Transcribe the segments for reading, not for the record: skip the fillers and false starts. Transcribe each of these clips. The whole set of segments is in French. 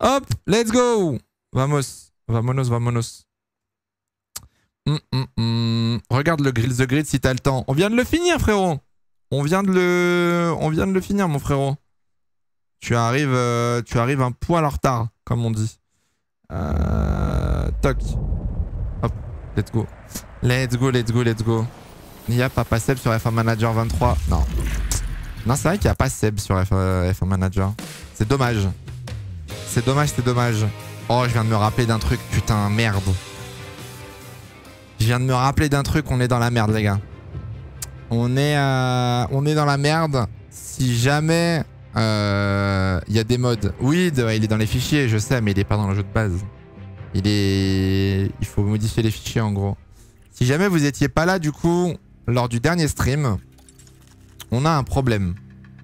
Hop, let's go. Vamos, vamonos, vamonos. Regarde le grill the grid si t'as le temps. On vient de le finir, frérot. On vient de le finir, mon frérot. Tu arrives un poil en retard, comme on dit. Toc. Hop, let's go. Let's go, let's go, let's go. Il n'y a pas Seb sur F1 Manager 23. Non. Non, c'est vrai qu'il n'y a pas Seb sur F1 Manager. C'est dommage. C'est dommage, c'est dommage. Oh, je viens de me rappeler d'un truc. Putain, merde. Je viens de me rappeler d'un truc. On est dans la merde, les gars. On est dans la merde. Si jamais il y a des mods. Oui, il est dans les fichiers, je sais, mais il est pas dans le jeu de base. Il faut modifier les fichiers, en gros. Si jamais vous étiez pas là, du coup, lors du dernier stream, on a un problème.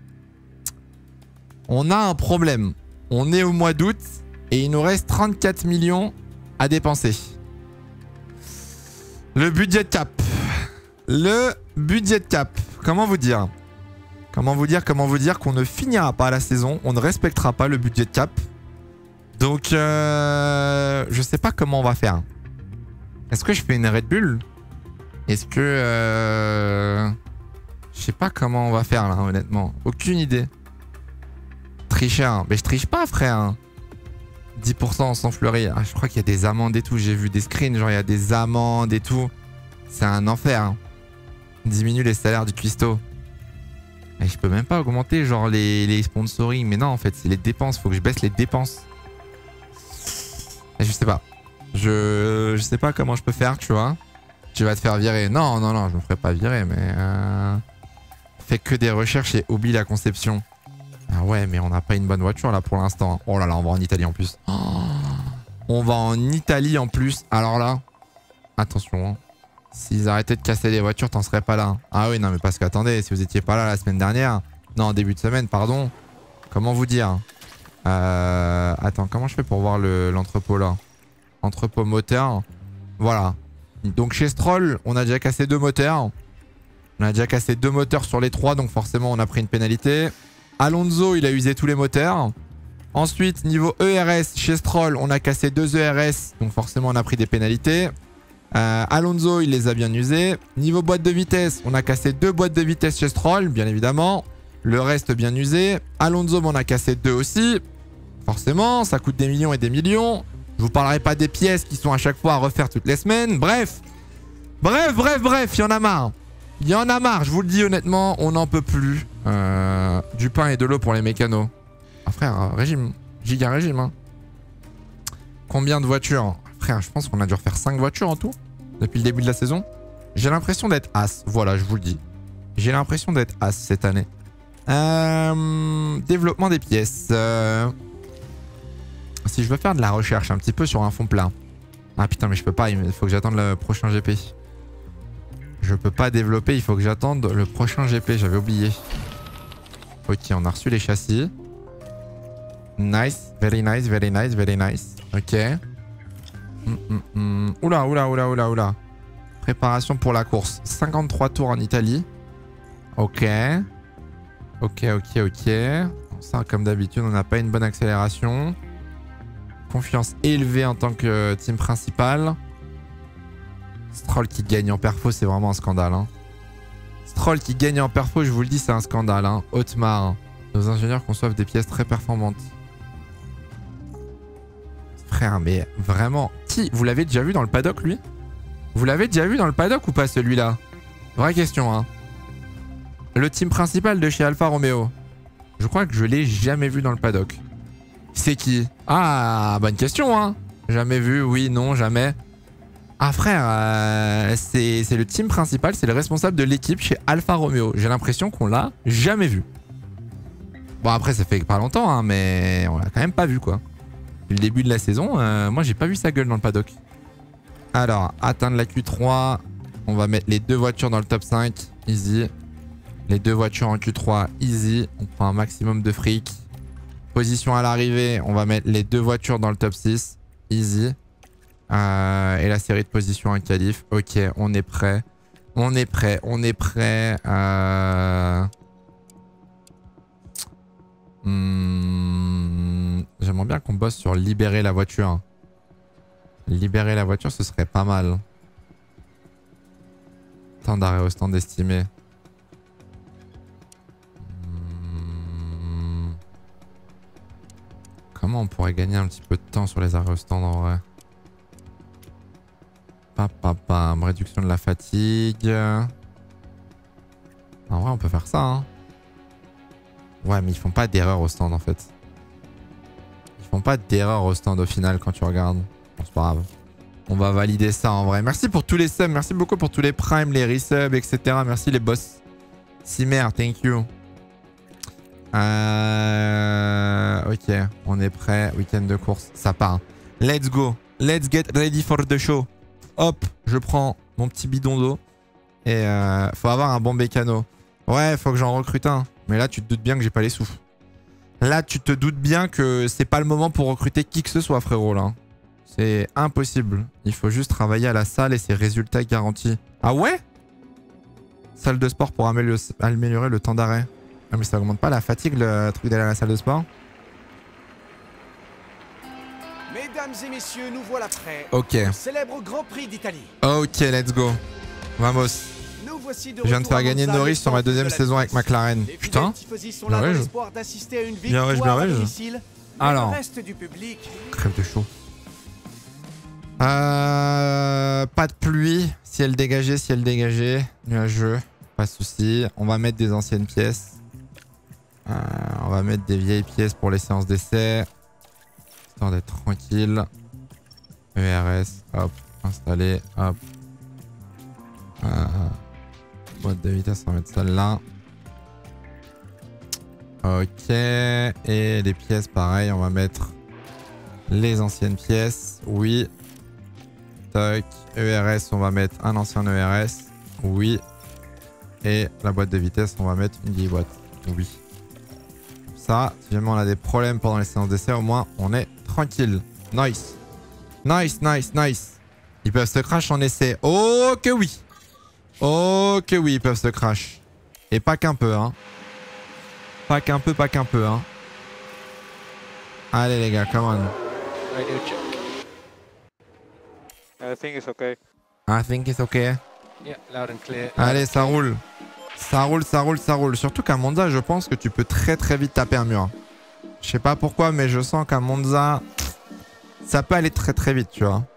On a un problème. On est au mois d'août et il nous reste 34 millions à dépenser. Le budget cap. Le budget cap. Comment vous dire? Comment vous dire qu'on ne finira pas la saison. On ne respectera pas le budget cap. Donc, je sais pas comment on va faire. Est-ce que je fais une Red Bull? Est-ce que... je sais pas comment on va faire là, honnêtement. Aucune idée. Tricheur. Mais je triche pas, frère. 10% sans fleurir. Ah, je crois qu'il y a des amendes et tout. J'ai vu des screens, genre il y a des amendes et tout. C'est un enfer. Diminue les salaires du cuistot. Et je peux même pas augmenter genre les sponsoring. Mais non, en fait, c'est les dépenses. Faut que je baisse les dépenses. Et je sais pas. Je sais pas comment je peux faire, tu vois. Tu vas te faire virer. Non, non, non, je me ferai pas virer, mais... Fais que des recherches et oublie la conception. Ah ouais, mais on n'a pas une bonne voiture là pour l'instant. Oh là là, on va en Italie en plus. Oh, on va en Italie en plus. Alors là, attention. Hein. S'ils arrêtaient de casser les voitures, t'en serais pas là. Ah oui, non, mais parce qu'attendez, si vous étiez pas là la semaine dernière... Non, en début de semaine, pardon. Comment vous dire? Attends, comment je fais pour voir l'entrepôt là? Entrepôt moteur. Voilà. Donc chez Stroll, on a déjà cassé 2 moteurs. On a déjà cassé 2 moteurs sur les 3, donc forcément on a pris une pénalité. Alonso, il a usé tous les moteurs. Ensuite, niveau ERS, chez Stroll, on a cassé 2 ERS, donc forcément on a pris des pénalités. Alonso, il les a bien usés. Niveau boîte de vitesse, on a cassé 2 boîtes de vitesse chez Stroll, bien évidemment. Le reste bien usé. Alonso, on a cassé 2 aussi. Forcément, ça coûte des millions et des millions. Je vous parlerai pas des pièces qui sont à chaque fois à refaire toutes les semaines. Bref, il y en a marre. Il y en a marre, je vous le dis honnêtement, on n'en peut plus. Du pain et de l'eau pour les mécanos. Ah frère, régime, giga régime. Hein. Combien de voitures? Frère, je pense qu'on a dû refaire 5 voitures en tout depuis le début de la saison. J'ai l'impression d'être as, voilà, je vous le dis. J'ai l'impression d'être as cette année. Développement des pièces. Si je veux faire de la recherche un petit peu sur un fond plat. Ah putain, mais je peux pas, il faut que j'attende le prochain GP. Je peux pas développer, il faut que j'attende le prochain GP, j'avais oublié. Ok, on a reçu les châssis. Nice, very nice, very nice, very nice. Ok. Oula, oula, oula, oula, oula. Préparation pour la course. 53 tours en Italie. Ok. Ok, ok, ok. Ça, comme d'habitude, on n'a pas une bonne accélération. Confiance élevée en tant que team principal. Stroll qui gagne en perfo, c'est vraiment un scandale. Hein. Stroll qui gagne en perfo, je vous le dis, c'est un scandale. Hein. Otmar, nos ingénieurs conçoivent des pièces très performantes. Frère, mais vraiment, qui? Vous l'avez déjà vu dans le paddock, lui? Vous l'avez déjà vu dans le paddock ou pas, celui-là? Vraie question, hein. Le team principal de chez Alfa Romeo. Je crois que je l'ai jamais vu dans le paddock. C'est qui? Ah, bonne question, hein. Jamais vu, oui, non, jamais. Ah frère, c'est le team principal, c'est le responsable de l'équipe chez Alfa Romeo. J'ai l'impression qu'on l'a jamais vu. Bon après ça fait pas longtemps, hein, mais on l'a quand même pas vu quoi. Depuis le début de la saison, moi j'ai pas vu sa gueule dans le paddock. Alors, atteindre la Q3, on va mettre les 2 voitures dans le top 5, easy. Les 2 voitures en Q3, easy. On prend un maximum de fric. Position à l'arrivée, on va mettre les 2 voitures dans le top 6, easy. Et la série de positions en qualif. Ok, on est prêt. On est prêt. On est prêt. J'aimerais bien qu'on bosse sur libérer la voiture. Libérer la voiture, ce serait pas mal. Temps d'arrêt au stand estimé. Comment on pourrait gagner un petit peu de temps sur les arrêts au stand en vrai? Pam, réduction de la fatigue. En vrai, on peut faire ça. Hein. Ouais, mais ils font pas d'erreur au stand en fait. Ils font pas d'erreur au stand au final quand tu regardes. Bon, c'est pas grave. On va valider ça en vrai. Merci pour tous les subs. Merci beaucoup pour tous les primes, les resubs, etc. Merci les boss. Simer, thank you. Ok, on est prêt. Week-end de course, ça part. Let's go. Let's get ready for the show. Hop, je prends mon petit bidon d'eau. Et faut avoir un bon mécano. Ouais, faut que j'en recrute un. Mais là, tu te doutes bien que j'ai pas les sous. Là, tu te doutes bien que c'est pas le moment pour recruter qui que ce soit, frérot, là. C'est impossible. Il faut juste travailler à la salle et ses résultats garantis. Ah ouais? Salle de sport pour améliorer le temps d'arrêt. Ah mais ça augmente pas la fatigue, le truc d'aller à la salle de sport? Mesdames et messieurs, nous voilà prêts. Ok. Célèbre Grand Prix d'Italie. Ok, let's go. Vamos. Je viens de faire gagner Norris sur ma deuxième saison avec McLaren. Putain. Bien ouais. Alors. Crève de chaud. Pas de pluie. Ciel dégagé. Nuageux. Pas de soucis. On va mettre des anciennes pièces. On va mettre des vieilles pièces pour les séances d'essai. Histoire d'être tranquille. ERS. Hop. Installé. Hop. Boîte de vitesse, on va mettre celle-là. Ok. Et les pièces, pareil, on va mettre les anciennes pièces. Oui. Toc. ERS, on va mettre un ancien ERS. Oui. Et la boîte de vitesse, on va mettre une vieille boîte. Oui. Ça, si jamais on a des problèmes pendant les séances d'essai, au moins, on est tranquille. Nice. Nice. Ils peuvent se crash en essai. Oh que oui. Oh que oui, ils peuvent se crash. Et pas qu'un peu, hein. Pas qu'un peu, hein. Allez les gars, come on. I think it's okay. I think it's okay. Yeah, loud and clear. Allez, ça roule. Ça roule. Surtout qu'à Monza, je pense que tu peux très vite taper un mur. Je sais pas pourquoi, mais je sens qu'à Monza, ça peut aller très vite, tu vois.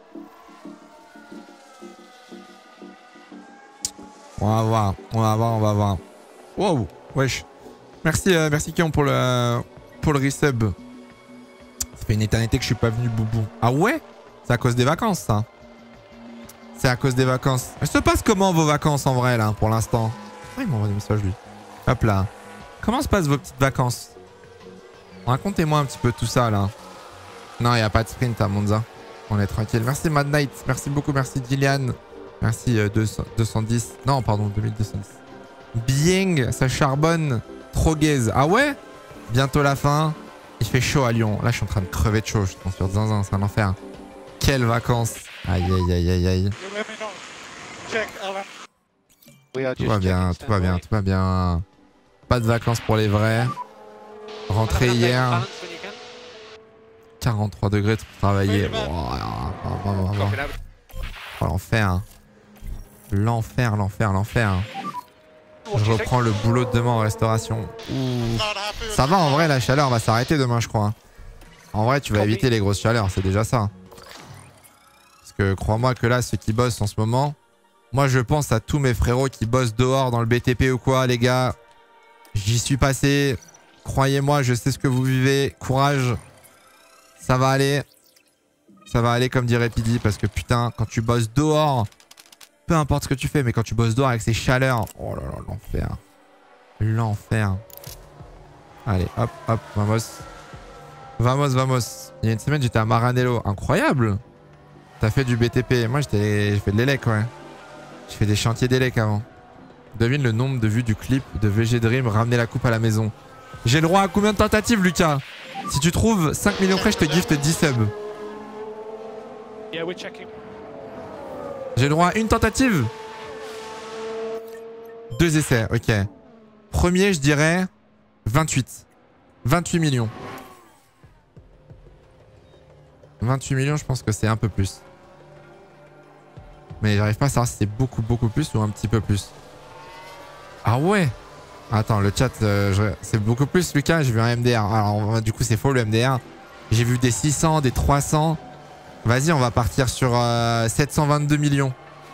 On va voir. Wow, wesh. Merci Kion pour le resub. Ça fait une éternité que je suis pas venu, boubou. Ah ouais? C'est à cause des vacances, ça. C'est à cause des vacances. Elles se passent comment vos vacances en vrai, là, pour l'instant? Ah, il m'envoie des messages, lui. Hop là. Comment se passent vos petites vacances? Racontez-moi un petit peu tout ça, là. Non, il n'y a pas de sprint à Monza. On est tranquille. Merci Mad Knight. Merci beaucoup. Merci Gillian. Merci 210. Non, pardon, 2210. Bing, ça charbonne. Trop gaze. Ah ouais? Bientôt la fin. Il fait chaud à Lyon. Là, je suis en train de crever de chaud. Je suis sur zinzin, c'est un enfer. Quelles vacances. Aïe. Tout va bien. Pas de vacances pour les vrais. Rentrée hier. 43 degrés pour travailler. Oh, l'enfer. L'enfer. Je reprends le boulot de demain en restauration. Ouh. Ça va en vrai, la chaleur va s'arrêter demain, je crois. En vrai, tu vas éviter les grosses chaleurs, c'est déjà ça. Parce que crois-moi que là, ceux qui bossent en ce moment, moi je pense à tous mes frérots qui bossent dehors dans le BTP ou quoi, les gars. J'y suis passé. Croyez-moi, je sais ce que vous vivez. Courage. Ça va aller. Ça va aller comme dirait Pidi, parce que putain, quand tu bosses dehors, peu importe ce que tu fais, mais quand tu bosses dehors avec ces chaleurs, oh là là, l'enfer. Allez, hop, vamos. Il y a une semaine, j'étais à Maranello. Incroyable. T'as fait du BTP. Moi, j'ai fait de l'élec, ouais. J'ai fait des chantiers d'élec avant. Devine le nombre de vues du clip de VG Dream ramener la coupe à la maison. J'ai le droit à combien de tentatives, Lucas? Si tu trouves 5 millions près, je te gift 10 subs. Yeah, we're checking. J'ai le droit à une tentative. 2 essais, ok. Premier, je dirais 28. 28 millions. 28 millions, je pense que c'est un peu plus. Mais j'arrive pas à savoir si c'est beaucoup plus ou un petit peu plus. Ah ouais. Attends, le chat, c'est beaucoup plus, Lucas. J'ai vu un MDR. Alors, du coup, c'est faux le MDR. J'ai vu des 600, des 300. Vas-y, on va partir sur 722 millions.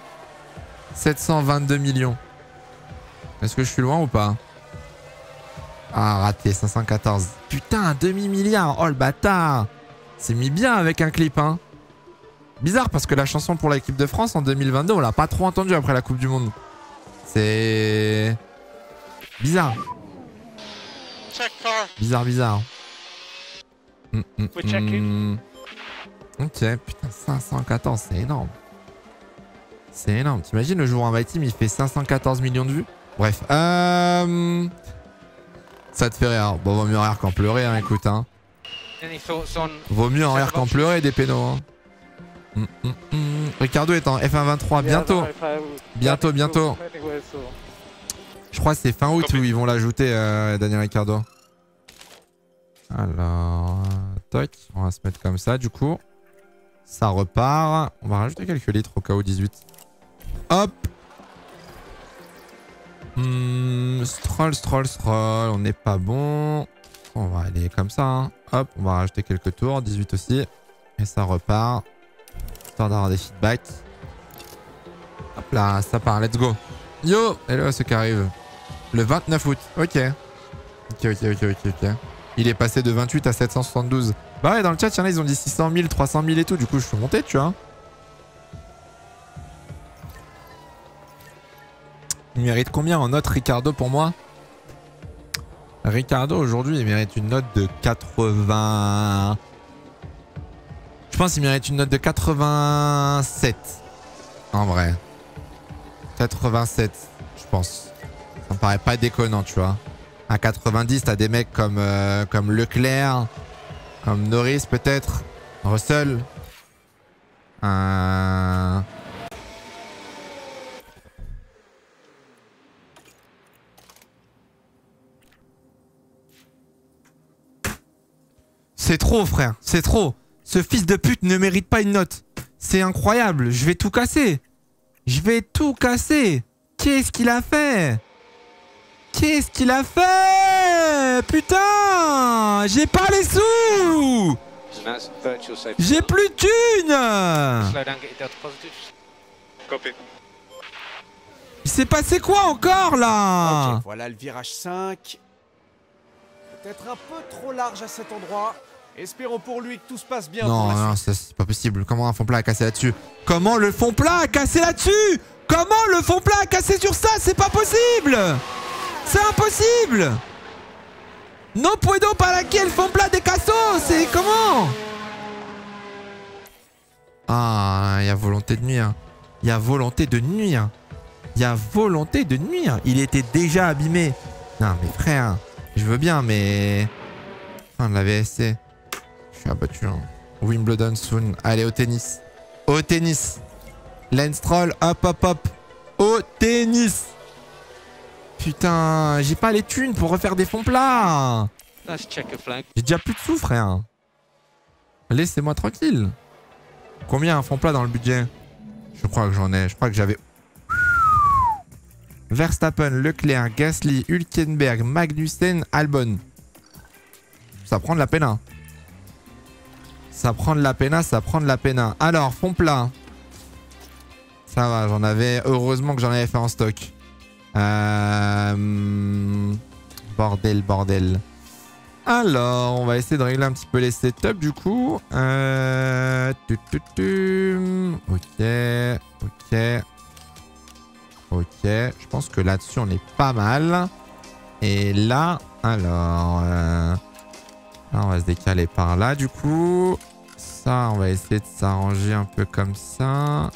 722 millions. Est-ce que je suis loin ou pas? Ah, raté, 514. Putain, un demi-milliard. Oh, le bâtard. C'est mis bien avec un clip, hein. Bizarre parce que la chanson pour l'équipe de France en 2022, on l'a pas trop entendue après la Coupe du Monde. C'est... bizarre. Bizarre. Ok, putain, 514, c'est énorme. C'est énorme. T'imagines le jour où un My Team il fait 514 millions de vues? Bref. Ça te fait rire. Bon, vaut mieux en rire qu'en pleurer, hein, écoute. Hein. Vaut mieux en rire qu'en pleurer des pénaux. Hein. Ricardo est en F1-23 bientôt. Bientôt. Je crois que c'est fin août où ils vont l'ajouter, Daniel Ricardo. Alors, toc, on va se mettre comme ça du coup. Ça repart. On va rajouter quelques litres au cas où 18. Hop. Stroll. On n'est pas bon. On va aller comme ça. Hein. Hop, on va rajouter quelques tours. 18 aussi. Et ça repart. Histoire d'avoir des feedbacks. Hop là, ça part. Let's go. Yo. Et là, ce qui arrive. Le 29 août. Ok. Il est passé de 28 à 772. Bah ouais, dans le chat, il y en a, ils ont dit 600 000, 300 000 et tout. Du coup, je suis monté, tu vois. Il mérite combien en note, Ricardo, pour moi? Ricardo, aujourd'hui, il mérite une note de 80... Je pense qu'il mérite une note de 87. En vrai. 87, je pense. Ça me paraît pas déconnant, tu vois. À 90, t'as des mecs comme Leclerc, comme Norris peut-être, Russell. C'est trop, frère, c'est trop. Ce fils de pute ne mérite pas une note. C'est incroyable, je vais tout casser. Qu'est-ce qu'il a fait? Putain! J'ai pas les sous! J'ai plus de thunes! Il s'est passé quoi encore là? Ok, voilà le virage 5. Peut-être un peu trop large à cet endroit. Espérons pour lui que tout se passe bien. Non, c'est pas possible. Comment un fond plat a cassé là-dessus? Comment le fond plat a cassé là-dessus? Comment le fond plat a cassé sur ça? C'est pas possible! C'est impossible! No puedo para que el fond plat de casso! C'est comment? Ah, il y a volonté de nuire. Il y a volonté de nuire. Il était déjà abîmé. Non, mais frère, je veux bien, mais... Fin de la VSC. Je suis abattu. Hein. Wimbledon soon. Allez, au tennis. Lance Stroll, hop. Au tennis. Putain, j'ai pas les thunes pour refaire des fonds plats. J'ai déjà plus de sous, frère. Laissez-moi tranquille. Combien un fond plat dans le budget? Je crois que j'en ai. Je crois que j'avais... Verstappen, Leclerc, Gasly, Hülkenberg, Magnussen, Albon. Ça prend de la peine. Ça prend de la peine. Alors, fond plat. Ça va, j'en avais... Heureusement que j'en avais fait en stock. Bordel. Alors, on va essayer de régler un petit peu les setups du coup. Ok. Je pense que là-dessus, on est pas mal. Et là, alors... là, on va se décaler par là du coup. Ça, on va essayer de s'arranger un peu comme ça.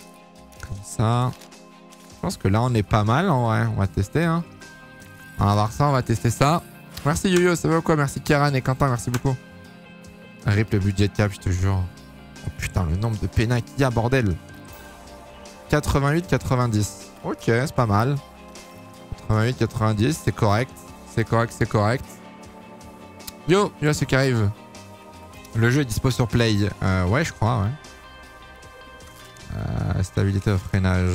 Je pense que là, on est pas mal en vrai. On va tester. Hein. On va voir ça, on va tester ça. Merci Yo-Yo, ça va ou quoi? Merci Kéran et Quentin, merci beaucoup. Rip le budget cap, je te jure. Oh putain, le nombre de pénas qu'il y a, bordel. 88, 90. Ok, c'est pas mal. 88, 90, c'est correct. Yo, il y a ceux qui arrivent. Le jeu est dispo sur Play. Ouais, je crois, ouais. Stabilité au freinage.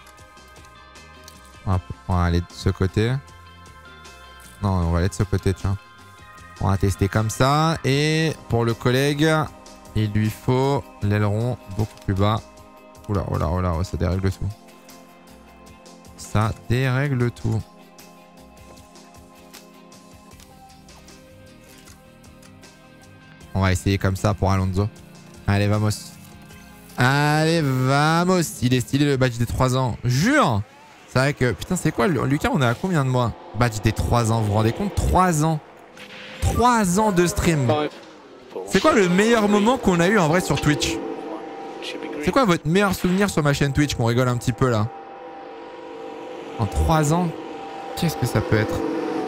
On va aller de ce côté. Non, on va aller de ce côté, tiens. On va tester comme ça. Et pour le collègue, il lui faut l'aileron beaucoup plus bas. Oula, oula, oula, oh, ça dérègle tout. Ça dérègle tout. On va essayer comme ça pour Alonso. Allez, vamos. Allez, vamos. Il est stylé le badge des 3 ans. Jure. C'est vrai que... Putain, c'est quoi Lucas, on est à combien de mois? Badge des 3 ans, vous vous rendez compte? 3 ans. 3 ans de stream. C'est quoi le meilleur moment qu'on a eu en vrai sur Twitch? C'est quoi votre meilleur souvenir sur ma chaîne Twitch, qu'on rigole un petit peu là? En 3 ans, qu'est-ce que ça peut être?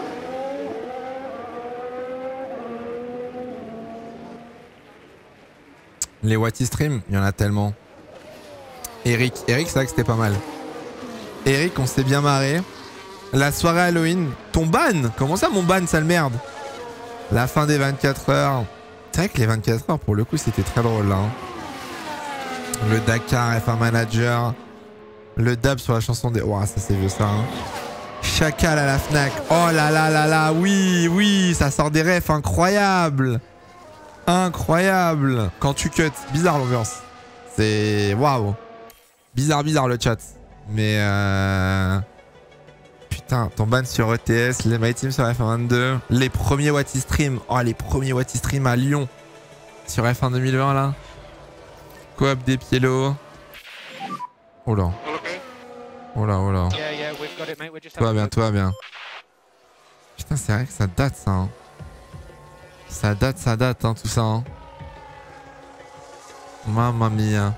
Les Wati Stream, il y en a tellement. Eric, c'est vrai que c'était pas mal. Eric, on s'est bien marré. La soirée Halloween. Ton ban? Comment ça mon ban, sale merde? La fin des 24 heures. C'est vrai que les 24 heures, pour le coup, c'était très drôle là. Hein. Le Dakar F1 Manager. Le dab sur la chanson des... Ouah, ça c'est vieux ça. Hein. Chacal à la Fnac. Oh là là là là. Oui, oui, ça sort des refs incroyables. Incroyable. Quand tu cut. Bizarre l'ambiance. C'est... Waouh. Bizarre, bizarre le chat. Mais putain, ton ban sur ETS, les My Team sur F1 22, les premiers Wati Stream. Oh, les premiers Wati Stream à Lyon. Sur F1 2020 là. Coop des Piélos. Oh là. Oh là, oh là. Tout va bien, tout va bien. Putain, c'est vrai que ça date ça. Hein. Ça date, hein, tout ça. Hein. Mamma mia.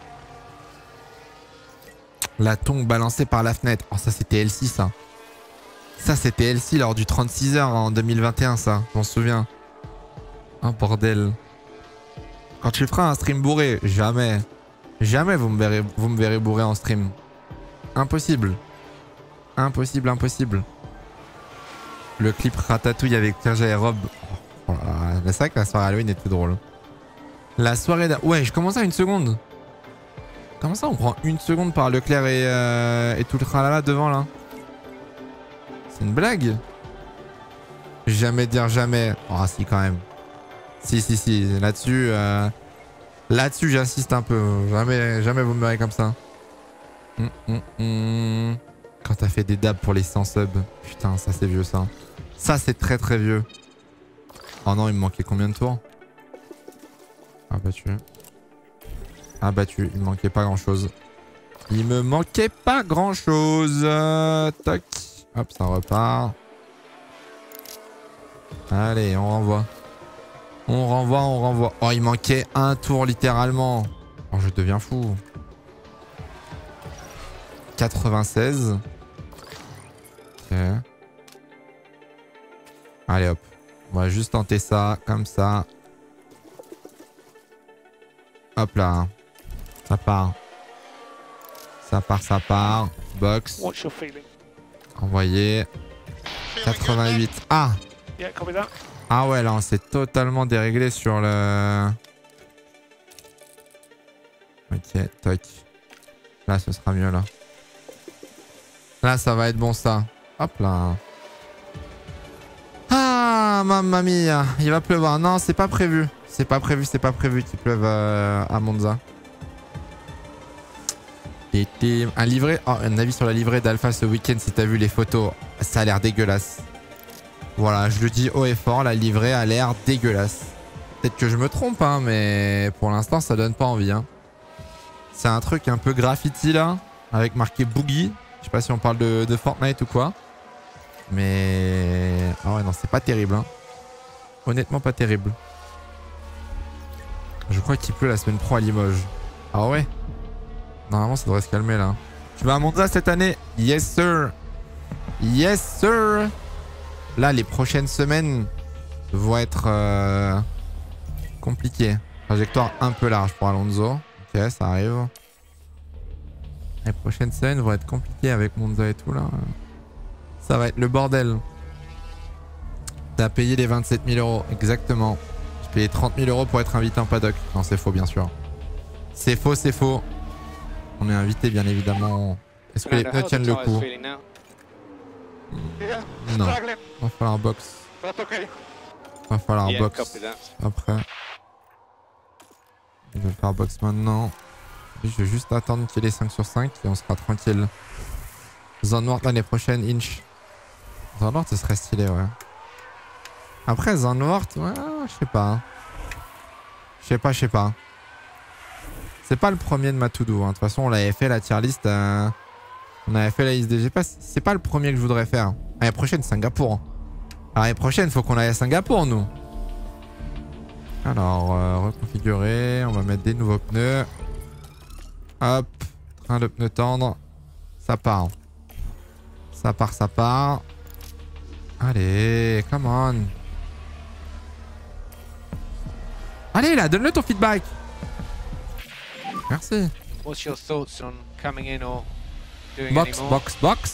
La tongue balancée par la fenêtre. Oh, ça c'était L6 ça. Ça c'était L6 lors du 36 heures en 2021 ça. On se souvient. Oh bordel. Quand tu feras un stream bourré, jamais. Jamais vous me verrez bourré en stream. Impossible. Impossible, impossible. Le clip Ratatouille avec Kerja et Rob. Oh là là. C'est vrai que la soirée Halloween était drôle. La soirée ouais, je commence à une seconde. Comment ça on prend une seconde par Leclerc et tout le tralala devant là? C'est une blague? Jamais dire jamais. Oh si quand même. Si. Là-dessus, là-dessus j'insiste un peu. Jamais vous me verrez comme ça. Quand t'as fait des dabs pour les 100 subs. Putain, ça c'est vieux ça. Ça c'est très très vieux. Oh non, il me manquait combien de tours? Ah battu. Abattu, il me manquait pas grand chose. Il me manquait pas grand chose. Tac. Hop, ça repart. Allez, on renvoie. On renvoie. Oh, il manquait un tour littéralement. Oh, je deviens fou. 96. Ok. Allez hop. On va juste tenter ça, comme ça. Hop là. Ça part. Ça part. Box. Envoyé. 88. Ah! Ah ouais, là, on s'est totalement déréglé sur le... Ok, toc. Là, ce sera mieux, là. Là, ça va être bon, ça. Hop là. Ah, mamma mia. Il va pleuvoir. Non, c'est pas prévu. C'est pas prévu qu'il pleuve à Monza. Un livret, oh, un avis sur la livrée d'Alpha ce week-end si t'as vu les photos. Ça a l'air dégueulasse. Voilà, je le dis haut et fort, la livrée a l'air dégueulasse. Peut-être que je me trompe, hein, mais pour l'instant ça donne pas envie. Hein. C'est un truc un peu graffiti là, avec marqué Boogie. Je sais pas si on parle de Fortnite ou quoi. Mais... Ah ouais, non, c'est pas terrible. Hein. Honnêtement pas terrible. Je crois qu'il pleut la semaine pro à Limoges. Ah ouais? Normalement, ça devrait se calmer là. Tu vas à Monza cette année? Yes, sir. Yes, sir. Là, les prochaines semaines vont être compliquées. Trajectoire un peu large pour Alonso. Ok, ça arrive. Les prochaines semaines vont être compliquées avec Monza et tout là. Ça va être le bordel. T'as payé les 27 000 euros, exactement. J'ai payé 30 000 euros pour être invité en paddock. Non, c'est faux, bien sûr. C'est faux, c'est faux. On est invité, bien évidemment. Est-ce que les pneus tiennent le coup? Non. Va falloir box. Va falloir box. Après. Je vais faire box maintenant. Je vais juste attendre qu'il y ait les 5 sur 5 et on sera tranquille. Zandvoort l'année prochaine, Inch. Zandvoort, ce serait stylé, ouais. Après, Zandvoort, ouais, je sais pas. Je sais pas. C'est pas le premier de ma to-do. Hein. De toute façon, on l'avait fait la tier list. On avait fait la liste des GPS. C'est pas le premier que je voudrais faire. L'année prochaine, Singapour. L'année prochaine, faut qu'on aille à Singapour, nous. Alors, reconfigurer. On va mettre des nouveaux pneus. Hop. Train de pneus tendre. Ça part. Ça part, ça part. Allez, come on. Allez, là, donne-le ton feedback. Merci. What's your thoughts on coming in or doing Box, any more? box.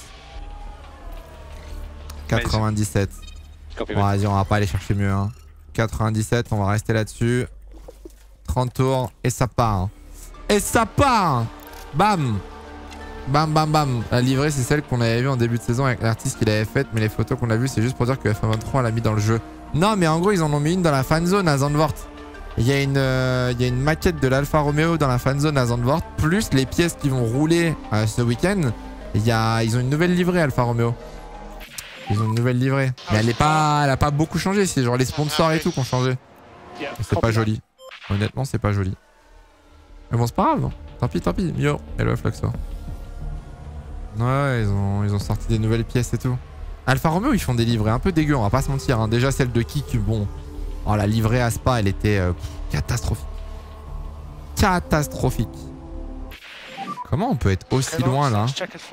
97. Bon, vas-y, on va pas aller chercher mieux. Hein. 97, on va rester là-dessus. 30 tours et ça part. Et ça part. Bam. Bam, bam, bam. La livrée, c'est celle qu'on avait vue en début de saison avec l'artiste qui l'avait faite. Mais les photos qu'on a vues, c'est juste pour dire que F23 l'a mis dans le jeu. Non, mais en gros, ils en ont mis une dans la fanzone à Zandvoort. Il y a une maquette de l'Alfa Romeo dans la fanzone à Zandvoort. Plus les pièces qui vont rouler ce week-end. Ils ont une nouvelle livrée Alfa Romeo. Ils ont une nouvelle livrée. Mais elle a pas beaucoup changé. C'est genre les sponsors et tout qui ont changé. C'est pas joli. Honnêtement, c'est pas joli. Mais bon, c'est pas grave. Tant pis. Yo, hello Fluxo. Ouais, ils ont sorti des nouvelles pièces et tout. Alfa Romeo, ils font des livrées un peu dégueu, on va pas se mentir. Hein. Déjà, celle de Kik, bon. Oh, la livrée à Spa, elle était catastrophique. Catastrophique. Comment on peut être aussi loin là?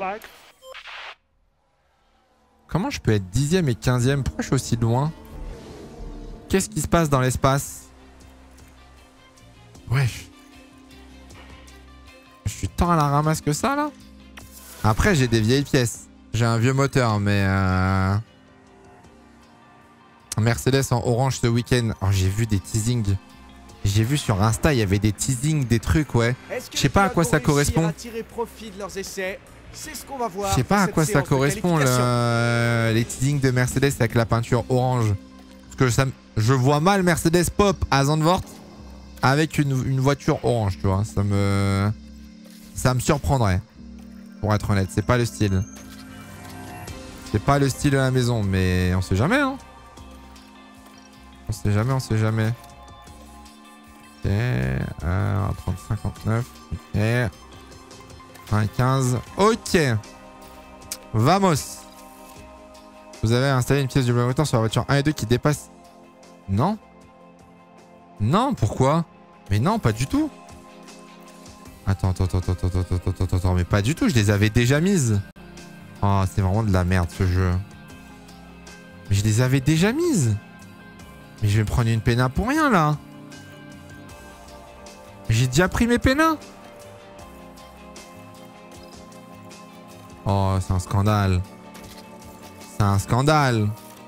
Comment je peux être 10e et 15e? Pourquoi je suis aussi loin? Qu'est-ce qui se passe dans l'espace? Wesh. Je suis tant à la ramasse que ça là. Après j'ai des vieilles pièces. J'ai un vieux moteur mais Mercedes en orange ce week-end. Oh, j'ai vu des teasings. J'ai vu sur Insta il y avait des teasings, des trucs ouais. Je sais pas à quoi ça correspond. C'est ce qu'on va voir. Je sais pas à quoi ça correspond les teasings de Mercedes avec la peinture orange. Parce que je vois mal Mercedes pop à Zandvoort avec une voiture orange, tu vois. Ça me surprendrait. Pour être honnête, c'est pas le style. C'est pas le style de la maison, mais on sait jamais, hein. On sait jamais. Ok, 30, 59, ok. 15. Ok. Vamos. Vous avez installé une pièce du moteur sur la voiture 1 et 2 qui dépasse. Non. Non, pourquoi? Mais non, pas du tout. Attends, mais pas du tout, je les avais déjà mises. Oh, c'est vraiment de la merde ce jeu. Mais je les avais déjà mises. Mais je vais me prendre une péna pour rien là. J'ai déjà pris mes pénas. Oh, c'est un scandale. C'est un scandale.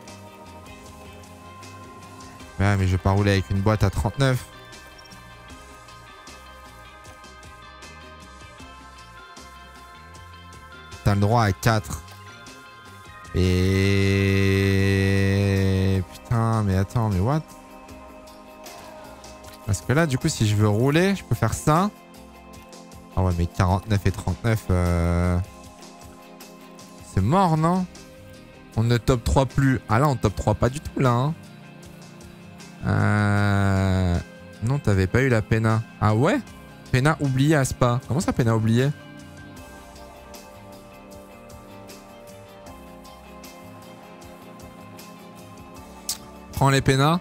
Ouais, mais je vais pas rouler avec une boîte à 39. T'as le droit à 4. Et... Putain, mais attends, mais what? Parce que là, du coup, si je veux rouler, je peux faire ça. Ah ouais, mais 49 et 39... C'est mort, non? On ne top 3 plus. Ah là, on top 3 pas du tout, là. Hein. Non, t'avais pas eu la Pena. Ah ouais? Pena oubliée à Spa. Comment ça, Pena oubliée? Prends les Pena.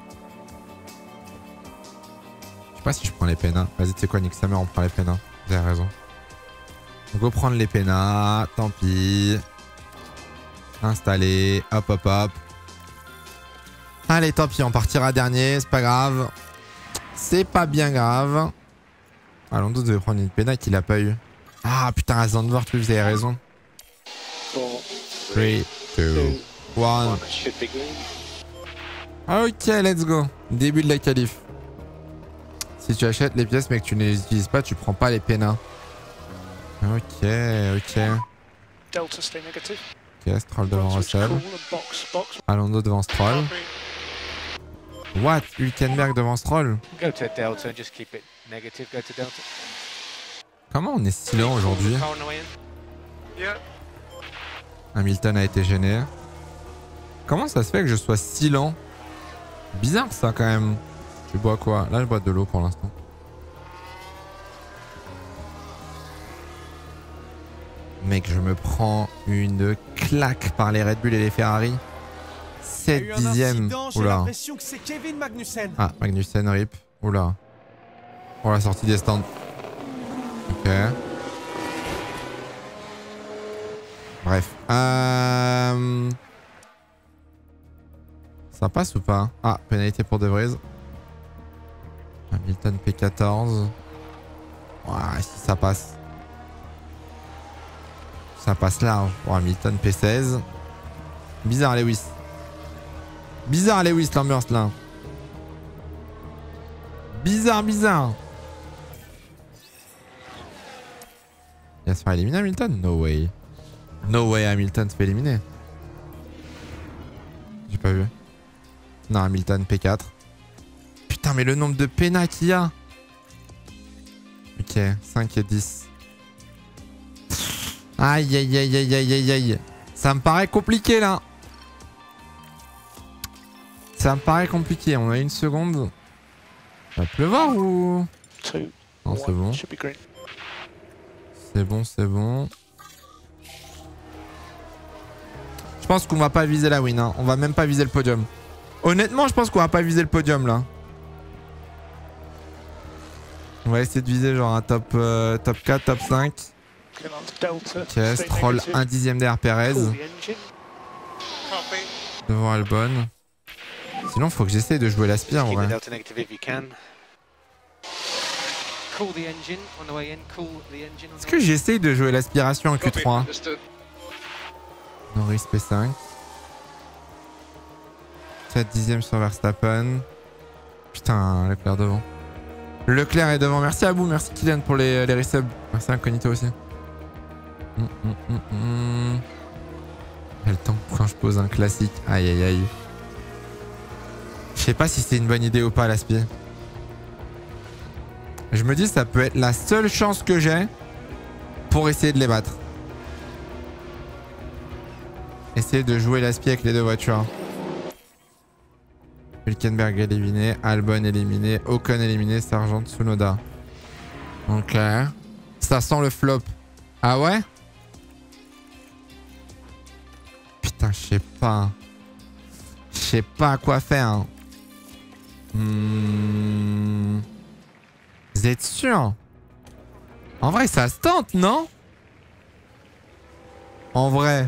Je sais pas si je prends les Pena. Vas-y, tu sais quoi, nique sa mère, on prend les Pena. Vous avez raison. On va prendre les Pena. Tant pis. Installer, hop. Allez, tant pis, on partira dernier, c'est pas grave. C'est pas bien grave. Alonso devait prendre une pénale qu'il a pas eu. Ah putain, à Zandvoort, vous avez raison. 3, 2, 1. Ok, let's go. Début de la qualif. Si tu achètes les pièces mais que tu ne les utilises pas, tu prends pas les pénas. Ok, ok. Delta stay negative. Ok, Stroll devant Russell. Cool and box. Alonso devant Stroll. What? Hülkenberg devant Stroll? Go to Delta and just keep it negative. Go to Delta. Comment on est si lent aujourd'hui? Car on the way in. Yeah. Hamilton a été gêné. Comment ça se fait que je sois si lent? Bizarre ça quand même. Tu bois quoi? Là je bois de l'eau pour l'instant. Mec, je me prends une claque par les Red Bull et les Ferrari. 7 dixièmes. J'ai Oula. l'impression que c'est Kevin Magnussen. Ah, Magnussen rip. Oula. Pour la sortie des stands. Ok. Bref. Ça passe ou pas? Ah, pénalité pour De Vries. Hamilton P14. Ouais, si ça passe. Ça passe large. Pour Hamilton P16. Bizarre Lewis. Bizarre Lewis l'ambiance là. Bizarre, bizarre. Il va se faire éliminer Hamilton? No way. No way Hamilton se fait éliminer. J'ai pas vu. Non, Hamilton P4. Putain, mais le nombre de pénas qu'il y a. Ok, 5 et 10. Aïe, aïe, aïe, aïe, aïe, aïe, aïe. Ça me paraît compliqué là. Ça me paraît compliqué. On a une seconde. Ça va pleuvoir ou... Non, c'est bon. C'est bon, c'est bon. Je pense qu'on va pas viser la win. Hein. On va même pas viser le podium. Honnêtement, je pense qu'on va pas viser le podium là. On va essayer de viser genre un top 4, top 5. Ok, Stroll 1 dixième derrière Perez. Devant Albon. Sinon, faut que j'essaye de jouer l'aspire en vrai. Est-ce que j'essaye de jouer l'aspiration en Q3? Norris P5. 4 dixièmes sur Verstappen. Putain, Leclerc devant. Leclerc est devant. Merci à vous, merci Kylian pour les resubs. Merci Incognito aussi. Quel temps quand je pose un classique. Aïe aïe aïe. Je sais pas si c'est une bonne idée ou pas l'aspire. Je me dis ça peut être la seule chance que j'ai pour essayer de les battre. Essayer de jouer l'aspire avec les deux voitures. Hülkenberg éliminé, Albon éliminé, Ocon éliminé, Sargent Tsunoda. Ok. Ça sent le flop. Ah ouais? Putain, je sais pas. Je sais pas quoi faire. Vous êtes sûr? En vrai, ça se tente, non? En vrai.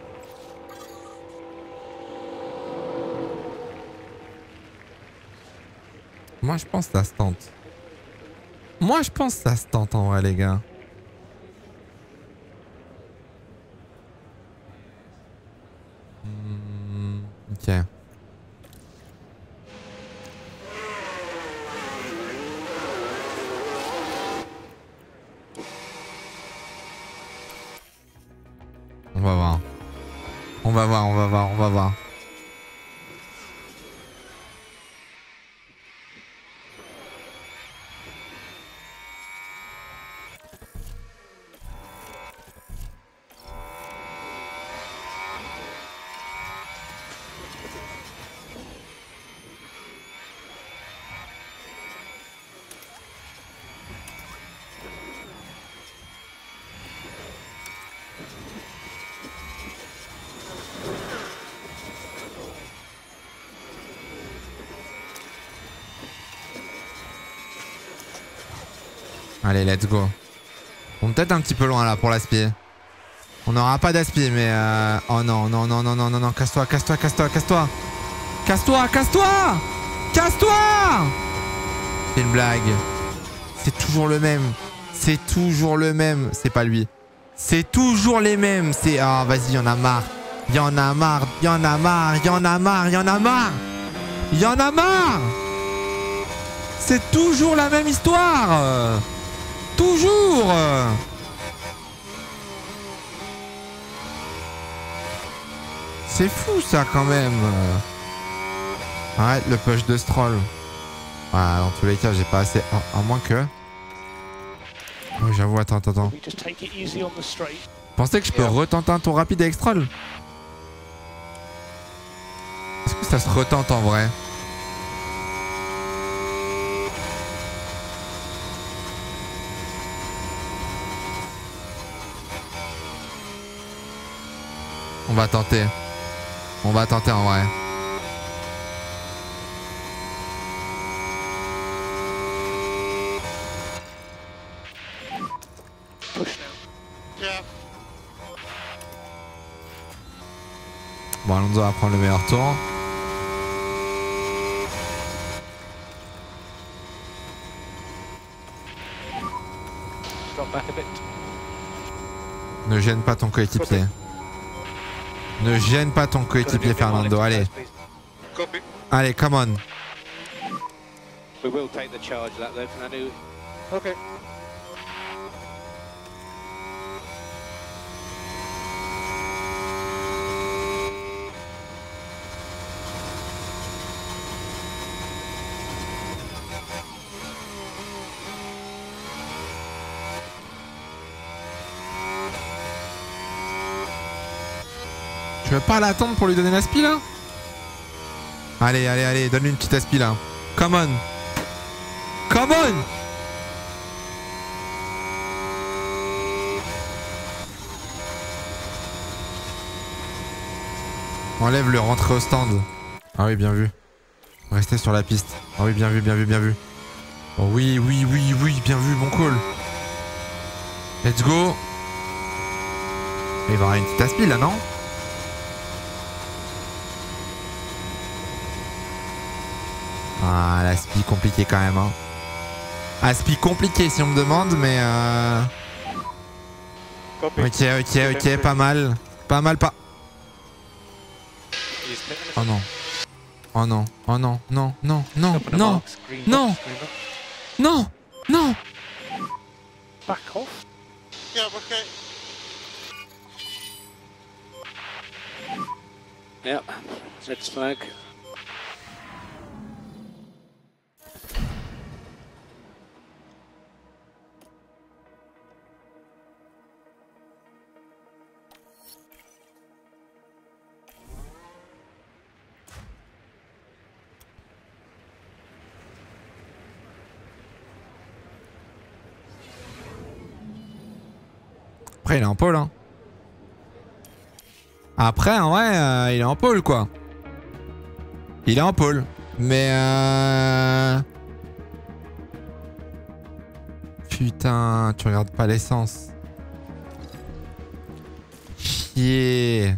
Moi, je pense que ça se tente. Moi, je pense que ça se tente en vrai, les gars. Ok. On va voir. On va voir, on va voir, on va voir. Allez, let's go. On est peut-être un petit peu loin là pour l'aspi. On n'aura pas d'aspi, mais... Oh non, non, non, non, non, non, non. Casse-toi, casse-toi, casse-toi, casse-toi. Casse-toi, casse-toi. Casse-toi. C'est une blague. C'est toujours le même. C'est toujours le même. C'est pas lui. C'est toujours les mêmes. C'est... Ah, vas-y, y'en a marre. Y'en a marre, y'en a marre, y'en a marre, y'en a marre. Il y en a marre. C'est toujours la même histoire. Toujours. C'est fou ça quand même. Arrête le push de Stroll. Ah, dans tous les cas, j'ai pas assez. À moins que. Oh, j'avoue, attends. Pensez que je peux retenter un tour rapide avec Stroll? Est-ce que ça se retente en vrai? On va tenter. On va tenter en vrai. Bon, Alonso va prendre le meilleur tour. Drop back a bit. Ne gêne pas ton coéquipier. Ne gêne pas ton coéquipier, Fernando. Allez. Copy. Allez, come on. We will take the charge of that though, Fernando. Okay. Tu veux pas l'attendre pour lui donner l'aspi là? Allez, donne-lui une petite aspi là. Come on. Come on. Enlève-le, rentre au stand. Ah oui, bien vu. Restez sur la piste. Ah oui, bien vu. Oh oui, bien vu, bon call. Let's go. Il va y avoir une petite aspi là, non? Ah, l'aspi compliqué quand même. Hein. Aspi compliqué si on me demande, mais Copy. Ok, pas mal. Pas. Oh non. Non. Back off. Yeah, okay. Yep. Red flag. Après, il est en pôle. Hein. Après, en vrai, il est en pôle, quoi. Il est en pôle. Mais putain, tu regardes pas l'essence. Chier.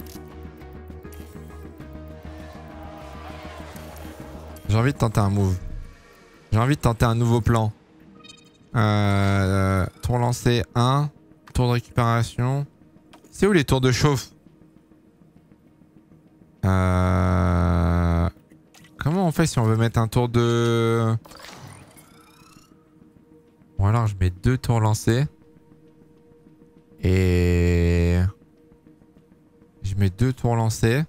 J'ai envie de tenter un move. J'ai envie de tenter un nouveau plan. Tour lancé 1. Tour de récupération. C'est où les tours de chauffe? Comment on fait si on veut mettre un tour de... Bon alors je mets 2 tours lancés. Et... Je mets 2 tours lancés.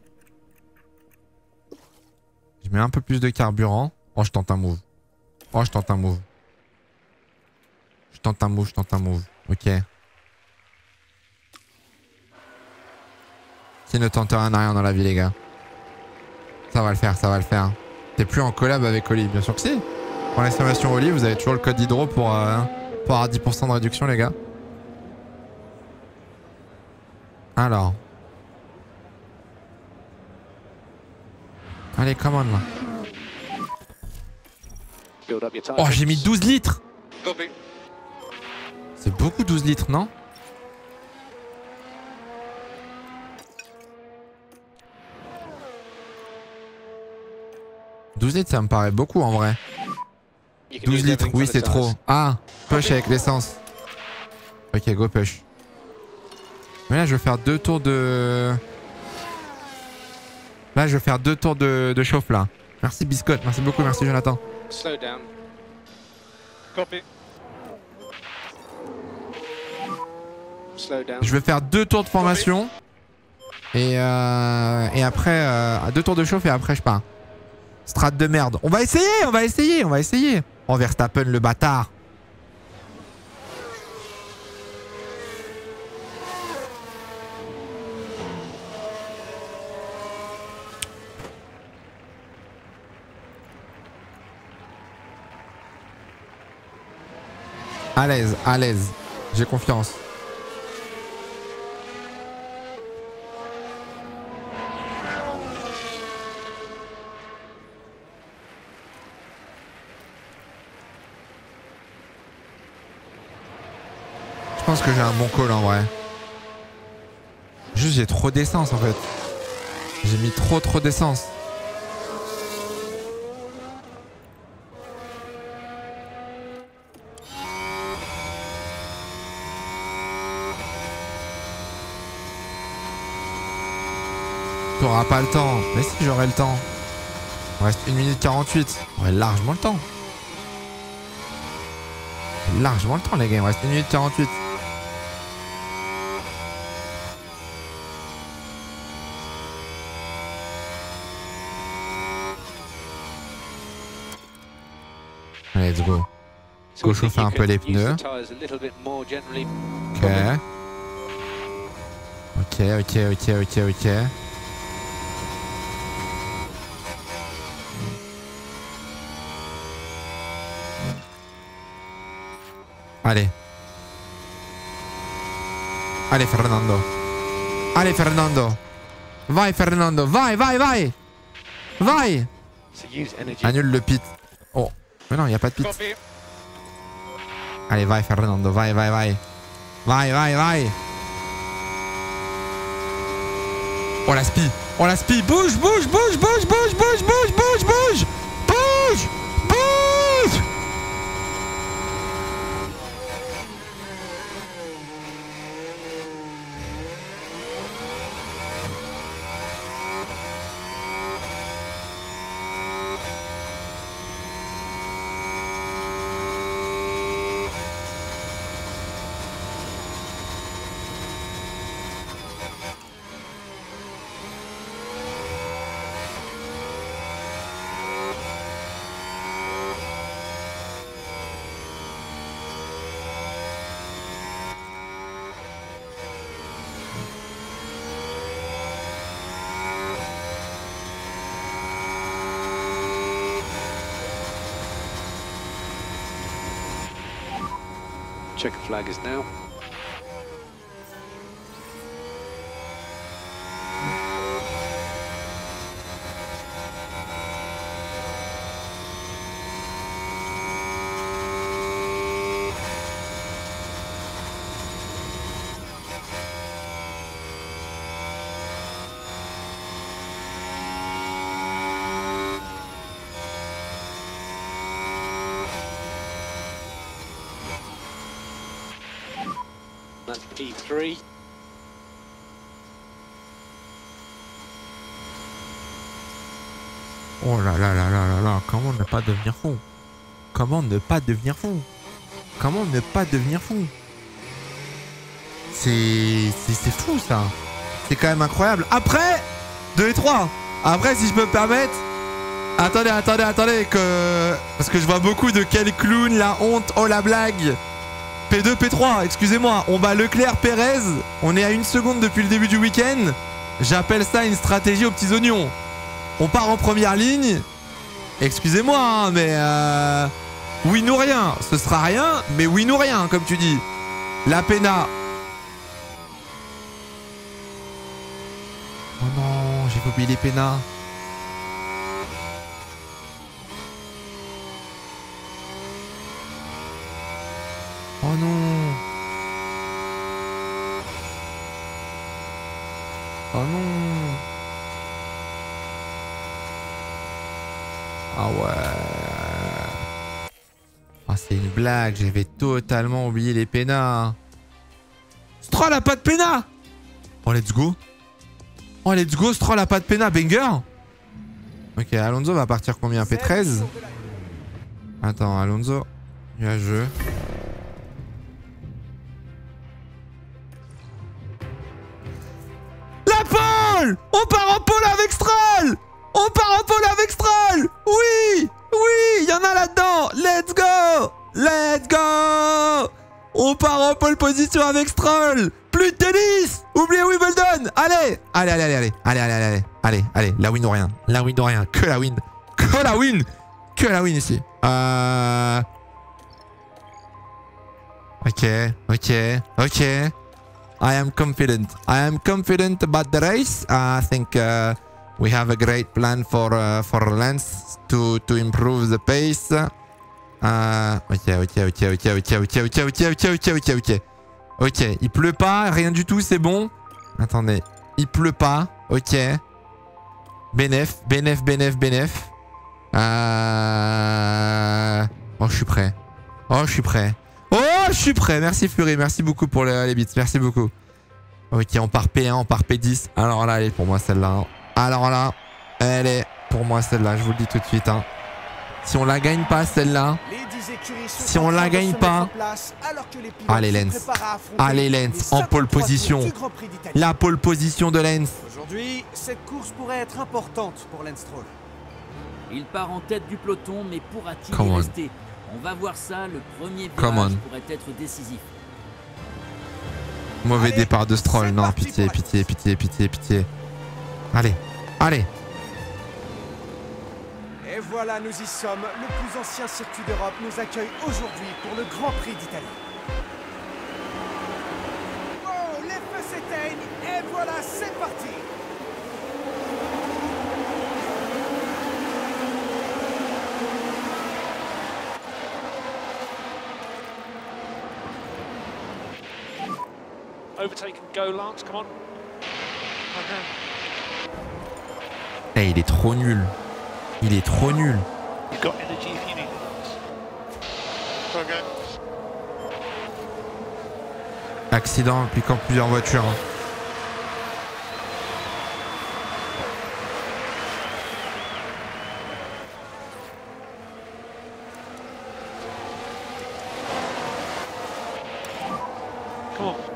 Je mets un peu plus de carburant. Oh, je tente un move. Je tente un move. Ok. Qui ne tente rien à rien dans la vie, les gars. Ça va le faire. T'es plus en collab avec Oli, bien sûr que si. Pour l'exclamation Oli, vous avez toujours le code hydro pour avoir 10% de réduction, les gars. Alors. Allez, come on là. Build up your Oh, targets. j'ai mis 12 litres. Copy. C'est beaucoup 12 litres, non? « 12 litres, ça me paraît beaucoup en vrai. You can 12 use litres, everything oui, for the c'est trop. tires. Ah, push avec l'essence. Ok, go push. Mais là, je vais faire 2 tours de... Là, je vais faire 2 tours de chauffe, là. Merci Biscotte, merci beaucoup, merci Jonathan. Slow down. Copy. Slow down. Je vais faire 2 tours de formation. Et après, 2 tours de chauffe et après je pars. Strat de merde. On va essayer, on va essayer, on va essayer. Oh Verstappen le bâtard. À l'aise, à l'aise. J'ai confiance. Je pense que j'ai un bon call en vrai. Juste j'ai trop d'essence en fait. J'ai mis trop d'essence. T'auras pas le temps. Mais si, j'aurai le temps. Il reste 1 minute 48. J'aurai largement le temps. Largement le temps les gars, il me reste 1 minute 48. Allez, let's go. Go chauffer un peu les pneus. Ok. Allez. Allez Fernando. Allez Fernando. Vai Fernando. Vai. Vai. Annule le pit. Oh. Mais non, il n'y a pas de pit. Copy. Allez, vai Fernando. Vai. Vai. Oh la spi. Bouge. Checker flag is now. That's P3. Oh là, comment ne pas devenir fou? C'est fou ça. C'est quand même incroyable. Après 2 et 3. Après si je peux me permettre. Attendez parce que je vois beaucoup de quel clown, la honte, oh la blague. P2, P3, excusez-moi, on bat Leclerc, Pérez, on est à 1 seconde depuis le début du week-end. J'appelle ça une stratégie aux petits oignons. On part en première ligne. Excusez-moi, hein, mais win ou rien. Ce sera rien, mais win ou rien, comme tu dis. La Pena. Oh non, j'ai oublié les Pena. Oh non. Oh non. Ah ouais. Ah c'est une blague, j'avais totalement oublié les pénas. Stroll a pas de pénas. Oh let's go. Stroll a pas de pénas, banger. Ok, Alonso va partir combien? P13? Attends, Alonso, nuageux. La pole! On part en pole avec Stroll! On part en pole avec Stroll! Oui! Oui! Il y en a là-dedans! Let's go! Let's go! On part en pole position avec Stroll! Plus de tennis! Oubliez Wimbledon! Allez! Allez, allez, allez, allez, allez, allez, allez, allez, allez, la win ou rien. La win ou rien. Que la win. Que la win! Que la win ici. Ok, ok, ok. I am confident. I am confident about the race. I think we have a great plan for Lance to improve the pace. Ok. Ok, il pleut pas, rien du tout, c'est bon. Attendez, il pleut pas. Ok. Bénef. Oh, je suis prêt. Oh, je suis prêt. Oh, je suis prêt. Merci Fury, merci beaucoup pour les bits. Merci beaucoup. Ok, on part P1, on part P10. Alors là, elle est pour moi celle-là. Alors là, elle est pour moi celle-là. Je vous le dis tout de suite. Si on la gagne pas celle-là, si on la gagne pas, allez Lens. Allez Lens, en pole position. La pole position de Lens. Aujourd'hui, cette course pourrait être importante pour Lance Stroll. Il part en tête du peloton, mais pourra-t-il Come y on. rester? On va voir ça, le premier Come virage on. pourrait être décisif. Mauvais Allez, départ de Stroll. c'est Non, parti pitié, pour la pitié, pitié, pitié, pitié. Allez, allez. Et voilà, nous y sommes. Le plus ancien circuit d'Europe nous accueille aujourd'hui pour le Grand Prix d'Italie. Wow, les feux s'éteignent et voilà, c'est parti. Overtake and go, Lance. Come on. Eh, il est trop nul. Il est trop nul. You've got energy if you need it, Lance. Okay. Accident impliquant plusieurs voitures. Come on.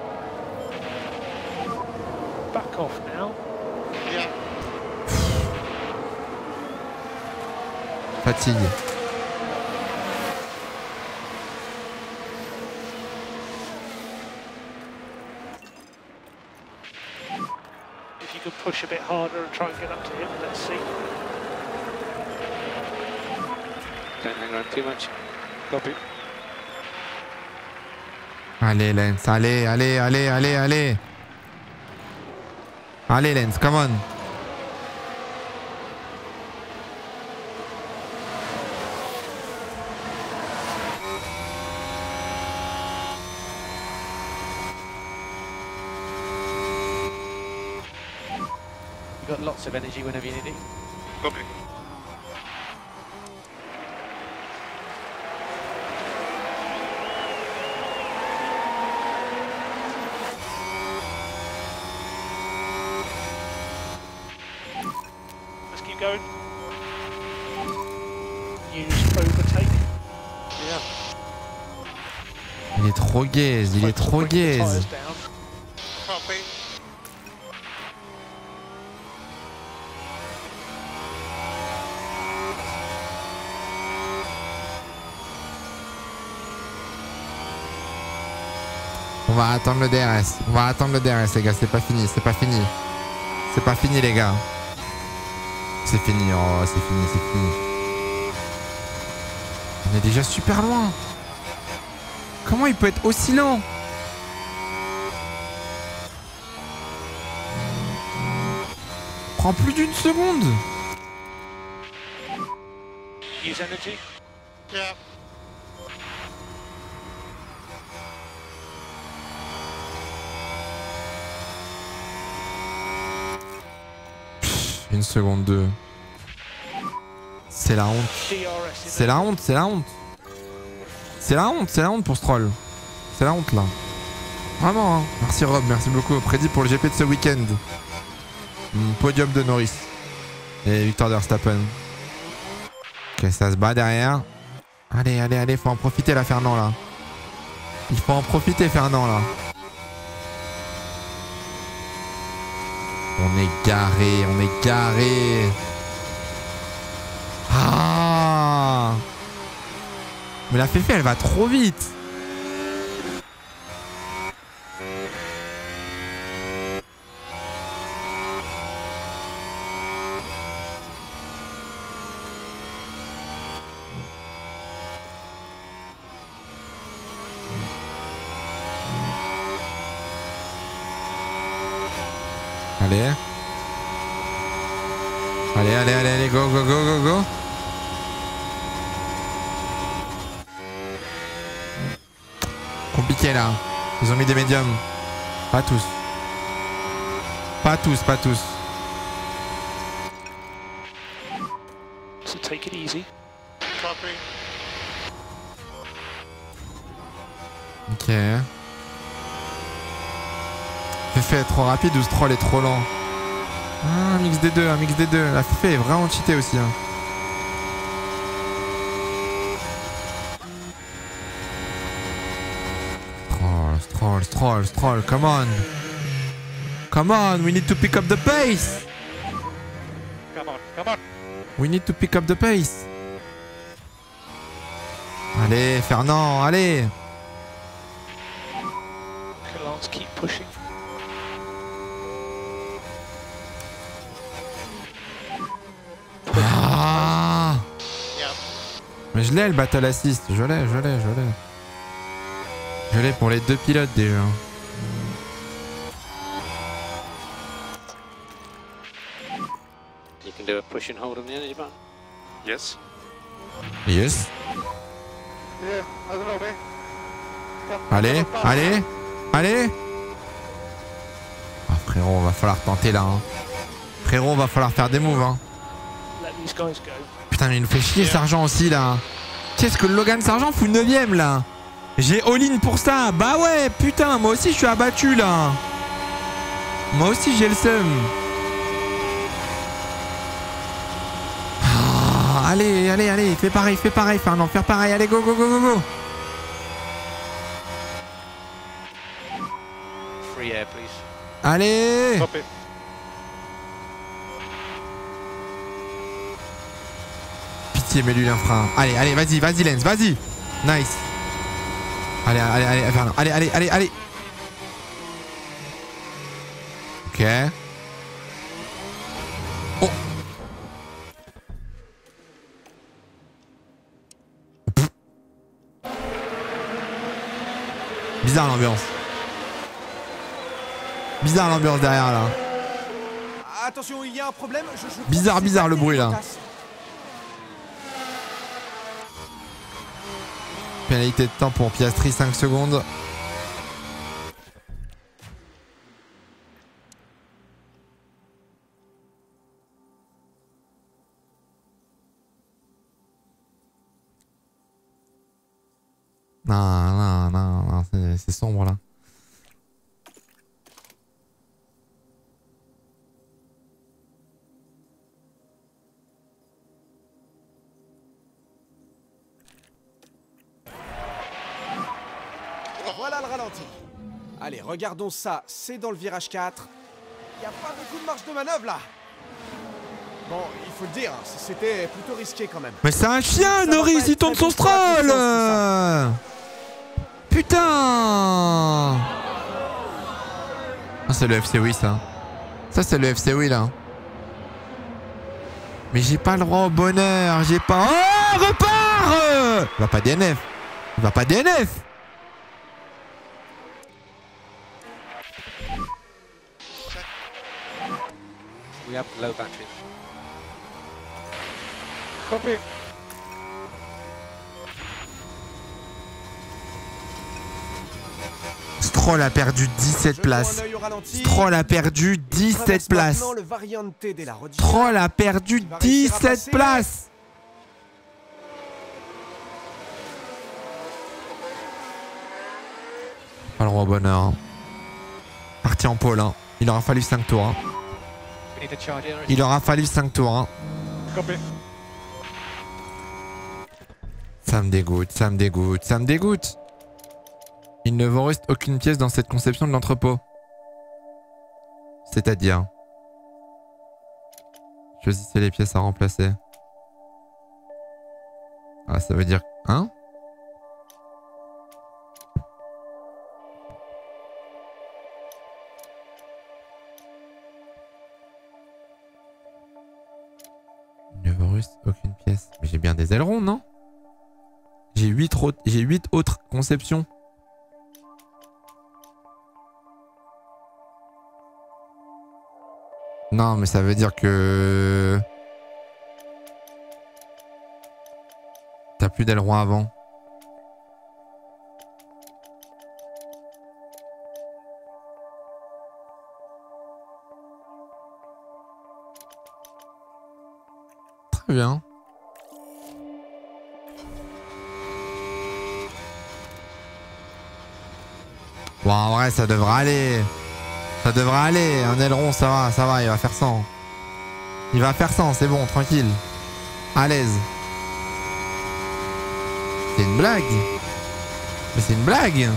Back off now. Yeah. Fatigue. If you could push a bit harder and try and get up to him, let's see. Don't hang around too much. Copy. Allez Lens, allez, allez, allez, allez, allez. Allez Lens, come on. You've got lots of energy whenever you need it. Copy. Let's keep going. Use overtake. Yeah. Il est trop gaze, il est trop gaze. Copy. On va attendre le DRS. On va attendre le DRS les gars, c'est pas fini, c'est pas fini. C'est pas fini les gars. C'est fini, oh c'est fini, c'est fini. On est déjà super loin. Comment il peut être aussi lent? Prend plus d'une seconde. Use energy. Yeah. Une seconde deux. C'est la honte. DRS. C'est la honte, c'est la honte. C'est la honte, c'est la honte pour Stroll. C'est la honte là. Vraiment, hein. Merci Rob, merci beaucoup. Prédit pour le GP de ce week-end. Podium de Norris. Et victoire de Verstappen. Ok, ça se bat derrière. Allez, allez, allez, faut en profiter là, Fernand là. Il faut en profiter, Fernand là. On est garé, on est garé. Ah! Mais la Féfé, elle va trop vite. Allez. Allez, allez, allez, allez, go, go, go, go, go. Compliqué là. Ils ont mis des médiums. Pas tous. Pas tous, pas tous. So take it easy. Copy. Ok. Féfé est trop rapide ou Stroll est trop lent? Ah, un mix des deux, un mix des deux. La Féfé est vraiment cheatée aussi. Hein. Stroll, come on. Come on, we need to pick up the pace. Come on, come on. We need to pick up the pace. Allez, Fernand, allez. Lance, keep pushing. Ah. Mais je l'ai le battle assist, je l'ai. Je l'ai pour les deux pilotes déjà. You can do a push and hold on the energy button. Yes. Yes. Yeah, I don't know, man. Allez, allez, allez. Ah frérot, va falloir tenter là. Hein. Frérot, va falloir faire des moves. Hein. Let these guys go. Putain, mais il nous fait chier Sargent aussi là. Qu'est-ce que le Logan Sargent fout 9ème là? J'ai all-in pour ça. Bah ouais, putain, moi aussi je suis abattu là. Moi aussi j'ai le seum. Ah, allez, allez, allez, fais pareil, Fernand, faire pareil, allez, go, go, go, go, go. Free air, please. Allez. Stop it. Pitié, mets-lui un frein. Allez, allez, vas-y, vas-y, Lens, vas-y. Nice. Allez, allez, allez, Fernand, allez, allez, allez, allez. Ok. Oh. Bizarre l'ambiance. Bizarre l'ambiance derrière là. Attention, il y a un problème. Bizarre, bizarre le bruit là. Pénalité de temps pour Piastri, 5 secondes. Non, c'est sombre là. Voilà le ralenti. Allez, regardons ça. C'est dans le virage 4. Il n'y a pas beaucoup de marge de manœuvre là. Bon, il faut le dire, c'était plutôt risqué quand même. Mais c'est un chien, Norris, il tourne son Stroll. Putain. Ah, c'est le FCOI ça. Ça c'est le FCOI là. Mais j'ai pas le droit au bonheur, j'ai pas... Oh, repart. Il va pas DNF. Il va pas DNF. We have low battery. Copy. Stroll a perdu 17 places. Stroll a perdu 17 places. Stroll a perdu 17 places. Pas le droit au bonheur. Parti en pôle. Hein. Il aura fallu 5 tours. Hein. We need to charge in. Il aura fallu 5 tours. Hein. Copy. Ça me dégoûte, ça me dégoûte, ça me dégoûte. Il ne vous reste aucune pièce dans cette conception de l'entrepôt. C'est-à-dire... Choisissez les pièces à remplacer. Ah, ça veut dire... Hein? Il ne vous reste aucune pièce. Mais j'ai bien des ailerons, non? J'ai 8 autres conceptions. Non, mais ça veut dire que... T'as plus d'ailerons avant. Très bien. Bon, en vrai, ça devrait aller. Ça devrait aller. Un aileron, ça va, il va faire 100. Il va faire 100, c'est bon, tranquille. À l'aise. C'est une blague. Mais c'est une blague.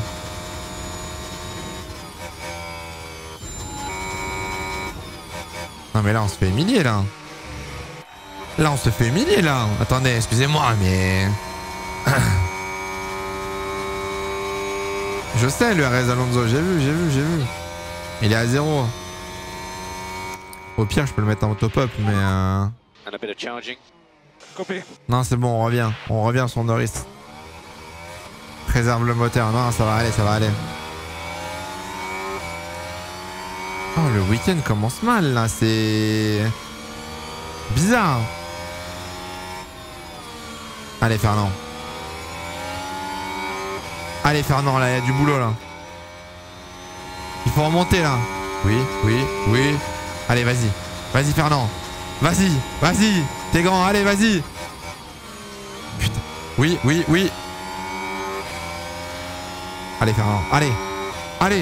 Non mais là on se fait humilier là. Là on se fait humilier là. Attendez, excusez-moi mais... Je sais le RS Alonso, j'ai vu. Il est à 0. Au pire je peux le mettre en auto-pop mais... And a bit of charging. Copy. Non c'est bon, on revient sur Norris. Préserve le moteur, non ça va aller, ça va aller. Oh le week-end commence mal là, c'est... bizarre. Allez Fernand. Allez Fernand, là il y a du boulot là. Il faut remonter là. Oui. Allez vas-y. Vas-y Fernand. Vas-y. T'es grand, allez vas-y. Putain. Oui. Allez Fernand, allez.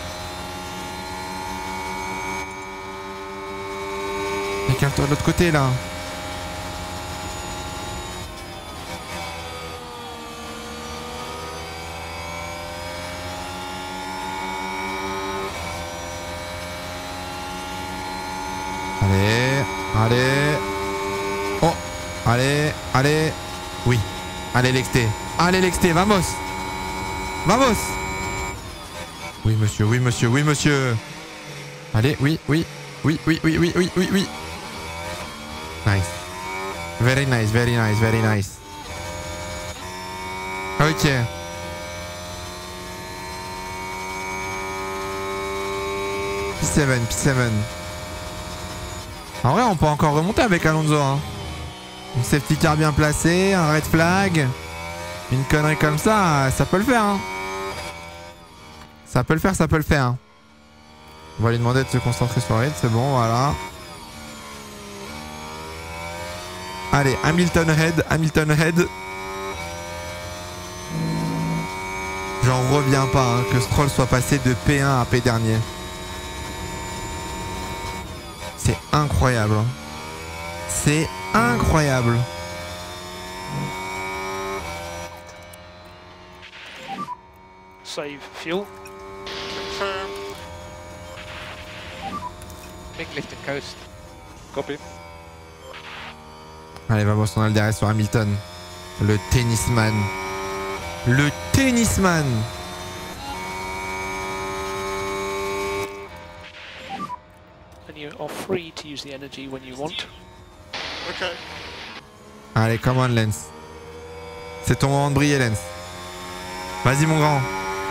Décale-toi de l'autre côté là. Allez. Oh, allez. Oui. Allez Lexté, vamos. Oui monsieur. Allez, oui. Nice. Very nice. Ok. P7. En vrai, on peut encore remonter avec Alonso. Hein. Une safety car bien placée, un red flag. Une connerie comme ça peut le faire. Hein. Ça peut le faire. On va lui demander de se concentrer sur la raid, c'est bon, voilà. Allez, Hamilton Head. J'en reviens pas hein, que Stroll soit passé de P1 à P dernier. C'est incroyable. C'est incroyable. Save fuel. Big lift and coast. Copy. Allez, vamos, on a le DRS sur Hamilton. Le tennisman. And you are free to use the energy when you want. Okay. Allez, come on, Lens. C'est ton moment de briller, Lens. Vas-y, mon grand.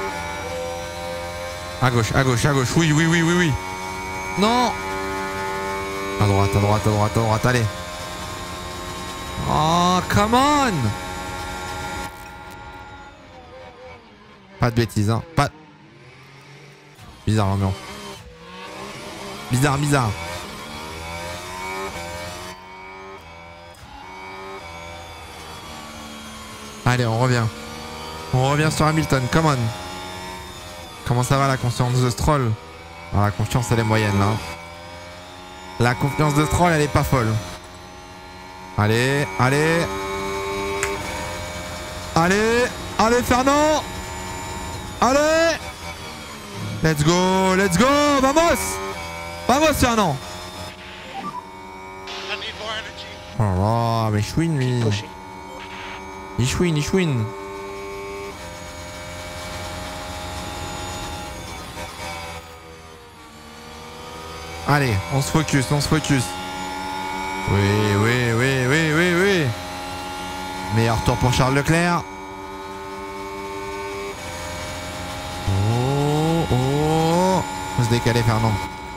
À gauche. Oui. Non. À droite, allez. Oh, come on. Pas de bêtises, hein. Pas... Bizarre, l'ambiance. Bizarre. Allez, on revient. On revient sur Hamilton, come on. Comment ça va la conscience de Stroll? Ah, la confiance elle est moyenne là. La confiance de Stroll, elle est pas folle. Allez, allez. Allez, allez Fernand. Allez. Let's go, let's go. Vamos. Vamos Fernand. Oh là là, mais chouine lui. Il chouine, il chouine. Allez, on se focus, on se focus. Oui, oui, oui, oui, oui, oui. Meilleur tour pour Charles Leclerc. Oh, oh. Faut se décaler, Fernand.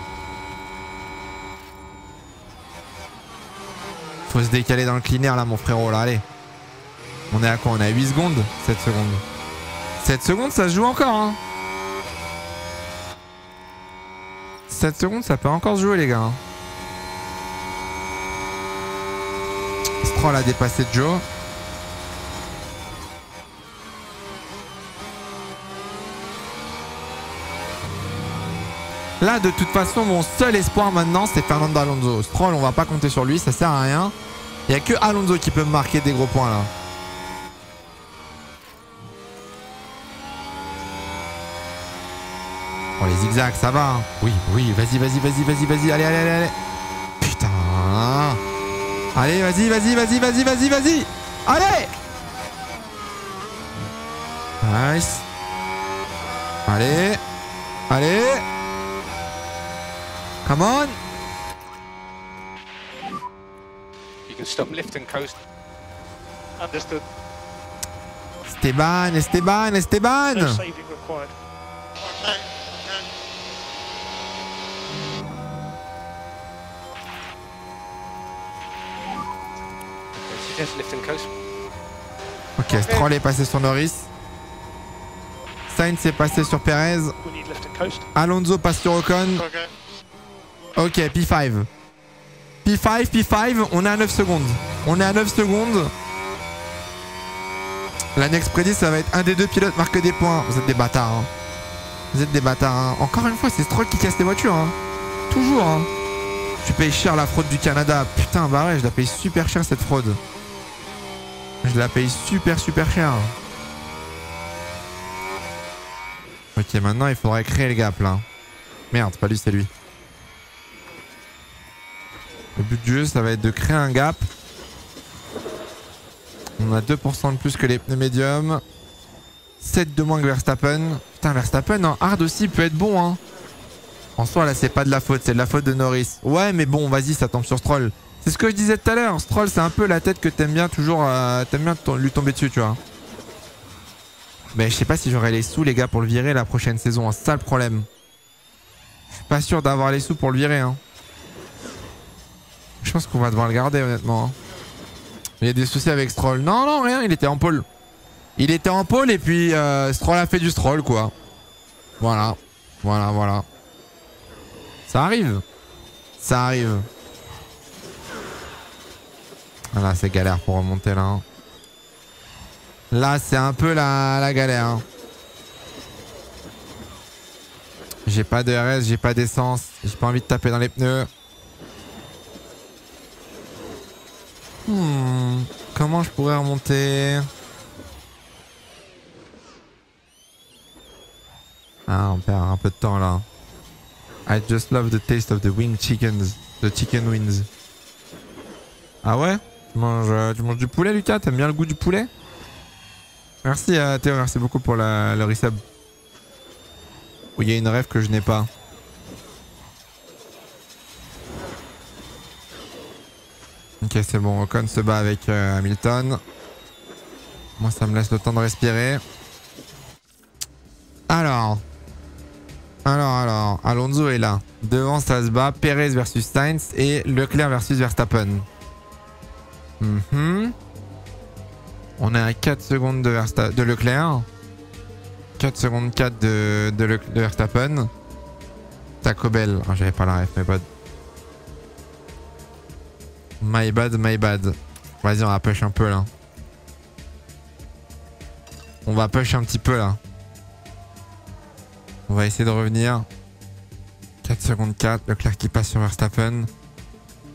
Faut se décaler dans le clean air là, mon frérot, là, allez. On est à quoi? On est à 8 secondes? 7 secondes. 7 secondes, ça se joue encore, hein. 7 secondes, ça peut encore se jouer, les gars. Stroll a dépassé Joe. Là, de toute façon, mon seul espoir maintenant, c'est Fernando Alonso. Stroll, on va pas compter sur lui, ça sert à rien. Il n'y a que Alonso qui peut me marquer des gros points, là. Oh, les zigzags, ça va. Hein. Oui, oui, vas-y, vas-y, vas-y, vas-y, vas-y. Allez, allez, allez, allez. Putain. Allez, vas-y, vas-y, vas-y, vas-y, vas-y, vas-y. Allez. Nice. Allez. Allez. Come on. You can stop lift and coast. Understood. Esteban, Esteban, Esteban. No saving required. Just lift and coast. Ok, Stroll est passé sur Norris. Sainz est passé sur Perez. We need lift and coast. Alonso passe sur Ocon. Ok, P5. P5, P5, on est à 9 secondes. On est à 9 secondes. La next prédit, ça va être un des deux pilotes marque des points. Vous êtes des bâtards. Hein. Vous êtes des bâtards. Hein. Encore une fois, c'est Stroll qui casse les voitures. Hein. Toujours. Hein. Tu payes cher la fraude du Canada. Putain, bah ouais, je la paye super cher cette fraude. Je la paye super cher. Ok, maintenant il faudrait créer le gap là. Merde, pas lui, c'est lui. Le but du jeu, ça va être de créer un gap. On a 2% de plus que les pneus médiums. 7 de moins que Verstappen. Putain, Verstappen en hard aussi peut être bon. Hein. En soi, là, c'est pas de la faute, c'est de la faute de Norris. Ouais, mais bon, vas-y, ça tombe sur Stroll. C'est ce que je disais tout à l'heure. Stroll, c'est un peu la tête que t'aimes bien toujours. T'aimes bien lui tomber dessus, tu vois. Mais je sais pas si j'aurai les sous, les gars, pour le virer la prochaine saison. Hein. C'est ça le problème. Je suis pas sûr d'avoir les sous pour le virer. Hein. Je pense qu'on va devoir le garder, honnêtement. Hein. Il y a des soucis avec Stroll. Non, non, rien. Il était en pôle. Il était en pôle et puis Stroll a fait du Stroll, quoi. Voilà. Voilà, voilà. Ça arrive. Ça arrive. Là, c'est galère pour remonter là. Hein. Là, c'est un peu la galère. Hein. J'ai pas de RS, j'ai pas d'essence. J'ai pas envie de taper dans les pneus. Comment je pourrais remonter? Ah, on perd un peu de temps là. I just love the taste of the winged chickens. The chicken wings. Ah ouais? Tu manges du poulet, Lucas? T'aimes bien le goût du poulet? Merci Théo, merci beaucoup pour le resub. Où il y a une rêve que je n'ai pas. Ok, c'est bon, Ocon se bat avec Hamilton. Moi, ça me laisse le temps de respirer. Alors, Alonso est là. Devant, ça se bat Perez versus Sainz et Leclerc versus Verstappen. On est à 4 secondes de Leclerc. 4 secondes 4 de Verstappen. Taco Bell. Oh, j'avais pas la ref, my bad. My bad, my bad. Vas-y, on va push un peu là. On va push un petit peu là. On va essayer de revenir. 4 secondes 4. Leclerc qui passe sur Verstappen.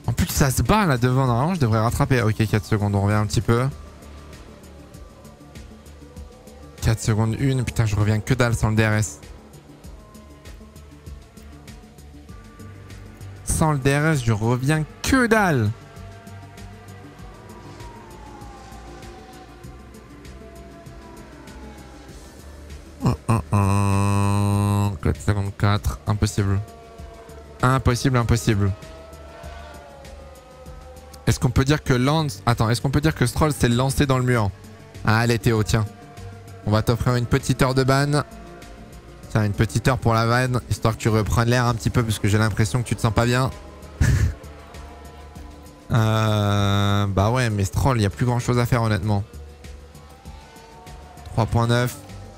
En plus, ça se bat là devant. Normalement, je devrais rattraper. Ok, 4 secondes. On revient un petit peu. 4 secondes 1. Putain, je reviens que dalle sans le DRS. Sans le DRS, je reviens que dalle. Oh, 4 secondes 4. Impossible. Impossible, impossible. Est-ce qu'on peut dire que Lance... Attends, est-ce qu'on peut dire que Stroll s'est lancé dans le mur? Ah, allez Théo, tiens. On va t'offrir une petite heure de ban. Tiens, une petite heure pour la vanne, histoire que tu reprennes l'air un petit peu, parce que j'ai l'impression que tu te sens pas bien. Bah ouais, mais Stroll, il n'y a plus grand chose à faire honnêtement. 3.9.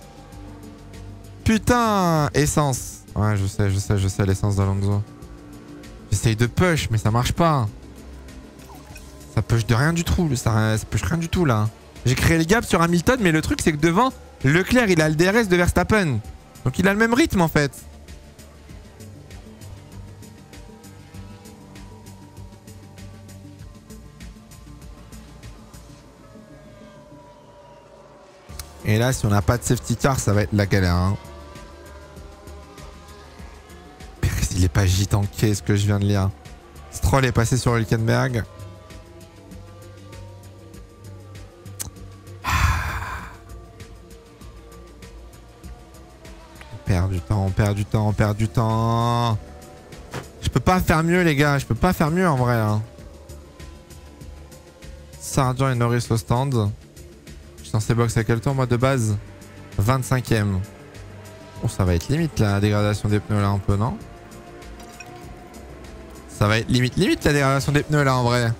Putain, essence. Ouais, je sais, l'essence d'Alonso. J'essaye de push, mais ça marche pas. Ça push de rien du tout, ça push rien du tout là. J'ai créé le gap sur Hamilton, mais le truc c'est que devant, Leclerc il a le DRS de Verstappen. Donc il a le même rythme en fait. Et là, si on n'a pas de safety car, ça va être la galère. Hein. Il est pas gitanké ce que je viens de lire. Stroll est passé sur Hülkenberg. On perd du temps, on perd du temps, on perd du temps. Je peux pas faire mieux les gars, je peux pas faire mieux en vrai. Hein. Sargent et Norris au stand. Je suis censé box à quel tour moi de base? 25ème. Oh, ça va être limite la dégradation des pneus là un peu, non? Ça va être limite la dégradation des pneus là en vrai.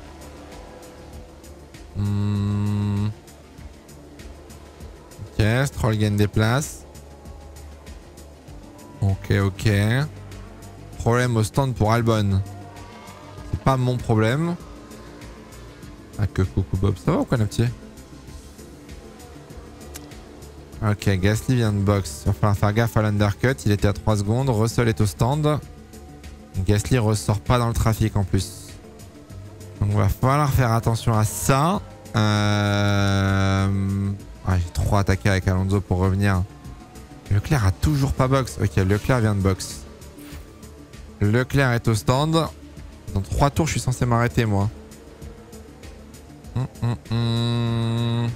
Ok, Stroll gagne des places. Ok. Problème au stand pour Albon. C'est pas mon problème. Ah que coucou Bob, ça va ou quoi Naptier? Ok, Gasly vient de box. Il va falloir faire gaffe à l'undercut. Il était à 3 secondes. Russell est au stand. Gasly ressort pas dans le trafic en plus. Donc va falloir faire attention à ça. J'ai trop attaqué avec Alonso pour revenir. Leclerc a toujours pas box. Ok, Leclerc vient de box. Leclerc est au stand. Dans 3 tours, je suis censé m'arrêter moi. Je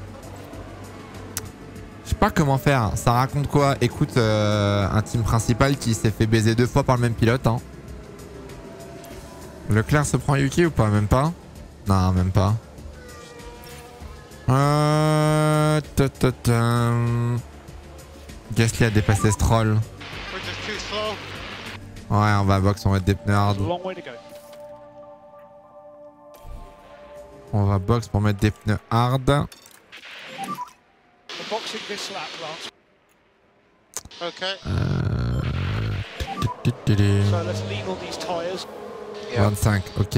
sais pas comment faire. Ça raconte quoi? Écoute, un team principal qui s'est fait baiser 2 fois par le même pilote. Hein. Leclerc se prend Yuki ou pas? Même pas? Non, même pas. Gasly a dépassé Stroll. Ouais, on va box, on va mettre des pneus hard. On va box pour mettre des pneus hard. Okay. 25, ok.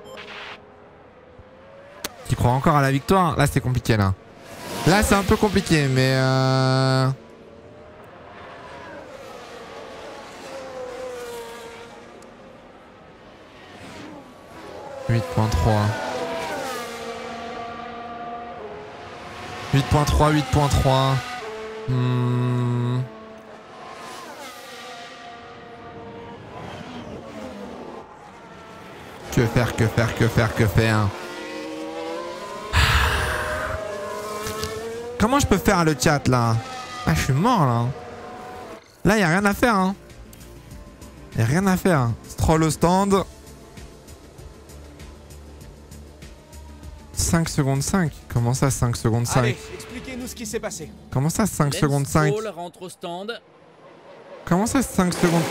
Tu crois encore à la victoire? Là c'est compliqué là. Là c'est un peu compliqué mais 8.3. 8.3. Que faire? Comment je peux faire le chat là? Ah, je suis mort là. Là, y a rien à faire. Hein. Y a rien à faire. Stroll au stand. 5 secondes 5. Comment ça 5 secondes 5? Allez, expliquez-nous ce qui s'est passé. Comment ça 5 secondes 5? Stroll rentre au stand. Comment ça 5 secondes?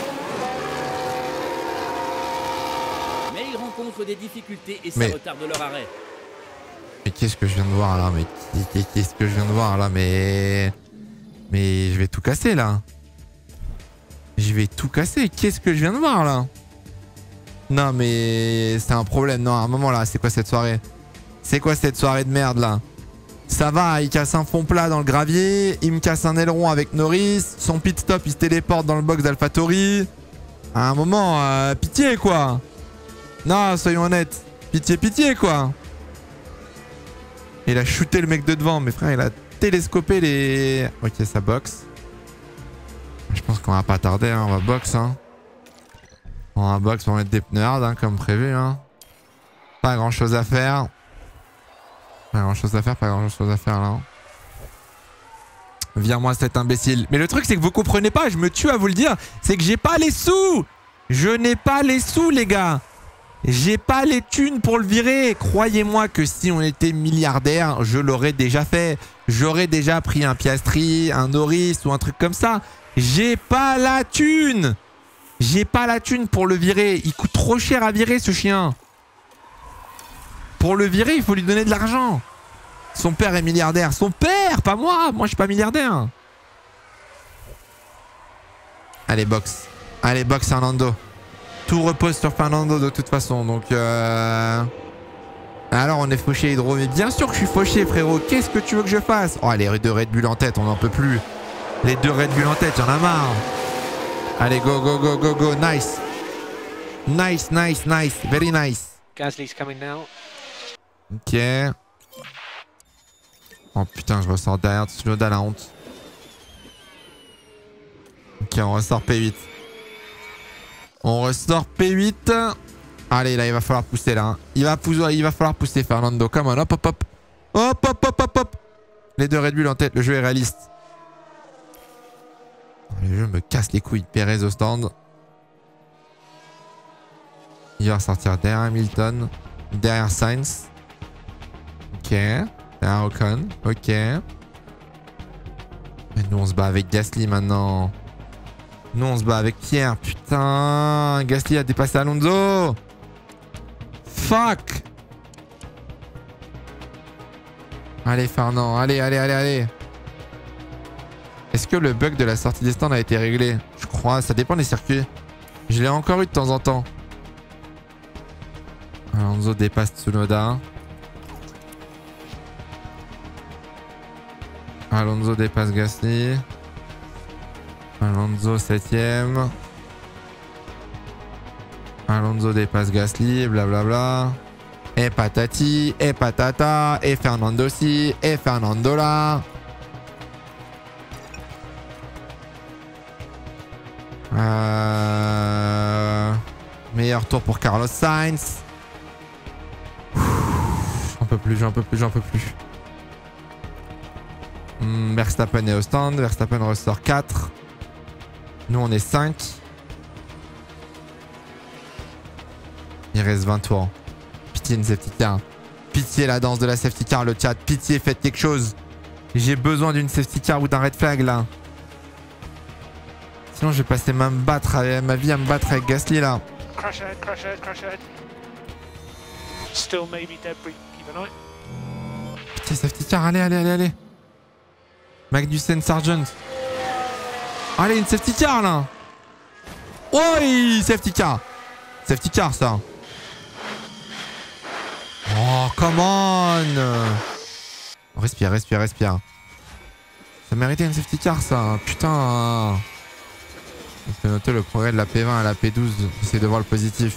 Mais ils rencontrent des difficultés et ça retarde leur arrêt. Mais qu'est-ce que je viens de voir là? Qu'est-ce que je viens de voir là? Mais je vais tout casser là. Qu'est-ce que je viens de voir là? Non mais c'est un problème. Non, à un moment là, c'est quoi cette soirée? C'est quoi cette soirée de merde là? Ça va, il casse un fond plat dans le gravier, il me casse un aileron avec Norris, son pit stop il se téléporte dans le box d'AlphaTauri. À un moment, pitié quoi. Non, soyons honnêtes. Pitié, pitié, quoi. Il a shooté le mec de devant. Mais frère, il a télescopé les... Ok, ça boxe. Je pense qu'on va pas tarder, hein. On va box, hein. On va box pour mettre des pneus hard, hein, comme prévu, hein. Pas grand chose à faire. Pas grand chose à faire, là. Hein. Vire-moi cet imbécile. Mais le truc, c'est que vous comprenez pas, je me tue à vous le dire, c'est que j'ai pas les sous. Je n'ai pas les sous, les gars. J'ai pas les thunes pour le virer. Croyez-moi que si on était milliardaire, je l'aurais déjà fait. J'aurais déjà pris un Piastri, un Norris ou un truc comme ça. J'ai pas la thune. J'ai pas la thune pour le virer. Il coûte trop cher à virer, ce chien. Pour le virer, il faut lui donner de l'argent. Son père est milliardaire. Son père, pas moi. Moi, je suis pas milliardaire. Allez, box. Allez, box Fernando. Tout repose sur Fernando de toute façon. Donc, alors, on est fauché, Hydro. Mais bien sûr que je suis fauché, frérot. Qu'est-ce que tu veux que je fasse? Oh, les deux Red Bull en tête, on n'en peut plus. Les deux Red Bull en tête, j'en ai marre. Allez, go, go, go, go, go. Nice. Nice, nice, nice. Very nice. Gasly's coming now. Ok. Oh putain, je ressors derrière Tsunoda, la honte. Ok, on ressort P8. On ressort P8. Allez, là, il va falloir pousser, là. Hein. Il va falloir pousser, Fernando. Come on, hop, hop, hop. Hop, hop, hop, hop, hop. Les deux Red Bull en tête, le jeu est réaliste. Le jeu me casse les couilles. Perez au stand. Il va sortir derrière Hamilton. Derrière Sainz. Ok. Derrière Ocon. Ok. Et nous, on se bat avec Gasly maintenant. Nous, on se bat avec Pierre. Putain. Gasly a dépassé Alonso. Fuck. Allez, Fernand. Allez, allez, allez, allez. Est-ce que le bug de la sortie des stands a été réglé? Je crois. Ça dépend des circuits. Je l'ai encore eu de temps en temps. Alonso dépasse Tsunoda. Alonso dépasse Gasly. Alonso 7ème. Alonso dépasse Gasly, blablabla. Et patati, et patata, et Fernando aussi, et Fernando là. Meilleur tour pour Carlos Sainz. J'en peux plus, j'en peux plus, j'en peux plus. Verstappen est au stand. Verstappen ressort 4. Nous, on est 5. Il reste 20 tours. Pitié, une safety car. Pitié, la danse de la safety car, le chat. Pitié, faites quelque chose. J'ai besoin d'une safety car ou d'un red flag, là. Sinon, je vais passer ma vie à me battre avec Gasly, là. Crash ahead, crash ahead, crash ahead. Still maybe debris, keep an eye. Pitié, safety car, allez, allez, allez, allez. Magnussen Sargent. Allez, une safety car, là. Oui, safety car. Safety car, ça. Oh, come on. Respire, respire, respire. Ça méritait une safety car, ça. Putain. On peut noter le progrès de la P20 à la P12. J'essaie de voir le positif.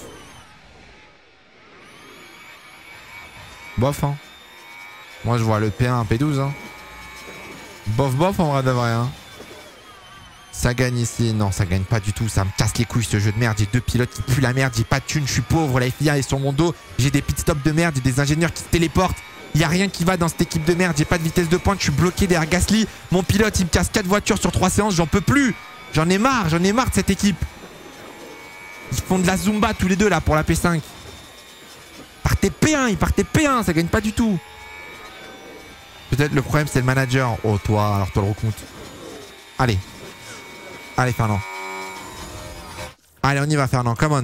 Bof, hein. Moi, je vois le P1 à P12, hein. Bof, bof, en vrai de vrai, hein. Ça gagne ici. Non, ça gagne pas du tout. Ça me casse les couilles, ce jeu de merde. J'ai deux pilotes qui puent la merde. J'ai pas de thune. Je suis pauvre. La FIA est sur mon dos. J'ai des pit stops de merde. J'ai des ingénieurs qui se téléportent. Il y a rien qui va dans cette équipe de merde. J'ai pas de vitesse de pointe. Je suis bloqué derrière Gasly. Mon pilote, il me casse 4 voitures sur 3 séances. J'en peux plus. J'en ai marre. J'en ai marre de cette équipe. Ils font de la Zumba tous les deux, là, pour la P5. Ils partaient P1. Ils partaient P1. Ça gagne pas du tout. Peut-être le problème, c'est le manager. Oh, toi, alors toi le recompte. Allez. Allez, Fernand. Allez, on y va, Fernand. Come on.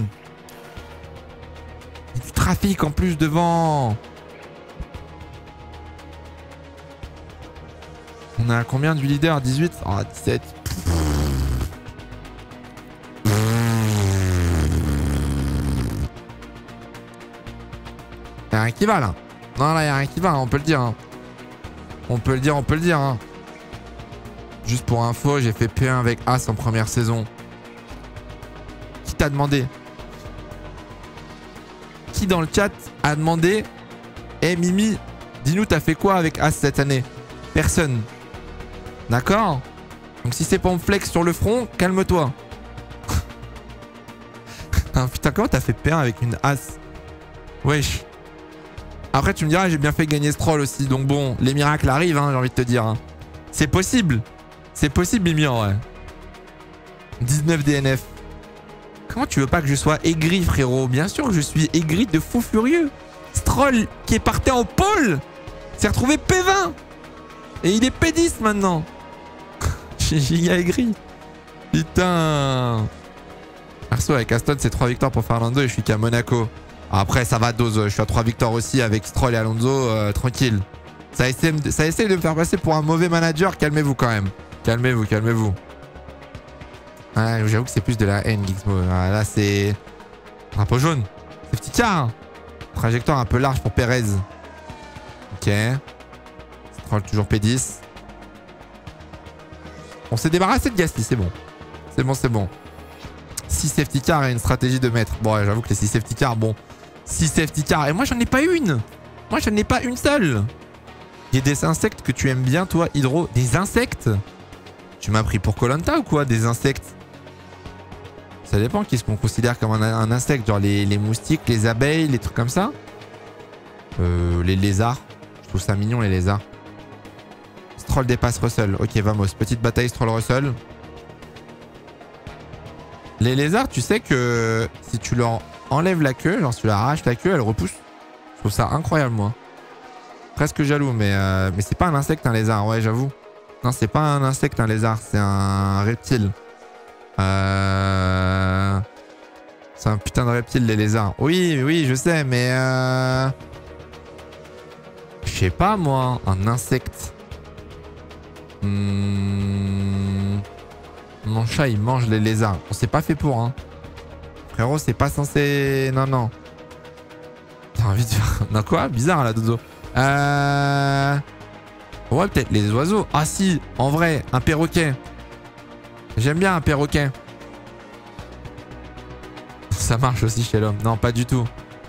Il y a du trafic en plus devant. On est à combien du leader? 18? Oh, 17. Y'a rien qui va, là. Non, là, y'a rien qui va, on peut le dire. Hein. On peut le dire, on peut le dire. Hein. Juste pour info, j'ai fait P1 avec As en première saison. Qui t'a demandé? qui dans le chat a demandé Eh Mimi, dis-nous t'as fait quoi avec As cette année? Personne. D'accord? Donc si c'est pas un flex sur le front, calme-toi. Ah, putain, comment t'as fait P1 avec une As? Wesh. Après tu me diras j'ai bien fait gagner Stroll aussi. Donc bon, les miracles arrivent hein, j'ai envie de te dire. Hein. C'est possible. C'est possible Mimi en vrai. 19 DNF. Comment tu veux pas que je sois aigri frérot? Bien sûr que je suis aigri de fou furieux. Stroll qui est parti en pole s'est retrouvé P20. Et il est P10 maintenant. J'ai giga aigri. Putain. Perso avec Aston c'est 3 victoires pour Fernando et je suis qu'à Monaco. Après ça va dose, je suis à 3 victoires aussi avec Stroll et Alonso, tranquille. Ça essaie de me faire passer pour un mauvais manager, calmez-vous quand même. Calmez-vous, calmez-vous. Ah, j'avoue que c'est plus de la haine Gizmo. Ah, là c'est... Drapeau jaune. C'est petit car. Trajectoire un peu large pour Perez. Ok. Stroll toujours P10. On s'est débarrassé de Gasly, c'est bon. C'est bon, c'est bon. 6 safety cars et une stratégie de mettre. Bon, ouais, j'avoue que les 6 safety cars, bon. 6 safety cars. Et moi, j'en ai pas une. Moi, j'en ai pas une seule. Il y a des insectes que tu aimes bien, toi, Hydro. Des insectes? Tu m'as pris pour Koh-Lanta ou quoi? Des insectes? Ça dépend qu'est-ce qu'on considère comme un insecte. Genre les moustiques, les abeilles, les trucs comme ça. Les lézards. Je trouve ça mignon, les lézards. Stroll dépasse Russell. Ok, vamos. Petite bataille Stroll-Russell. Les lézards, tu sais que si tu leur enlèves la queue, genre si tu leur arraches la queue, elle repousse. Je trouve ça incroyable, moi. Presque jaloux, mais c'est pas un insecte, un lézard. Ouais, j'avoue. Non, c'est pas un insecte, un lézard. C'est un reptile. C'est un putain de reptile, les lézards. Oui, oui, je sais, mais... Je sais pas, moi. Un insecte. Mon chat, il mange les lézards. On s'est pas fait pour, hein. Frérot, c'est pas censé... Non, non. T'as envie de faire... Non, quoi? Bizarre, là, Dodo. Ouais, peut-être les oiseaux. Ah si, en vrai, un perroquet. J'aime bien un perroquet. Ça marche aussi chez l'homme. Non, pas du tout.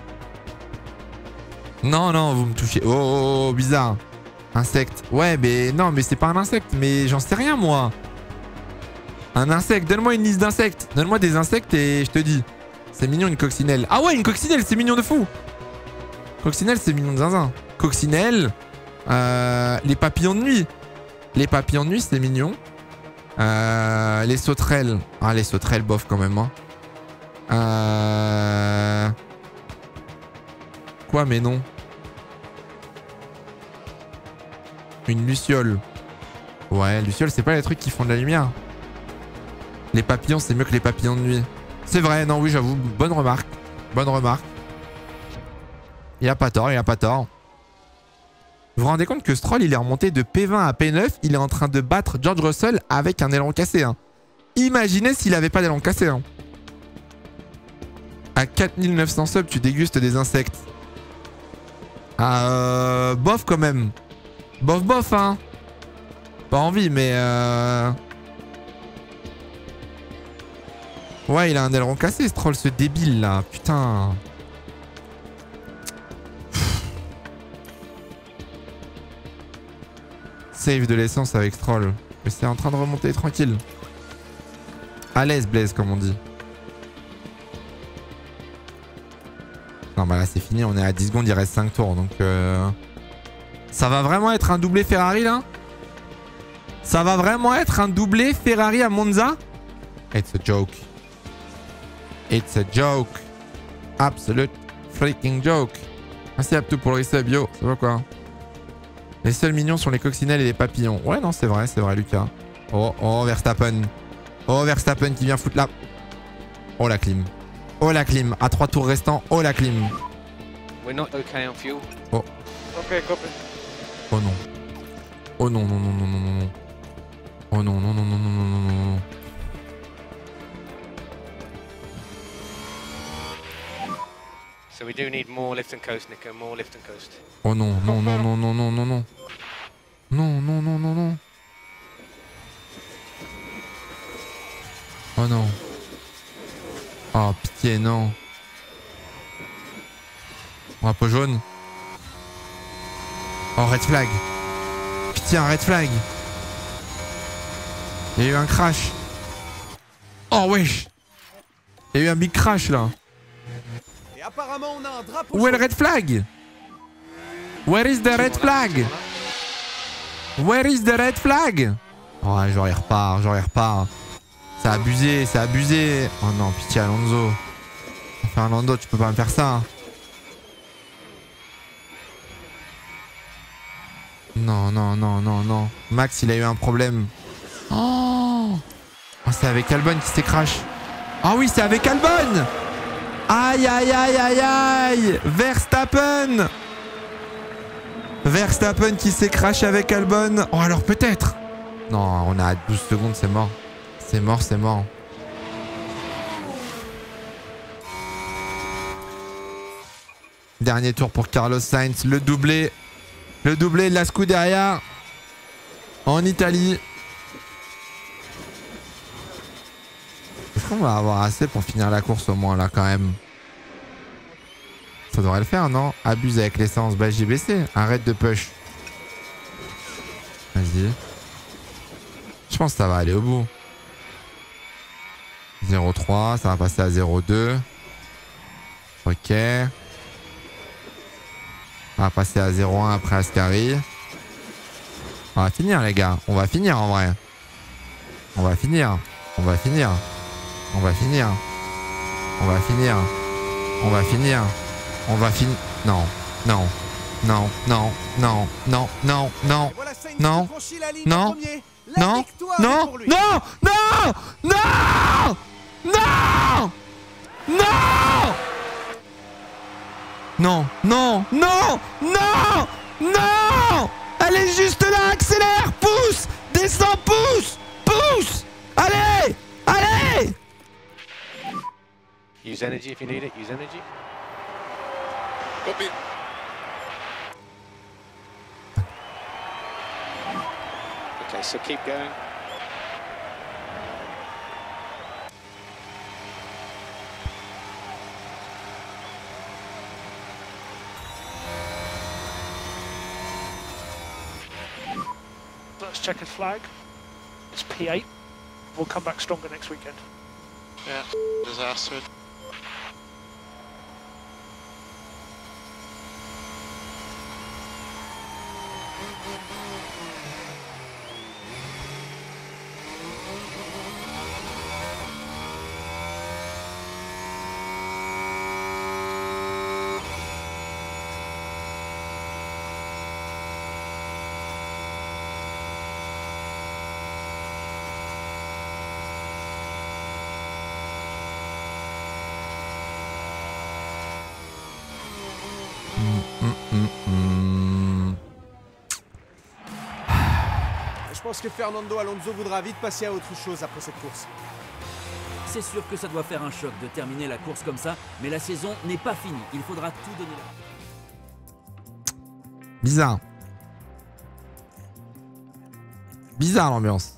Non, non, vous me touchez. Oh, bizarre. Insecte. Ouais, mais non, mais c'est pas un insecte. Mais j'en sais rien, moi. Un insecte. Donne-moi une liste d'insectes. Donne-moi des insectes et je te dis. C'est mignon, une coccinelle. Ah ouais, une coccinelle, c'est mignon de fou. Coccinelle, c'est mignon de zinzin. Coccinelle. Les papillons de nuit. Les papillons de nuit, c'est mignon. Les sauterelles. Ah, les sauterelles, bof quand même. Hein. Quoi, mais non. Une luciole. Ouais, luciole, c'est pas les trucs qui font de la lumière. Les papillons, c'est mieux que les papillons de nuit. C'est vrai, non, oui, j'avoue. Bonne remarque. Bonne remarque. Il a pas tort, il a pas tort. Vous vous rendez compte que Stroll, il est remonté de P20 à P9. Il est en train de battre George Russell avec un élan cassé. Hein. Imaginez s'il avait pas d'élan cassé. Hein. À 4900 subs, tu dégustes des insectes. Ah, bof quand même. Bof, bof, hein. Pas envie, mais... Ouais, il a un aileron cassé, Stroll, ce débile, là. Putain. Save de l'essence avec Stroll. Mais c'est en train de remonter tranquille. À l'aise, Blaise, comme on dit. Non, bah là, c'est fini. On est à 10 secondes, il reste 5 tours. Donc, ça va vraiment être un doublé Ferrari, là? Ça va vraiment être un doublé Ferrari à Monza? It's a joke. It's a joke. Absolute freaking joke. Merci à tout pour le resub, yo. Ça va quoi? Les seuls mignons sont les coccinelles et les papillons. Ouais, non, c'est vrai, Lucas. Oh, oh, Verstappen. Oh, Verstappen qui vient foutre la... Oh, la clim. Oh, la clim. À 3 tours restants, oh, la clim. We're not okay on fuel. Oh. Okay, copy. Oh non. Oh non, non, non, non, non, non. Oh non, non, non, non, non, non, non, non. So we do need more lift and coast, Nico. More lift and coast. Oh non, non, non, non, non, non, non, non. Non, non, non, non, non. Oh non. Oh, pitié, non. Drapeau jaune. Oh, red flag. Pitié, un red flag. Il y a eu un crash. Oh, wesh. Il y a eu un big crash, là. Et apparemment, on a un drapeau. Où est le red flag? Where is the red flag? Where is the red flag? Oh, genre il repart, C'est abusé, c'est abusé. Oh non, pitié Alonso. Fernando, tu peux pas me faire ça. Non, non, non, non, non. Max, il a eu un problème. Oh, c'est avec Albon qui s'est crash. Ah oui, c'est avec Albon. Aïe, aïe, aïe, aïe, aïe. Verstappen. Verstappen qui s'est crash avec Albon. Oh, alors peut-être. Non, on a à 12 secondes, c'est mort. C'est mort, c'est mort. Dernier tour pour Carlos Sainz. Le doublé. Le doublé de la Scuderia. En Italie. Est-ce qu'on va avoir assez pour finir la course au moins là quand même? Ça devrait le faire, non? Abuse avec l'essence. Bah JBC. Arrête de push. Vas-y. Je pense que ça va aller au bout. 0,3. Ça va passer à 0,2. Ok. On va passer à 0,1 après Ascari. On va finir les gars. On va finir en vrai. On va finir. On va finir. On va finir. On va finir. On va finir. On va finir. Non. Non. Non. Non. Non. Non. Non. Non. Voilà Sainz Non. qui franchit la ligne Non. en premier. La Non. victoire est Non. pour lui. Non. Non. Non. Non. Non. Non, non, non, non, non. Elle est juste là, accélère, pousse, descends, pousse, pousse. Allez, allez. Use energy if you need it. Use energy. Copy. Okay, so keep going. Let's check his flag. It's P8. We'll come back stronger next weekend. Yeah, disaster. Je pense que Fernando Alonso voudra vite passer à autre chose après cette course. C'est sûr que ça doit faire un choc de terminer la course comme ça, mais la saison n'est pas finie. Il faudra tout donner là. Bizarre. Bizarre l'ambiance.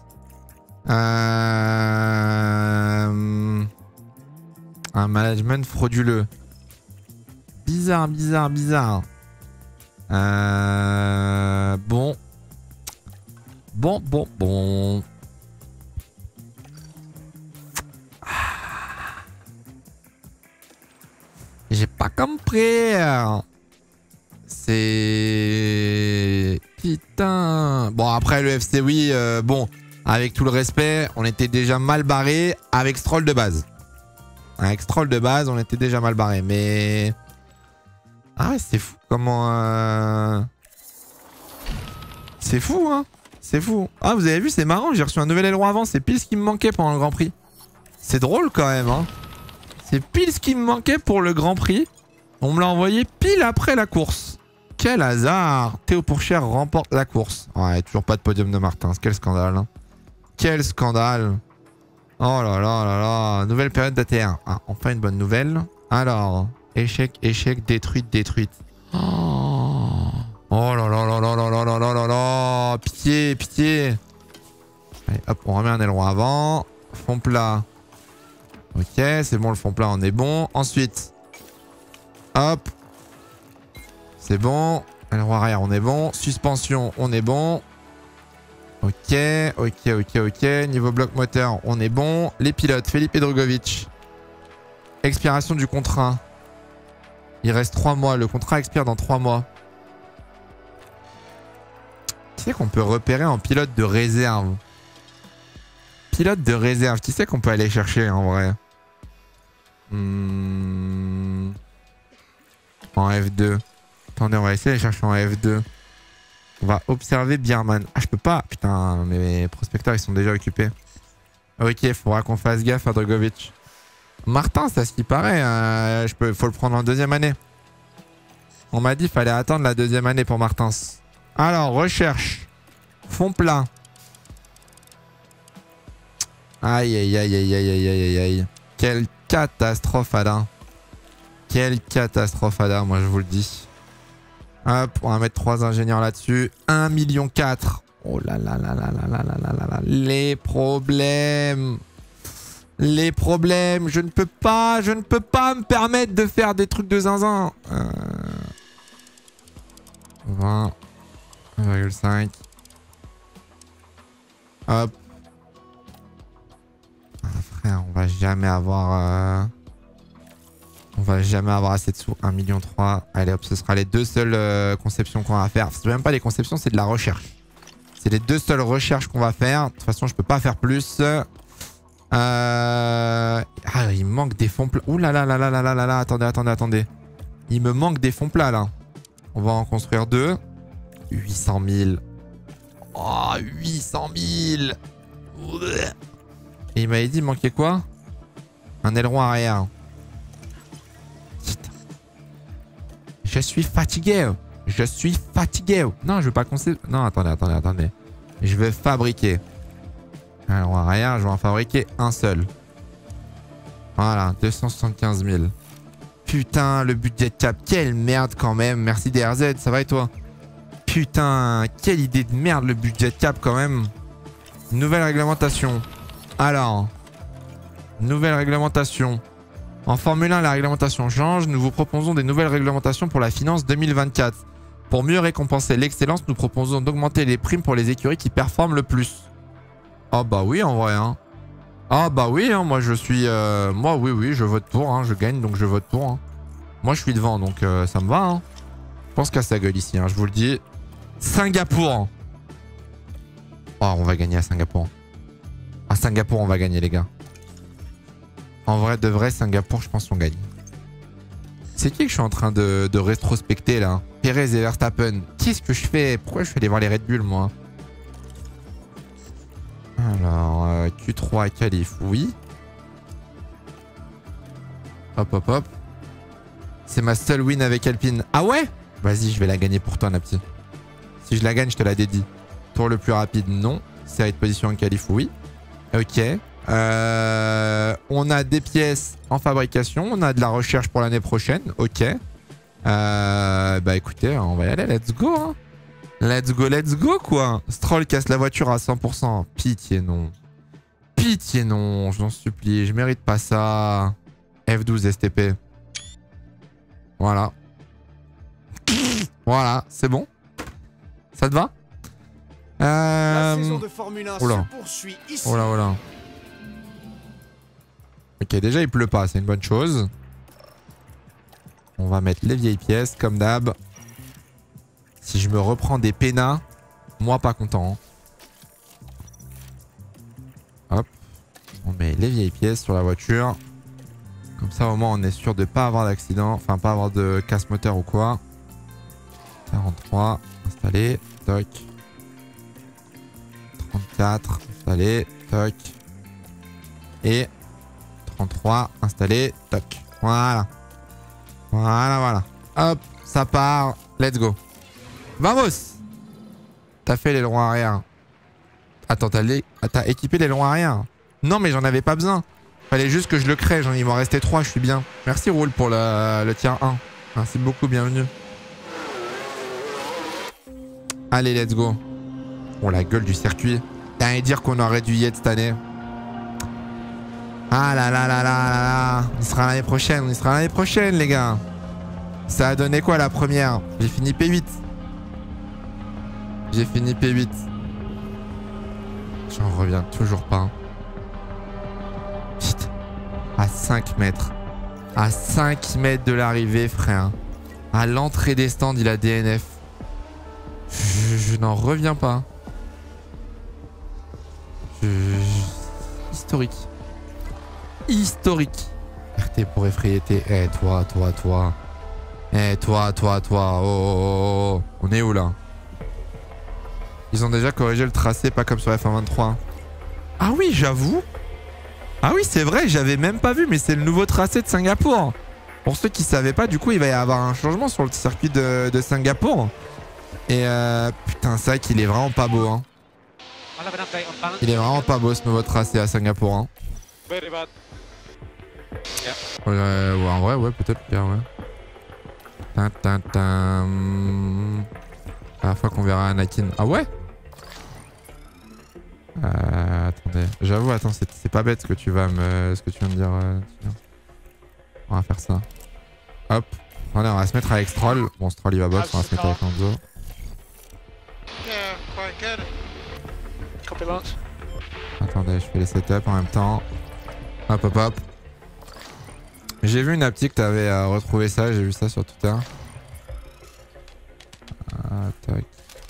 Un management frauduleux. Bizarre, bizarre, bizarre. Bon. Bon. J'ai pas compris. C'est... Putain. Bon, après le FC, oui, bon, avec tout le respect, on était déjà mal barré avec Stroll de base. Avec Stroll de base, on était déjà mal barré, mais... Ah ouais, c'est fou comment... C'est fou, hein. C'est fou. Ah, vous avez vu, c'est marrant, j'ai reçu un nouvel aileron avant, c'est pile ce qui me manquait pendant le Grand Prix. C'est drôle quand même, hein. C'est pile ce qui me manquait pour le Grand Prix. On me l'a envoyé pile après la course. Quel hasard. Théo Pourchère remporte la course. Ouais, toujours pas de podium de Martins. Quel scandale. Hein. Quel scandale. Oh là là là là. Nouvelle période d'AT1. Ah, enfin une bonne nouvelle. Alors, échec, détruite. Oh là là là là là là là là là là. Pitié. Allez, hop, on remet un aileron avant. Fond plat. Ok, c'est bon, le fond plat, on est bon. Ensuite, hop. C'est bon. Aileron arrière, on est bon. Suspension, on est bon. Ok, ok. Niveau bloc moteur, on est bon. Les pilotes, Felipe Drugovich. Expiration du contrat. Il reste 3 mois. Le contrat expire dans 3 mois. Qui c'est qu'on peut repérer en pilote de réserve? Pilote de réserve, qui c'est qu'on peut aller chercher en vrai? En F2. Attendez, on va essayer d'aller chercher en F2. On va observer Bierman. Ah, je peux pas. Putain, mes prospecteurs, ils sont déjà occupés. Ok, il faudra qu'on fasse gaffe à Drugovich. Martin, ça ce qui paraît. Faut le prendre en deuxième année. On m'a dit qu'il fallait attendre la deuxième année pour Martins. Alors, recherche. Fond plat. Aïe, aïe, aïe, aïe, aïe, aïe, aïe, aïe. Quelle catastrophe, Alain. Quelle catastrophe, Alain, moi je vous le dis. Hop, on va mettre 3 ingénieurs là-dessus. 1,4 million. Oh là là là là là là là là là. Les problèmes. Les problèmes. Je ne peux pas me permettre de faire des trucs de zinzin. 20,5. Hop. Frère, on va jamais avoir... On va jamais avoir assez de sous. 1,3 million. Allez hop, ce sera les 2 seules conceptions qu'on va faire. C'est même pas des conceptions, c'est de la recherche. C'est les 2 seules recherches qu'on va faire. De toute façon, je peux pas faire plus. Ah, il me manque des fonds plats. Ouh là là là là là là là là. Attendez. Il me manque des fonds plats là. On va en construire 2. 800 000. Oh, 800 000. Et il m'avait dit, il manquait quoi? Un aileron arrière. Putain. Je suis fatigué. Non, je veux pas concevoir. Non, attendez. Je vais fabriquer. Aileron arrière, je vais en fabriquer un seul. Voilà, 275 000. Putain, le budget cap. Quelle merde quand même. Merci DRZ, ça va et toi? Putain, quelle idée de merde le budget cap quand même. Nouvelle réglementation. Alors, nouvelle réglementation. En Formule 1, la réglementation change. Nous vous proposons des nouvelles réglementations pour la finance 2024. Pour mieux récompenser l'excellence, nous proposons d'augmenter les primes pour les écuries qui performent le plus. Ah bah oui, en vrai. Hein. Ah bah oui, hein, moi je suis... Moi oui, je vote pour. Hein, je gagne, donc je vote pour. Hein. Moi je suis devant, donc ça me va. Hein. Je pense qu'à sa gueule ici, hein, je vous le dis. Singapour. Oh, on va gagner à Singapour. À Singapour, on va gagner, les gars. En vrai, de vrai, Singapour, je pense qu'on gagne. C'est qui que je suis en train de rétrospecter, là? Perez et Verstappen. Qu'est-ce que je fais? Pourquoi je suis allé voir les Red Bull, moi? Alors, Q3 qualif, oui. Hop. C'est ma seule win avec Alpine. Ah ouais? Vas-y, je vais la gagner pour toi, la petite. Si je la gagne, je te la dédie. Tour le plus rapide, non. Série de position en qualif, oui. Ok. On a des pièces en fabrication. On a de la recherche pour l'année prochaine. Ok. Bah écoutez, on va y aller. Let's go. Hein. Let's go quoi. Stroll casse la voiture à 100%. Pitié non. Pitié non, je t'en supplie. Je mérite pas ça. F12 STP. Voilà. Voilà, c'est bon. Ça te va? La saison de Formule 1 se poursuit ici. Oh là. Ok, déjà il pleut pas, c'est une bonne chose. On va mettre les vieilles pièces comme d'hab. Si je me reprends des pénas, moi pas content. Hein. Hop. On met les vieilles pièces sur la voiture. Comme ça au moins on est sûr de pas avoir d'accident. Enfin pas avoir de casse moteur ou quoi. 43, installé, toc. 34, installé, toc. Et 33, installé, toc. Voilà. Voilà. Hop, ça part. Let's go. Vamos! T'as fait l'aileron arrière. Attends, t'as équipé l'aileron arrière? Non, mais j'en avais pas besoin. Fallait juste que je le crée. Il m'en restait 3, je suis bien. Merci Roule pour le tiers 1. Merci beaucoup, bienvenue. Allez, let's go. Oh, la gueule du circuit. T'as à dire qu'on aurait dû y être cette année. Ah là là là là là là. On y sera l'année prochaine, les gars. Ça a donné quoi la première? J'ai fini P8. J'ai fini P8. J'en reviens toujours pas. Putain. À 5 mètres. À 5 mètres de l'arrivée, frère. À l'entrée des stands, il a DNF. Je n'en reviens pas. Historique. Historique. RT pour effrayer T. Eh, toi. Eh, toi. Oh. On est où, là? Ils ont déjà corrigé le tracé, pas comme sur F123. Ah oui, j'avoue. Ah oui, c'est vrai, j'avais même pas vu, mais c'est le nouveau tracé de Singapour. Pour ceux qui savaient pas, du coup, il va y avoir un changement sur le circuit de Singapour. Et putain, c'est vrai qu'il est vraiment pas beau, hein. Il est vraiment pas beau, ce nouveau tracé à Singapour, hein. Very bad. Ouais, en vrai, ouais, peut-être bien, ouais. La fois qu'on verra Anakin. Ah ouais? Attendez. J'avoue, attends, c'est pas bête ce que tu vas me dire. On va faire ça. Hop. Attendez, on va se mettre avec Stroll. Bon, Stroll il va box, on va se mettre avec Alonso. Yeah, quite good. Copy, Lance. Attendez, je fais les setups en même temps. Hop. J'ai vu une appli que t'avais retrouvé ça, j'ai vu ça sur Twitter. Tac.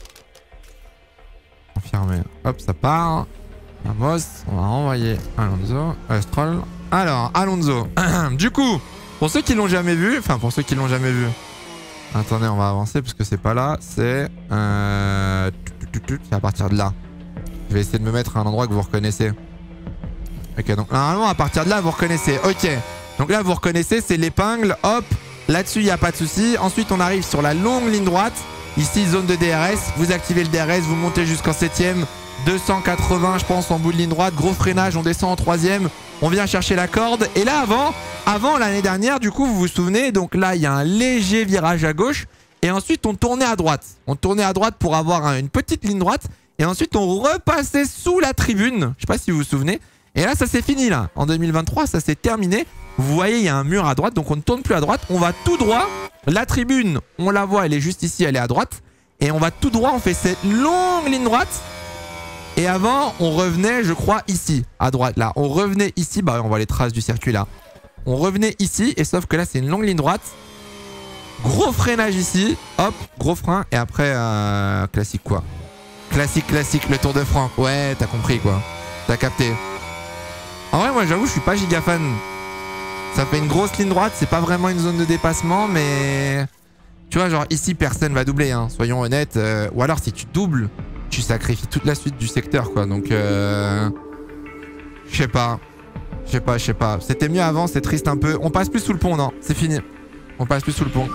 Confirmé. Hop, ça part. Vamos, on va renvoyer Alonso. Stroll. Alors, Alonso. Du coup, pour ceux qui l'ont jamais vu, attendez, on va avancer parce que c'est pas là. C'est à partir de là. Je vais essayer de me mettre à un endroit que vous reconnaissez. Ok, donc normalement à partir de là vous reconnaissez. Ok, donc là vous reconnaissez, c'est l'épingle. Hop, là-dessus il n'y a pas de souci. Ensuite on arrive sur la longue ligne droite. Ici zone de DRS. Vous activez le DRS, vous montez jusqu'en 7ème. 280 je pense en bout de ligne droite. Gros freinage, on descend en 3ème. On vient chercher la corde. Et là avant l'année dernière, du coup vous vous souvenez, donc là il y a un léger virage à gauche. Et ensuite on tournait à droite. On tournait à droite pour avoir une petite ligne droite. Et ensuite on repassait sous la tribune. Je sais pas si vous vous souvenez. Et là ça c'est fini là. En 2023 ça s'est terminé. Vous voyez il y a un mur à droite. Donc on ne tourne plus à droite. On va tout droit. La tribune on la voit, elle est juste ici, elle est à droite. Et on va tout droit, on fait cette longue ligne droite. Et avant on revenait je crois ici. À droite là. On revenait ici. Bah on voit les traces du circuit là. On revenait ici. Et sauf que là c'est une longue ligne droite. Gros freinage ici. Hop, gros frein. Et après classique quoi. Classique, le Tour de France. Ouais, t'as compris quoi. T'as capté. En vrai, moi j'avoue, je suis pas giga fan. Ça fait une grosse ligne droite, c'est pas vraiment une zone de dépassement, mais... Tu vois, genre ici, personne va doubler, hein, soyons honnêtes. Ou alors, si tu doubles, tu sacrifies toute la suite du secteur, quoi. Donc, je sais pas. C'était mieux avant, c'est triste un peu. On passe plus sous le pont, non, c'est fini. On passe plus sous le pont.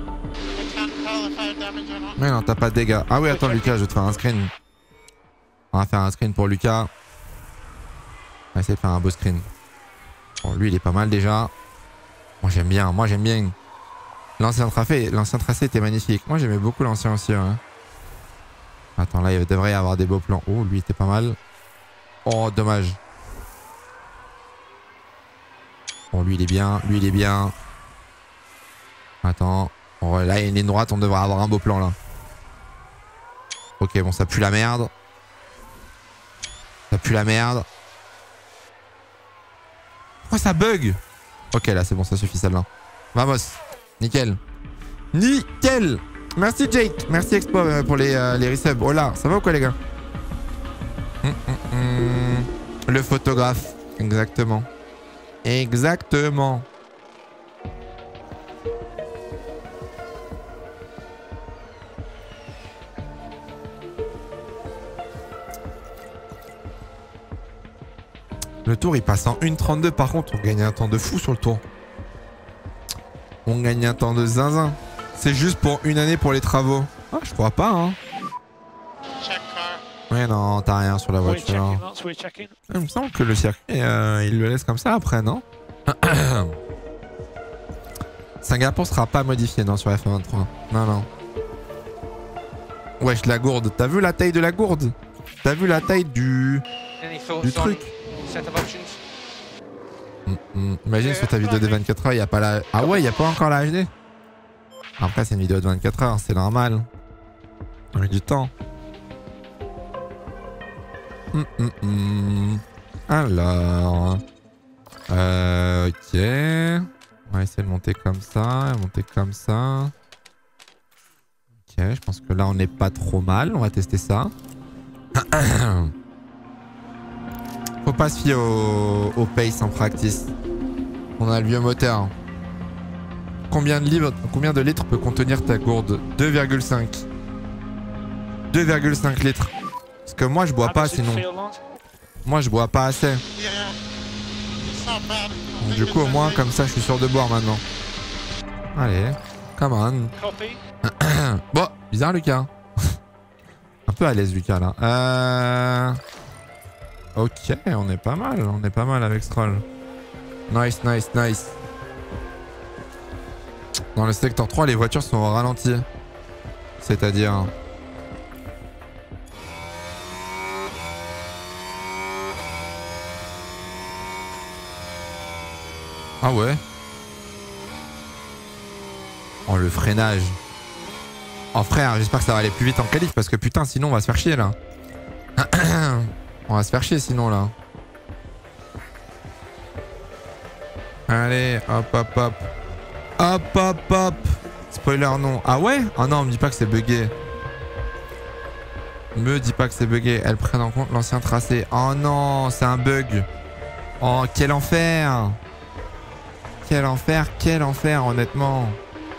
Mais non, t'as pas de dégâts. Ah oui, attends, Lucas, je vais te faire un screen. On va faire un screen pour Lucas. On va essayer de faire un beau screen. Bon, lui, il est pas mal déjà. Moi, j'aime bien. L'ancien tracé était magnifique. Moi, j'aimais beaucoup l'ancien aussi. Ouais. Attends, là, il devrait y avoir des beaux plans. Oh, lui, il était pas mal. Oh, dommage. Bon, lui, il est bien. Attends. Bon, là, il y a une ligne droite, on devrait avoir un beau plan là. Ok, bon, ça pue la merde. Pourquoi ça bug? Ok, là, c'est bon, ça suffit celle-là. Vamos. Nickel. Merci Jake. Merci Expo pour les resubs. Oh là, ça va ou quoi les gars? Le photographe. Exactement. Le tour il passe en 1,32. Par contre on gagne un temps de fou sur le tour. On gagne un temps de zinzin. C'est juste pour une année pour les travaux. Ah je crois pas hein. Ouais non t'as rien sur la voiture. Il me semble que le circuit il le laisse comme ça après non. Singapour sera pas modifié non sur F123. Non. Wesh la gourde. T'as vu la taille de la gourde? T'as vu la taille du truc? Imagine sur ta vidéo de 24 heures, il n'y a pas la... Ah ouais, il n'y a pas encore la HD? Après, c'est une vidéo de 24 heures, c'est normal. On a du temps. Alors. Ok. On va essayer de monter comme ça, monter comme ça. Ok, je pense que là, on n'est pas trop mal. On va tester ça. Faut pas se fier au pace en practice. On a le vieux moteur. Combien de litres peut contenir ta gourde? 2,5. 2,5 litres. Parce que moi je bois pas sinon. Moi je bois pas assez. Donc, du coup au moins comme ça je suis sûr de boire maintenant. Allez, come on. Bon, bizarre Lucas. Un peu à l'aise Lucas là. Ok, on est pas mal avec Stroll. Nice, nice, nice. Dans le secteur 3, les voitures sont au ralenti. C'est-à-dire... Ah ouais. Oh, le freinage. Oh frère, j'espère que ça va aller plus vite en qualif parce que putain, sinon on va se faire chier là. On va se faire chier sinon là. Allez, hop, hop, hop. Hop, hop, hop. Spoiler, non. Ah ouais? Ah non, me dis pas que c'est bugué. Me dis pas que c'est bugué. Elles prennent en compte l'ancien tracé. Oh non, c'est un bug. Oh, quel enfer. Quel enfer, honnêtement.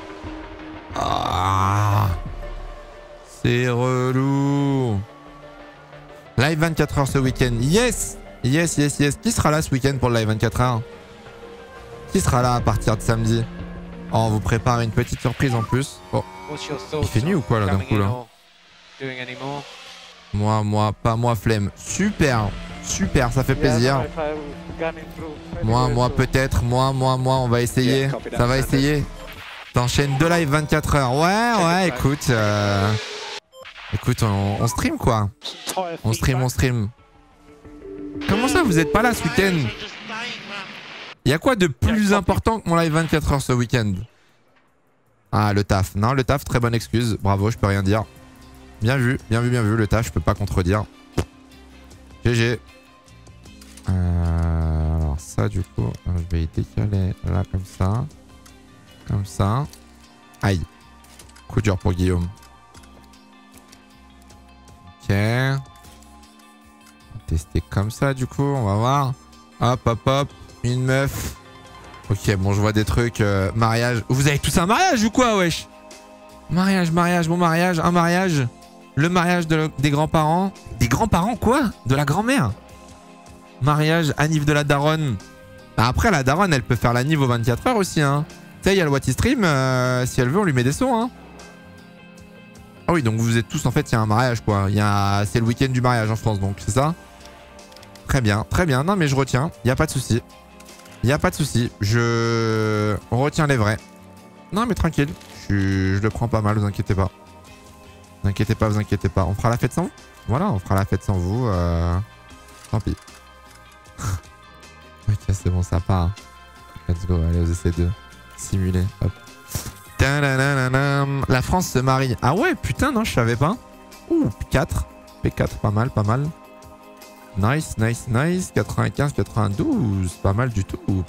Ah. C'est relou. Live 24 heures ce week-end. Yes. Yes, yes, yes. Qui sera là ce week-end pour le live 24 heures? Qui sera là à partir de samedi? Oh, on vous prépare une petite surprise en plus. Oh. Il fait nuit ou quoi là d'un coup là? Pas moi, flemme. Super, super, ça fait plaisir. Moi, peut-être. Moi, on va essayer. Ça va essayer. T'enchaînes 2 lives 24 heures. Ouais, écoute. Écoute, on stream quoi. On stream. Comment ça, vous êtes pas là ce week-end? Il y a quoi de plus important que mon live 24 heures ce week-end? Ah, le taf. Non, le taf, très bonne excuse. Bravo, je peux rien dire. Bien vu. Le taf, je peux pas contredire. GG. Alors ça, du coup, je vais y décaler là comme ça. Comme ça. Aïe. Coup dur pour Guillaume. Ok. On va tester comme ça, du coup. On va voir. Hop, hop, hop. Une meuf. Ok, bon, je vois des trucs. Mariage. Vous avez tous un mariage ou quoi, wesh? Mariage, mon mariage. Un mariage. Le mariage des grands-parents. Des grands-parents, quoi? De la grand-mère. Mariage, anniv de la daronne. Après, la daronne, elle peut faire l'anniv aux 24 heures aussi, hein. Tu sais, il y a le What is Stream. Si elle veut, on lui met des sons, hein. Ah oui, donc vous êtes tous, en fait, il y a un mariage, quoi. C'est le week-end du mariage en France, donc, c'est ça? Très bien, très bien. Non, mais je retiens. Il n'y a pas de souci. On retient les vrais. Non, mais tranquille. Je le prends pas mal, vous inquiétez pas. Vous inquiétez pas. On fera la fête sans vous? Voilà, on fera la fête sans vous. Tant pis. Ok, c'est bon, ça part. Let's go, allez, vous essayez de simuler. Hop. La France se marie. Ah ouais, putain, non, je savais pas. Ouh, P4. P4, pas mal. Nice. 95, 92. Pas mal du tout.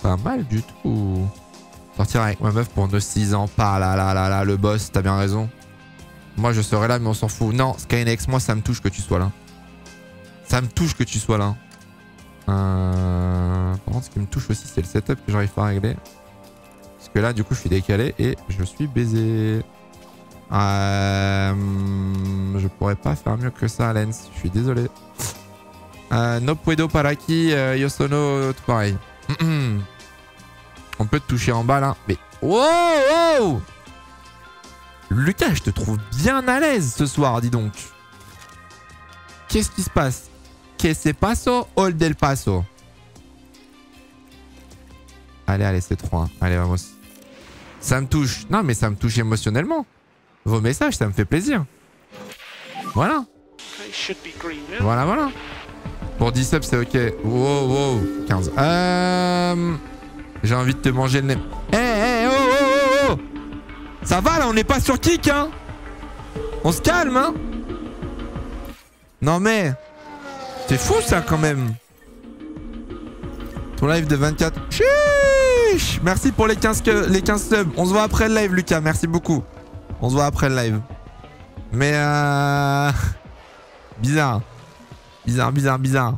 Sortir avec ma meuf pour nos 6 ans. Pas là, le boss, t'as bien raison. Moi, je serai là, mais on s'en fout. Non, Skynex, moi, ça me touche que tu sois là. Par contre, ce qui me touche aussi, c'est le setup que j'arrive pas à régler. Parce que là, du coup, je suis décalé et je suis baisé. Je pourrais pas faire mieux que ça, Lens. Je suis désolé. No puedo para aquí, yo sono tout pareil. On peut te toucher en bas là. Mais wow! Lucas, je te trouve bien à l'aise ce soir, dis donc. Qu'est-ce qui se passe? Que se paso, Ol del Paso. Allez, c'est 3. Allez, vamos. Ça me touche. Non, mais ça me touche émotionnellement. Vos messages, ça me fait plaisir. Voilà. Voilà. Pour 10 subs, c'est ok. Wow. 15. J'ai envie de te manger le nez. Oh. Ça va là, on n'est pas sur kick, hein. On se calme, hein. Non mais... C'est fou ça quand même. Ton live de 24... Chiche. Merci pour les 15 subs. On se voit après le live, Lucas. Merci beaucoup. On se voit après le live. Mais bizarre. Bizarre.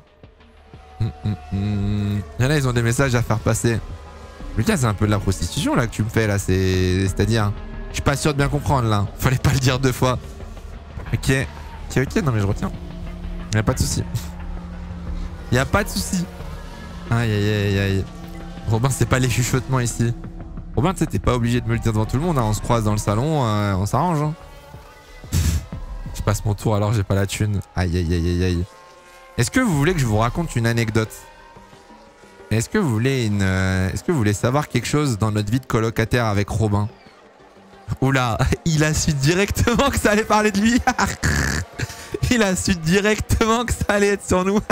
Il y en a, ils ont des messages à faire passer. Lucas, c'est un peu de la prostitution là que tu me fais là. C'est-à-dire... Je suis pas sûr de bien comprendre là. Fallait pas le dire 2 fois. Ok. Non mais je retiens. Y'a pas de souci. Y'a pas de souci. Aïe. Robin, c'est pas les chuchotements ici. Robin, tu sais, t'es pas obligé de me le dire devant tout le monde. Hein. On se croise dans le salon, on s'arrange. Hein. Je passe mon tour alors j'ai pas la thune. Aïe. Est-ce que vous voulez que je vous raconte une anecdote? Est-ce que vous voulez savoir quelque chose dans notre vie de colocataire avec Robin? Oula, il a su directement que ça allait parler de lui. Il a su directement que ça allait être sur nous.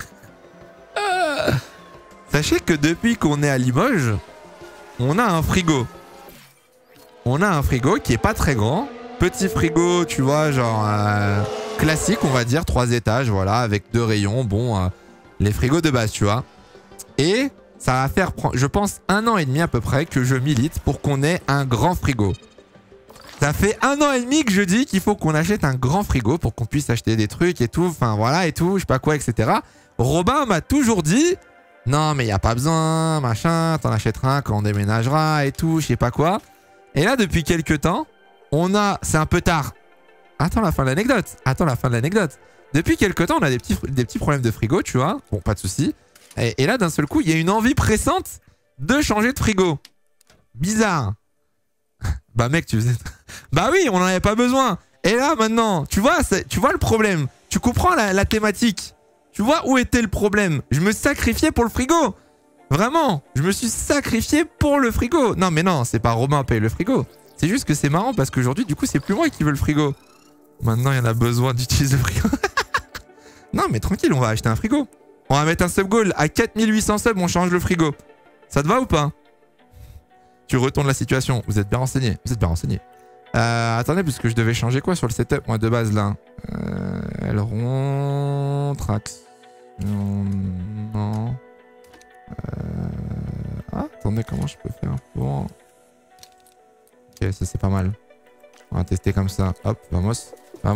Sachez que depuis qu'on est à Limoges, on a un frigo. On a un frigo qui est pas très grand. Petit frigo, tu vois, genre classique, on va dire, 3 étages, voilà, avec 2 rayons. Bon, les frigos de base, tu vois. Et ça va faire, je pense, 1 an et demi à peu près que je milite pour qu'on ait un grand frigo. Ça fait 1 an et demi que je dis qu'il faut qu'on achète un grand frigo pour qu'on puisse acheter des trucs et tout, enfin voilà et tout, je sais pas quoi, etc. Robin m'a toujours dit, non mais y a pas besoin, machin, t'en achèteras un quand on déménagera et tout, je sais pas quoi. Et là depuis quelques temps, c'est un peu tard. Attends la fin de l'anecdote. Depuis quelques temps, on a des petits problèmes de frigo, tu vois. Bon, pas de souci. Et là d'un seul coup, il y a une envie pressante de changer de frigo. Bizarre. Bah mec, tu faisais... Bah oui, on n'en avait pas besoin. Et là maintenant, tu vois le problème. Tu comprends la thématique. Tu vois où était le problème. Je me sacrifiais pour le frigo. Vraiment, je me suis sacrifié pour le frigo. Non mais non, c'est pas Romain paye le frigo. C'est juste que c'est marrant parce qu'aujourd'hui, du coup, c'est plus moi qui veux le frigo. Maintenant, il y en a besoin d'utiliser le frigo. Non mais tranquille, on va acheter un frigo. On va mettre un sub goal. À 4800 subs, on change le frigo. Ça te va ou pas? Tu retournes la situation. Vous êtes bien renseigné. Attendez, parce que je devais changer quoi sur le setup, moi, de base, là. Aileron... Traction... Non... Ah, attendez, comment je peux faire pour... Ok, ça, c'est pas mal. On va tester comme ça. Hop, vamos.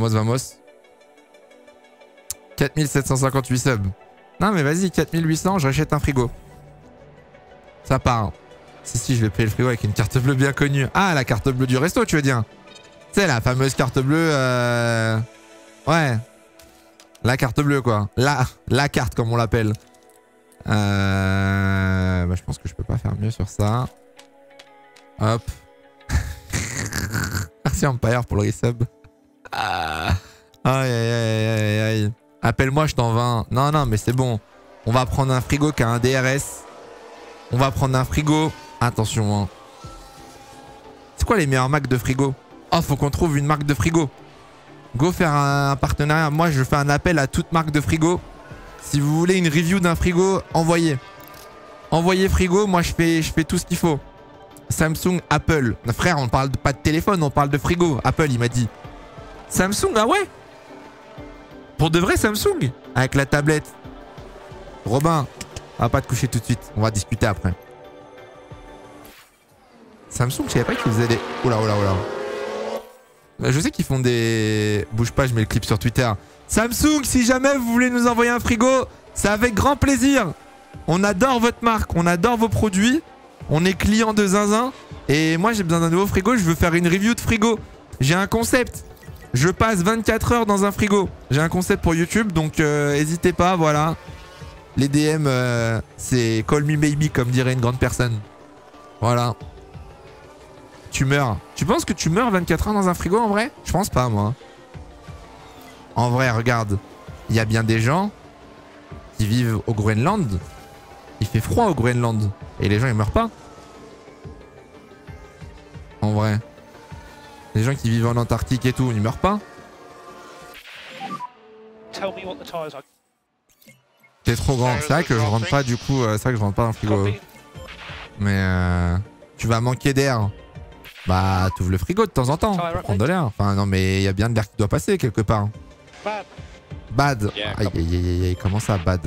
4758 subs. Non, mais vas-y, 4800, je rachète un frigo. Ça part. Si, je vais payer le frigo avec une carte bleue bien connue. Ah, la carte bleue du resto, tu veux dire? C'est la fameuse carte bleue... Ouais. La carte bleue, quoi. La carte, comme on l'appelle. Bah, je pense que je peux pas faire mieux sur ça. Hop. Merci Empire pour le resub. Aïe. Appelle-moi, je t'en vins. Non, mais c'est bon. On va prendre un frigo qui a un DRS. On va prendre un frigo... Attention, hein. C'est quoi les meilleures marques de frigo? Oh, faut qu'on trouve une marque de frigo. Go faire un partenariat. Moi, je fais un appel à toute marque de frigo. Si vous voulez une review d'un frigo, envoyez. Envoyez frigo, moi je fais tout ce qu'il faut. Samsung, Apple. Frère, on parle pas de téléphone, on parle de frigo. Apple, il m'a dit. Samsung, ah ouais? Pour de vrai, Samsung? Avec la tablette. Robin, on va pas te coucher tout de suite. On va discuter après. Samsung, je savais pas qu'ils faisaient des... Oula. Je sais qu'ils font des... Bouge pas, je mets le clip sur Twitter. Samsung, si jamais vous voulez nous envoyer un frigo, c'est avec grand plaisir. On adore votre marque, on adore vos produits. On est client de Zinzin. Et moi, j'ai besoin d'un nouveau frigo. Je veux faire une review de frigo. J'ai un concept. Je passe 24 heures dans un frigo. J'ai un concept pour YouTube, donc n'hésitez pas, voilà. Les DM, c'est call me baby, comme dirait une grande personne. Voilà. Tu meurs. Tu penses que tu meurs 24 heures dans un frigo en vrai? Je pense pas, moi. En vrai, regarde. Il y a bien des gens qui vivent au Groenland. Il fait froid au Groenland. Et les gens, ils meurent pas. En vrai. Les gens qui vivent en Antarctique et tout, ils meurent pas. C'est trop grand. C'est vrai que je rentre pas du coup. C'est vrai que je rentre pas dans le frigo. Mais tu vas manquer d'air. Bah, t'ouvres le frigo de temps en temps. Pour prendre de l'air. Enfin, non, mais il y a bien de l'air qui doit passer quelque part. Bad. Bad. Yeah, Aïe, aïe, aïe, aïe. Comment ça, bad?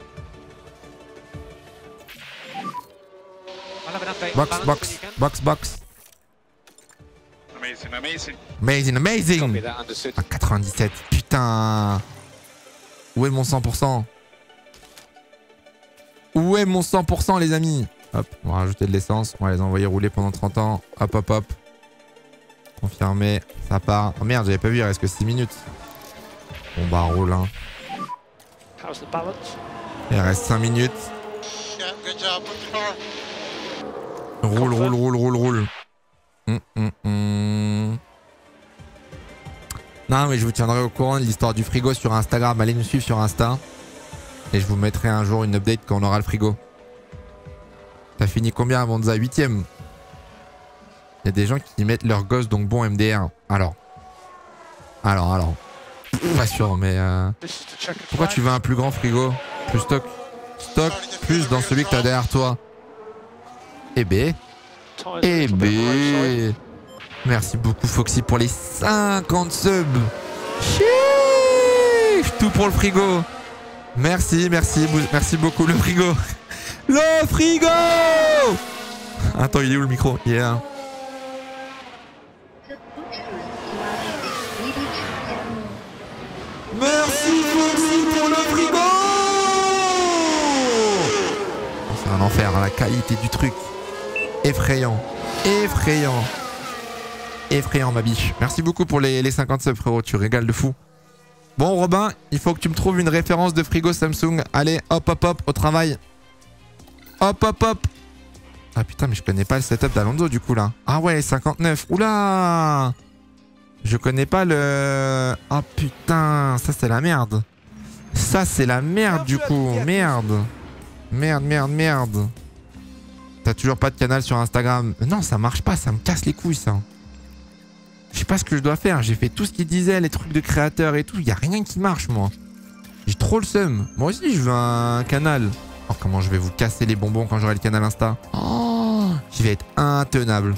I'll have an update. Box, Balance box, when you can. box, box. Amazing, amazing. Amazing, amazing. Copy that, understood. Ah, 97. Putain. Où est mon 100%? Où est mon 100% les amis? Hop, on va rajouter de l'essence. On va les envoyer rouler pendant 30 ans. Hop, hop, hop. Confirmé. Ça part. Oh merde, j'avais pas vu, il reste que 6 minutes. Bon bah roule hein. How's the balance? Il reste 5 minutes. Yeah, good job with the car. Roule, roule, roule, roule, roule. Non mais je vous tiendrai au courant de l'histoire du frigo sur Instagram. Allez nous suivre sur Insta. Et je vous mettrai un jour une update quand on aura le frigo. T'as fini combien à Monza? 8ème. Il y a des gens qui mettent leur gosse donc bon MDR. Alors. Pas sûr mais This is to check a pourquoi flag. tu veux un plus grand frigo? Plus stock plus dans celui que t'as derrière toi. Eh ben. Tires a Eh little bit on the right side. ben. Merci beaucoup Foxy pour les 50 subs. Chiche, tout pour le frigo. Merci beaucoup le frigo. Le frigo. Attends, il est où le micro? Il est là. Merci Foxy pour le frigo. C'est un enfer, la qualité du truc. Effrayant ma biche. Merci beaucoup pour les 50 subs frérot, tu régales de fou. Bon Robin, il faut que tu me trouves une référence de frigo Samsung. Allez, hop hop hop, au travail. Hop hop hop. Ah putain, mais je connais pas le setup d'Alonso du coup là. Ah ouais, 59. Oula. Je connais pas le... Ah putain, ça c'est la merde. Ça c'est la merde du coup. Merde. Merde. T'as toujours pas de canal sur Instagram? Non, ça marche pas, ça me casse les couilles ça. Je sais pas ce que je dois faire, j'ai fait tout ce qu'il disait, les trucs de créateurs et tout, y a rien qui marche moi. J'ai trop le seum. Moi aussi je veux un canal. Oh comment je vais vous casser les bonbons quand j'aurai le canal Insta. Oh, je vais être intenable.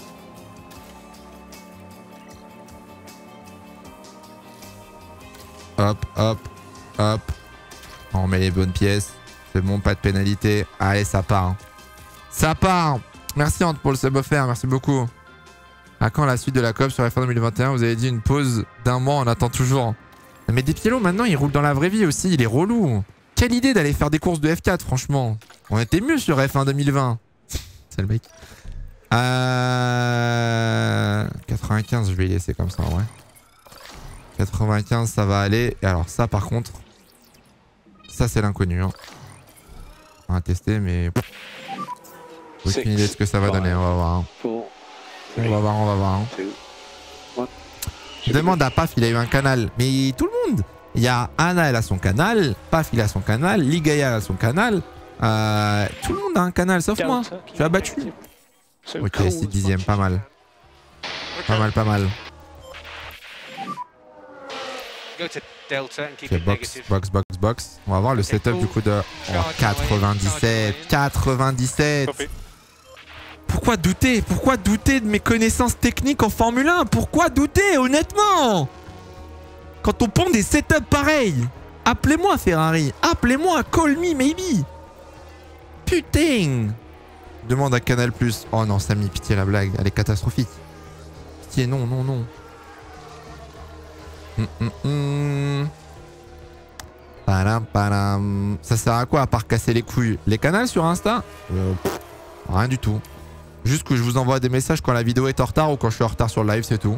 Hop, hop, hop. On met les bonnes pièces. C'est bon, pas de pénalité. Allez, ça part. Ça part. Merci Ante pour le sub offert, merci beaucoup. À quand la suite de la COP sur F1 2021? Vous avez dit une pause d'un mois, on attend toujours. Mais Despiello maintenant il roule dans la vraie vie aussi, il est relou. Quelle idée d'aller faire des courses de F4 franchement. On était mieux sur F1 2020. C'est le mec. 95 je vais y laisser comme ça ouais. 95 ça va aller. Et alors ça par contre, ça c'est l'inconnu. Hein. On va tester mais... Aucune idée de ce que ça va donner, on va voir. Hein. On va voir. Hein. Je demande à Paf, il a eu un canal. Mais tout le monde. Il y a Anna, elle a son canal. Paf, il a son canal. Ligaya a son canal. Tout le monde a un canal, sauf moi. Tu as battu. Ok, 6 dixièmes, pas mal. Pas mal. Go to Delta and keep Ok, it negative. box. On va voir le setup du coup de... Oh, 97. Copy. Pourquoi douter de mes connaissances techniques en Formule 1? Pourquoi douter, honnêtement? Quand on pond des setups pareils. Appelez-moi Ferrari. Appelez-moi, call me maybe. Putain. Demande à Canal+. Oh non, Samy, pitié la blague. Elle est catastrophique. Pitié, non. Padam. Ça sert à quoi à part casser les couilles? Les canals sur Insta? Rien du tout. Juste que je vous envoie des messages quand la vidéo est en retard ou quand je suis en retard sur le live, c'est tout.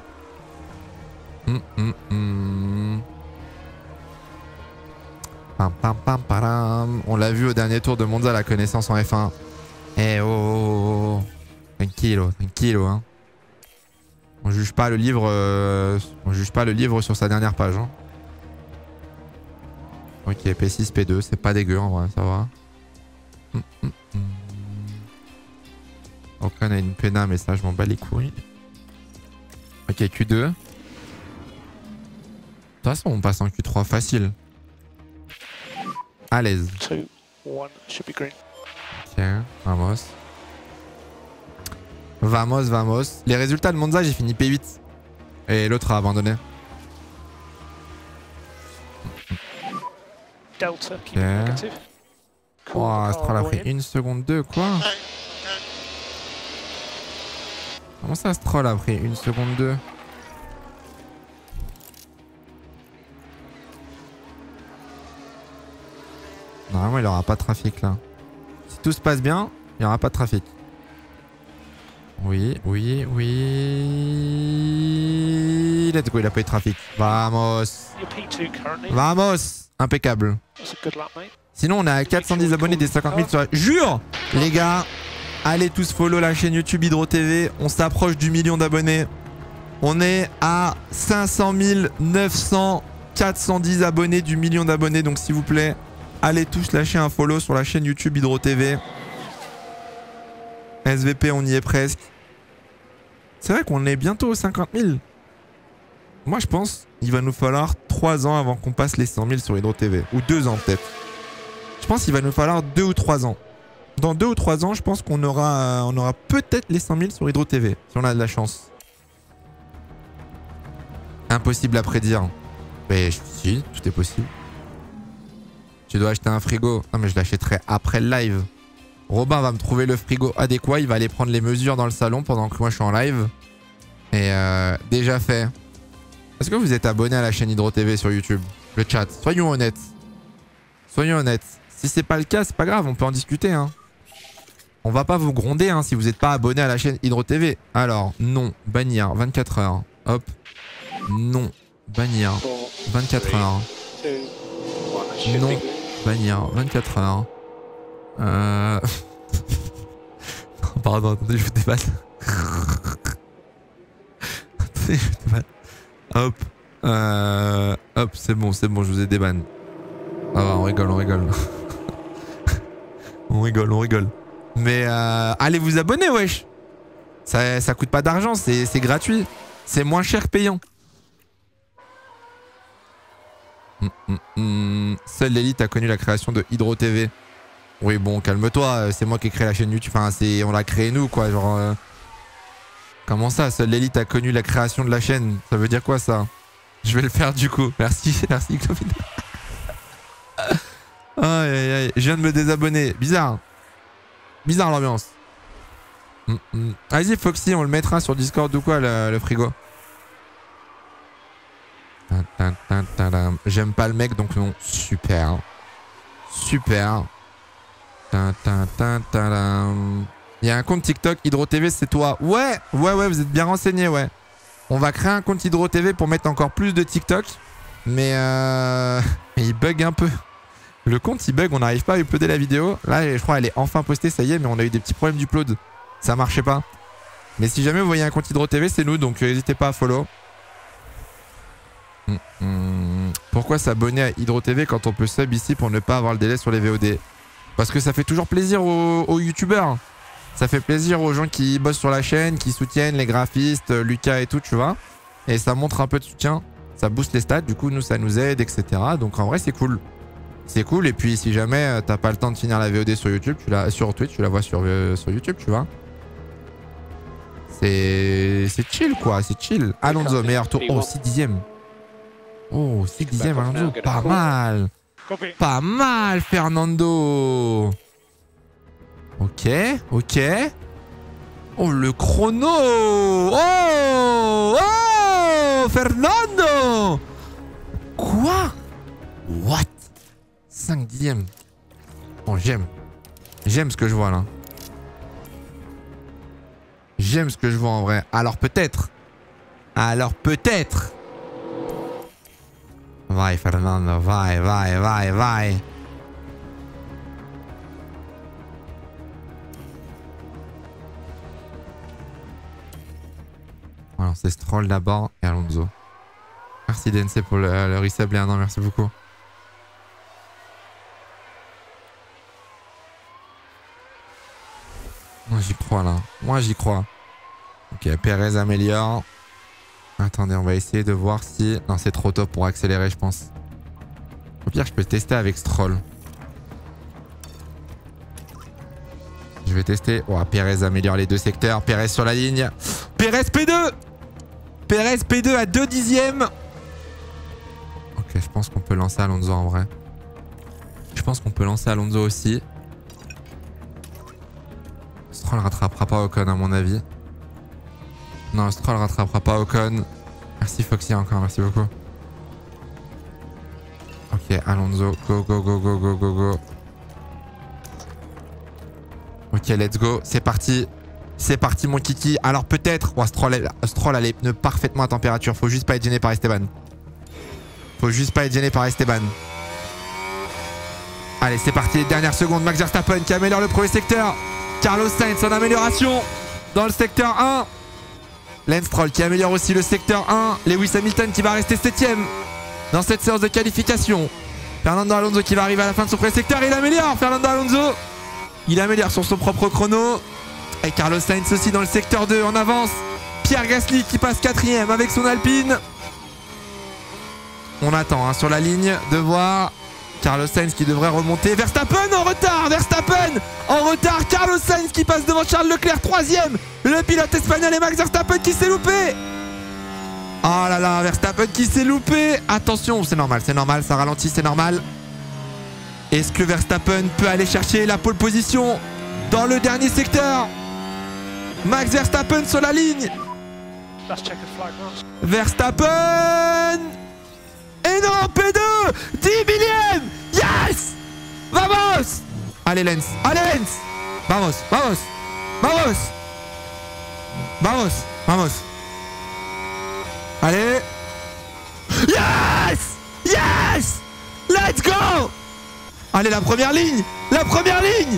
On l'a vu au dernier tour de Monza, la connaissance en F1. Eh oh. Tranquillo, hein. On juge pas le livre sur sa dernière page. Hein. Ok, P6, P2, c'est pas dégueu en vrai, ça va. Ocon a une pena, mais ça je m'en bats les couilles. Ok, Q2. De toute façon, on passe en Q3 facile. À l'aise. 2, 1, should be green. Ok, vamos. Vamos, vamos. Les résultats de Monza, j'ai fini P8. Et l'autre a abandonné. Delta, keep negative. Cool, Oh, Astral a car pris going in. 1 seconde 2, quoi? Hey, hey. Comment ça, Stroll a pris 1 seconde 2? Normalement, il n'y aura pas de trafic là. Si tout se passe bien, il n'y aura pas de trafic. Oui, oui, oui. Let's go, il a pas eu de trafic. Vamos. You're P2 currently. Vamos. Impeccable. That's a good lap, mate. Sinon, on est à 410 abonnés des 50 000 sur la... Jure les gars, allez tous follow la chaîne YouTube Hydro TV. On s'approche du million d'abonnés. On est à 500 900, 410 abonnés du million d'abonnés. Donc s'il vous plaît, allez tous lâcher un follow sur la chaîne YouTube Hydro TV. SVP, on y est presque. C'est vrai qu'on est bientôt aux 50 000. Moi, je pense qu'il va nous falloir 3 ans avant qu'on passe les 100 000 sur Hydro TV. Ou 2 ans peut-être. Je pense qu'il va nous falloir 2 ou 3 ans. Dans 2 ou 3 ans, je pense qu'on aura peut-être les 100 000 sur Hydro TV. Si on a de la chance. Impossible à prédire. Mais si, tout est possible. Tu dois acheter un frigo. Non mais je l'achèterai après le live. Robin va me trouver le frigo adéquat. Il va aller prendre les mesures dans le salon pendant que moi je suis en live. Et déjà fait. Est-ce que vous êtes abonné à la chaîne Hydro TV sur YouTube? Le chat. Soyons honnêtes. Soyons honnêtes. Si c'est pas le cas, c'est pas grave. On peut en discuter. Hein. On va pas vous gronder hein, si vous n'êtes pas abonné à la chaîne Hydro TV. Alors, non. Bannir. 24 heures. Hop. Non. Bannir. 24 heures. Non. Bannir. 24 heures. Pardon, attendez, je vous déballe. Attendez, je vous déballe. Hop. Hop, c'est bon, je vous ai débanne. Ah, on rigole, on rigole. On rigole, on rigole. Mais allez vous abonner, wesh. Ça coûte pas d'argent, c'est gratuit. C'est moins cher que payant. Seule l'élite a connu la création de Hydro TV. Oui, bon, calme-toi, c'est moi qui ai créé la chaîne YouTube. Enfin, on l'a créé nous, quoi. Genre. Comment ça, seule l'élite a connu la création de la chaîne? Ça veut dire quoi, ça? Je vais le faire du coup. Merci, merci, Clovin. Aïe, aïe, aïe. Je viens de me désabonner. Bizarre. Bizarre l'ambiance. Vas-y, Foxy, on le mettra sur Discord ou quoi, le frigo. J'aime pas le mec, donc non. Super. Super. Il y a un compte TikTok, Hydro TV, c'est toi. Ouais, vous êtes bien renseigné, ouais. On va créer un compte Hydro TV pour mettre encore plus de TikTok. Mais il bug un peu. Le compte, il bug, on n'arrive pas à uploader la vidéo. Là, je crois qu'elle est enfin postée, ça y est, mais on a eu des petits problèmes d'upload. Ça marchait pas. Mais si jamais vous voyez un compte Hydro TV, c'est nous, donc n'hésitez pas à follow. Pourquoi s'abonner à Hydro TV quand on peut sub ici pour ne pas avoir le délai sur les VOD? Parce que ça fait toujours plaisir aux youtubeurs. Ça fait plaisir aux gens qui bossent sur la chaîne, qui soutiennent les graphistes, Lucas et tout, tu vois. Et ça montre un peu de soutien. Ça booste les stats, du coup, nous, ça nous aide, etc. Donc en vrai, c'est cool. C'est cool. Et puis, si jamais t'as pas le temps de finir la VOD sur YouTube, sur Twitch, tu la vois sur YouTube, tu vois. C'est chill, quoi. C'est chill. Alonso, meilleur tour. Oh, 6 dixièmes. Oh, 6 dixièmes, Alonso. Pas mal. Pas mal, Fernando. Ok, ok. Oh, le chrono. Oh, oh, Fernando. Quoi? What? 5 dixièmes. Bon, j'aime. J'aime ce que je vois, là. J'aime ce que je vois, en vrai. Alors, peut-être. Alors, peut-être. Vai, Fernando. Vai, vai, vai, vai. Alors, c'est Stroll d'abord et Alonso. Merci DNC pour le resub, les 1 an, merci beaucoup. Moi j'y crois là, moi j'y crois. Ok, Perez améliore. Attendez, on va essayer de voir si... Non, c'est trop tôt pour accélérer, je pense. Au pire, je peux tester avec Stroll. Je vais tester. Oh, Perez améliore les deux secteurs. Perez sur la ligne. Perez P2. Perez P2 à 2 dixièmes. Ok, je pense qu'on peut lancer Alonso en vrai. Je pense qu'on peut lancer Alonso aussi. Stroll rattrapera pas Ocon à mon avis. Non, Stroll rattrapera pas Ocon. Merci Foxy encore, merci beaucoup. Ok, Alonso, go, go, go, go, go, go, go. Ok, let's go, c'est parti. C'est parti mon kiki. Alors peut-être... Oh, Stroll a les pneus parfaitement à température. Faut juste pas être gêné par Esteban. Faut juste pas être gêné par Esteban. Allez, c'est parti. Dernière seconde. Max Verstappen qui améliore le premier secteur. Carlos Sainz en amélioration dans le secteur 1. Lance Stroll qui améliore aussi le secteur 1. Lewis Hamilton qui va rester 7ème dans cette séance de qualification. Fernando Alonso qui va arriver à la fin de son premier secteur. Il améliore Fernando Alonso. Il améliore sur son propre chrono. Et Carlos Sainz aussi dans le secteur 2 en avance. Pierre Gasly qui passe 4ème avec son Alpine. On attend sur la ligne de voir Carlos Sainz qui devrait remonter. Verstappen en retard. Verstappen en retard. Carlos Sainz qui passe devant Charles Leclerc 3ème. Le pilote espagnol et Max Verstappen qui s'est loupé. Oh là là, Verstappen qui s'est loupé. Attention, c'est normal, ça ralentit, c'est normal. Est-ce que Verstappen peut aller chercher la pole position dans le dernier secteur? Max Verstappen sur la ligne. Verstappen. Et non, P2. 10 millième. Yes. Vamos. Allez Lens, allez Lens. Vamos, vamos, vamos. Vamos, vamos. Allez. Yes. Yes. Let's go. Allez, la première ligne. La première ligne.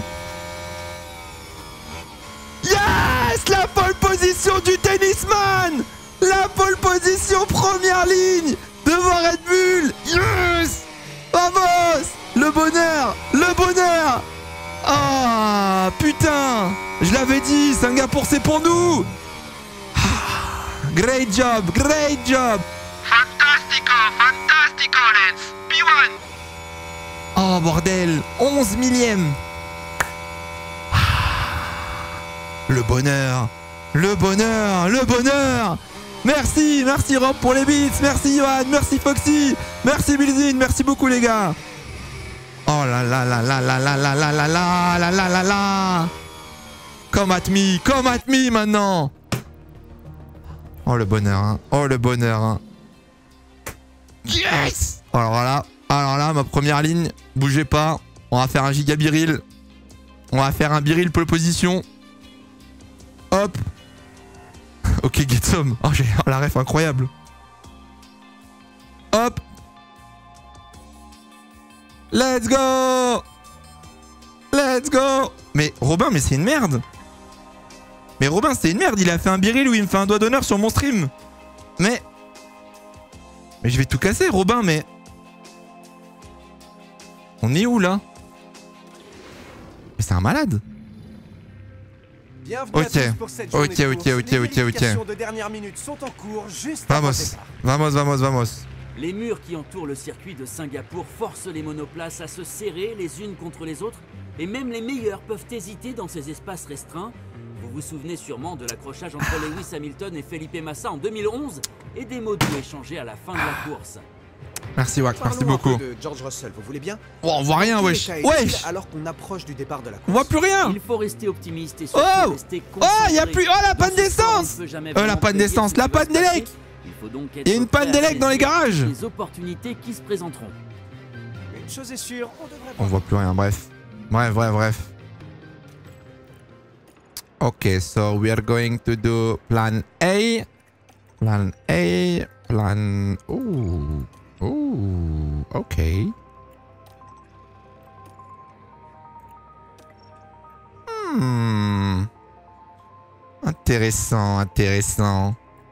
Yes. La pole position du tennisman. La pole position première ligne devant Red Bull. Yes. Vamos. Le bonheur. Le bonheur. Ah, putain. Je l'avais dit, Singapour c'est pour nous. Great job, great job. Fantastico, fantastico, Lens. P1. Oh bordel, 11 millième. Le bonheur, le bonheur, le bonheur. Merci, merci Rob pour les beats. Merci Johan, merci Foxy. Merci Bilzin, merci beaucoup les gars. Oh là là là là là là là là là là là là là là. Come at me maintenant. Oh le bonheur, hein. Oh le bonheur. Hein. Yes. Alors là, ma première ligne, bougez pas. On va faire un giga biril. On va faire un biril pole position. Hop. Ok, get some. Oh, la ref incroyable. Hop. Let's go. Let's go. Mais Robin, mais c'est une merde. Mais Robin, c'est une merde. Il a fait un biril où il me fait un doigt d'honneur sur mon stream. Mais je vais tout casser, Robin, mais... On est où, là? Mais c'est un malade. Ok, de dernière minute sont en cours juste avant le départ. Vamos. Les murs qui entourent le circuit de Singapour forcent les monoplaces à se serrer les unes contre les autres, et même les meilleurs peuvent hésiter dans ces espaces restreints. Vous vous souvenez sûrement de l'accrochage entre Lewis Hamilton et Felipe Massa en 2011 et des mots doux échangés à la fin de la course. Merci Wax, merci beaucoup. De George Russell, vous voulez bien? Oh, on voit rien, wesh. Wesh. Alors qu'on approche du départ de la course. On voit plus rien. Il faut rester optimiste et surtout rester concentré. Oh, y a plus. Oh, la panne d'essence. La panne d'essence, la panne d'élec. Il y a une panne d'élec dans les garages. Les opportunités qui se présenteront. Une chose est sûre, on voit plus rien, bref. Bref. Ok, so we are going to do plan A. Plan. Ooh, ok. Intéressant.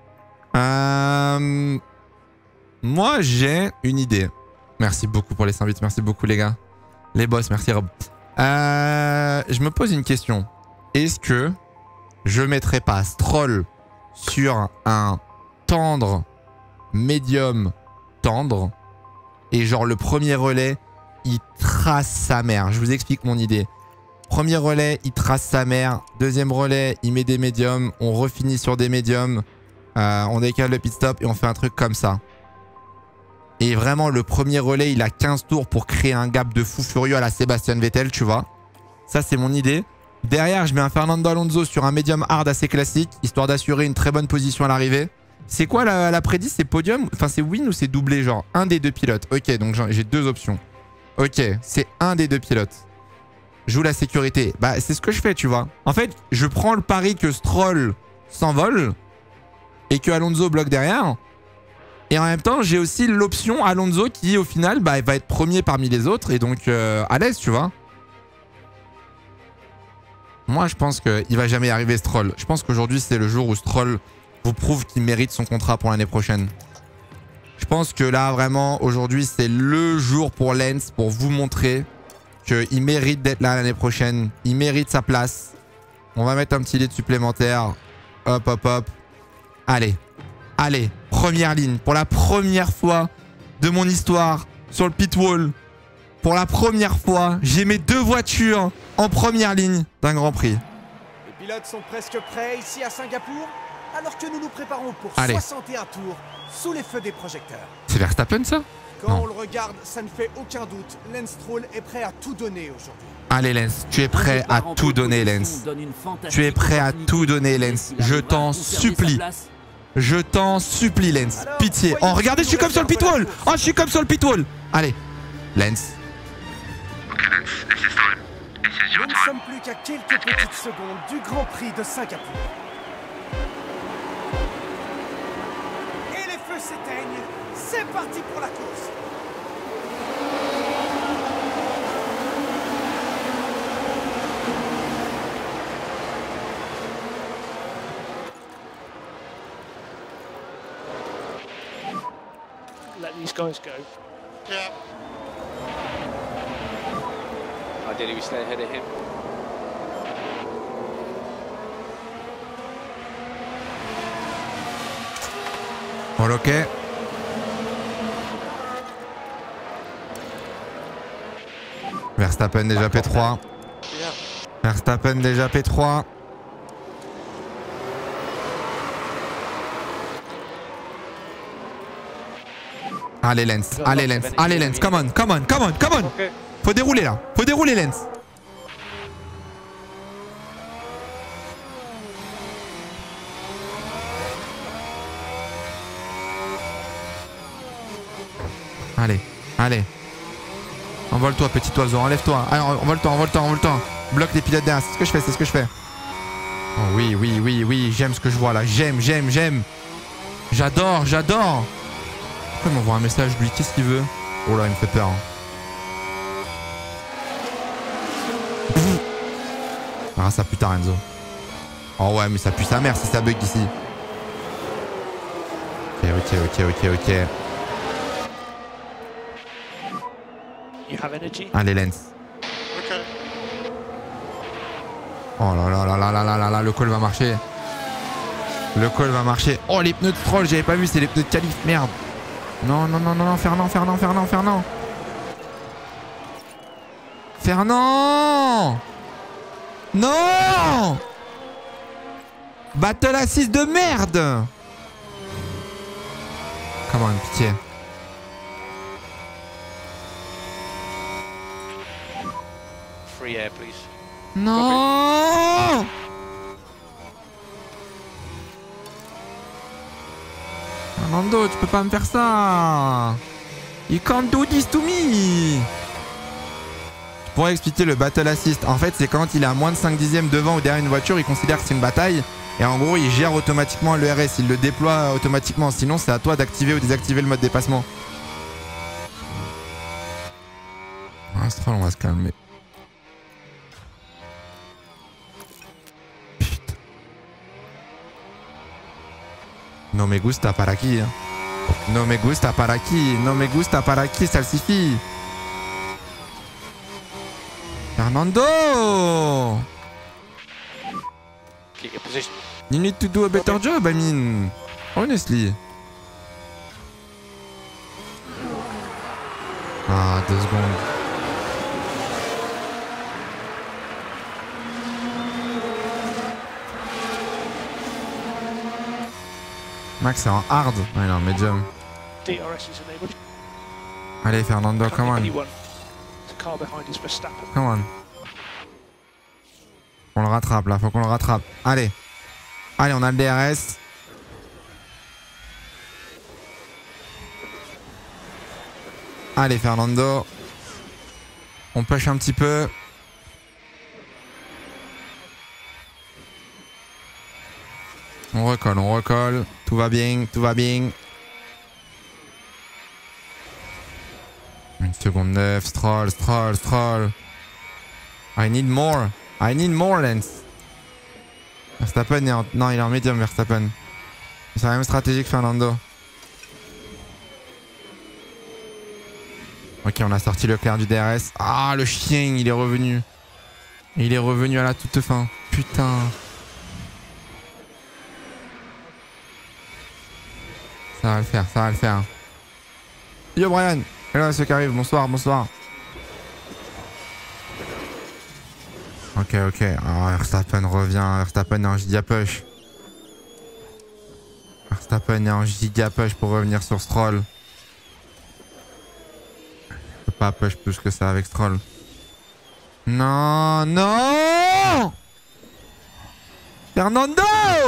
Moi, j'ai une idée. Merci beaucoup pour les 100 bits, merci beaucoup les gars. Les boss, merci Rob. Je me pose une question. Est-ce que je mettrais pas Stroll sur un tendre, médium, tendre, et genre le premier relais, il trace sa mère. Je vous explique mon idée. Premier relais, il trace sa mère. Deuxième relais, il met des médiums. On refinit sur des médiums. On décale le pit stop et on fait un truc comme ça. Et vraiment, le premier relais, il a 15 tours pour créer un gap de fou furieux à la Sébastien Vettel, tu vois. Ça, c'est mon idée. Derrière, je mets un Fernando Alonso sur un médium hard assez classique, histoire d'assurer une très bonne position à l'arrivée. C'est quoi la prédit? C'est podium? Enfin, c'est win ou c'est doublé, genre un des deux pilotes? Ok, donc j'ai deux options. Ok, c'est un des deux pilotes. Joue la sécurité. Bah, c'est ce que je fais, tu vois. En fait, je prends le pari que Stroll s'envole et que Alonso bloque derrière. Et en même temps, j'ai aussi l'option Alonso qui, au final, bah, va être premier parmi les autres et donc à l'aise, tu vois. Moi, je pense qu'il va jamais y arriver, Stroll. Je pense qu'aujourd'hui, c'est le jour où Stroll vous prouve qu'il mérite son contrat pour l'année prochaine. Je pense que là, vraiment, aujourd'hui, c'est le jour pour Lens pour vous montrer qu'il mérite d'être là l'année prochaine. Il mérite sa place. On va mettre un petit lead supplémentaire. Hop, hop, hop. Allez. Allez. Première ligne. Pour la première fois de mon histoire sur le pit wall. Pour la première fois, j'ai mes deux voitures en première ligne d'un Grand Prix. Les pilotes sont presque prêts ici à Singapour, alors que nous nous préparons pour Allez. 61 tours sous les feux des projecteurs. C'est Verstappen, ça? Quand Non. on le regarde, ça ne fait aucun doute. Lance Stroll est prêt à tout donner aujourd'hui. Allez, Lens. Tu es prêt à tout donner, Lens. Tu es prêt à tout donner, Lens. Je t'en supplie. Je t'en supplie, Lens. Alors, Pitié. Oh, regardez, je suis comme sur le pit wall. Oh, je suis comme sur le pit wall. Allez. Lens. Okay, Lance, this is time. This is Nous your ne time. sommes plus qu'à quelques petites secondes du Grand Prix de Singapour. Et les feux s'éteignent. C'est parti pour la course. Let these guys go. Yeah. Ideally, we stay ahead of him. Bon, ok. Verstappen déjà P3. Verstappen déjà P3. Allez, Lens. Allez, Lens. Allez, Lens. Come on, come on, come on, come on. Okay. Faut dérouler là. Faut dérouler, Lens. Allez, allez. Envole-toi, petit oiseau, enlève-toi. Allez, envole-toi, envole-toi, envole-toi. Bloque les pilotes derrière, c'est ce que je fais, c'est ce que je fais. Oh oui, oui, oui, oui, j'aime ce que je vois là. J'aime, j'aime, j'aime. J'adore, j'adore. Pourquoi il m'envoie un message, lui? Qu'est-ce qu'il veut? Oh là, il me fait peur. Ah, ça pue ta Renzo. Oh ouais, mais ça pue sa mère si ça bug ici. Ok, ok, ok, ok, ok. You have energy? Allez, Lens. Okay. Oh là là là là là là là là, le call va marcher. Le call va marcher. Oh, les pneus de Stroll, j'avais pas vu, c'est les pneus de qualif, merde. Non, non, non, non, non, Fernand, Fernand, Fernand, Fernand. Fernand! Non! Battle assist de merde! Comment, une pitié. Free air, please. Non! Fernando, tu peux pas me faire ça! You can't do this to me! Pour expliquer le battle assist, en fait c'est quand il est à moins de 5 dixièmes devant ou derrière une voiture, il considère que c'est une bataille et en gros il gère automatiquement le RS, il le déploie automatiquement, sinon c'est à toi d'activer ou désactiver le mode dépassement. Astral, on va se calmer. Putain. No me gusta para aquí. No me gusta para aquí. No me gusta para aquí, salsifis. Fernando! Keep your position. You need to do a better job, I mean. Honestly. Ah, 2 secondes. Max c'est en hard. Ouais, non, medium. DRS is enabled. Allez, Fernando, come on. Anyone. The car behind is Verstappen. Come on. On le rattrape là, faut qu'on le rattrape. Allez. Allez, on a le DRS. Allez, Fernando. On push un petit peu. On recolle. Tout va bien, tout va bien. 1 seconde 9, Stroll. I need more, Lance. Verstappen est en... Non, il est en médium, Verstappen. C'est la même stratégie que Fernando. Ok, on a sorti Leclerc du DRS. Ah, le chien, il est revenu. Il est revenu à la toute fin. Putain. Ça va le faire. Yo, Brian. Hello, ceux qui arrivent. Bonsoir. Ok. Ah, Verstappen revient. Verstappen est en giga push. Pour revenir sur Stroll. Je peux pas push plus que ça avec Stroll. Non. Fernando.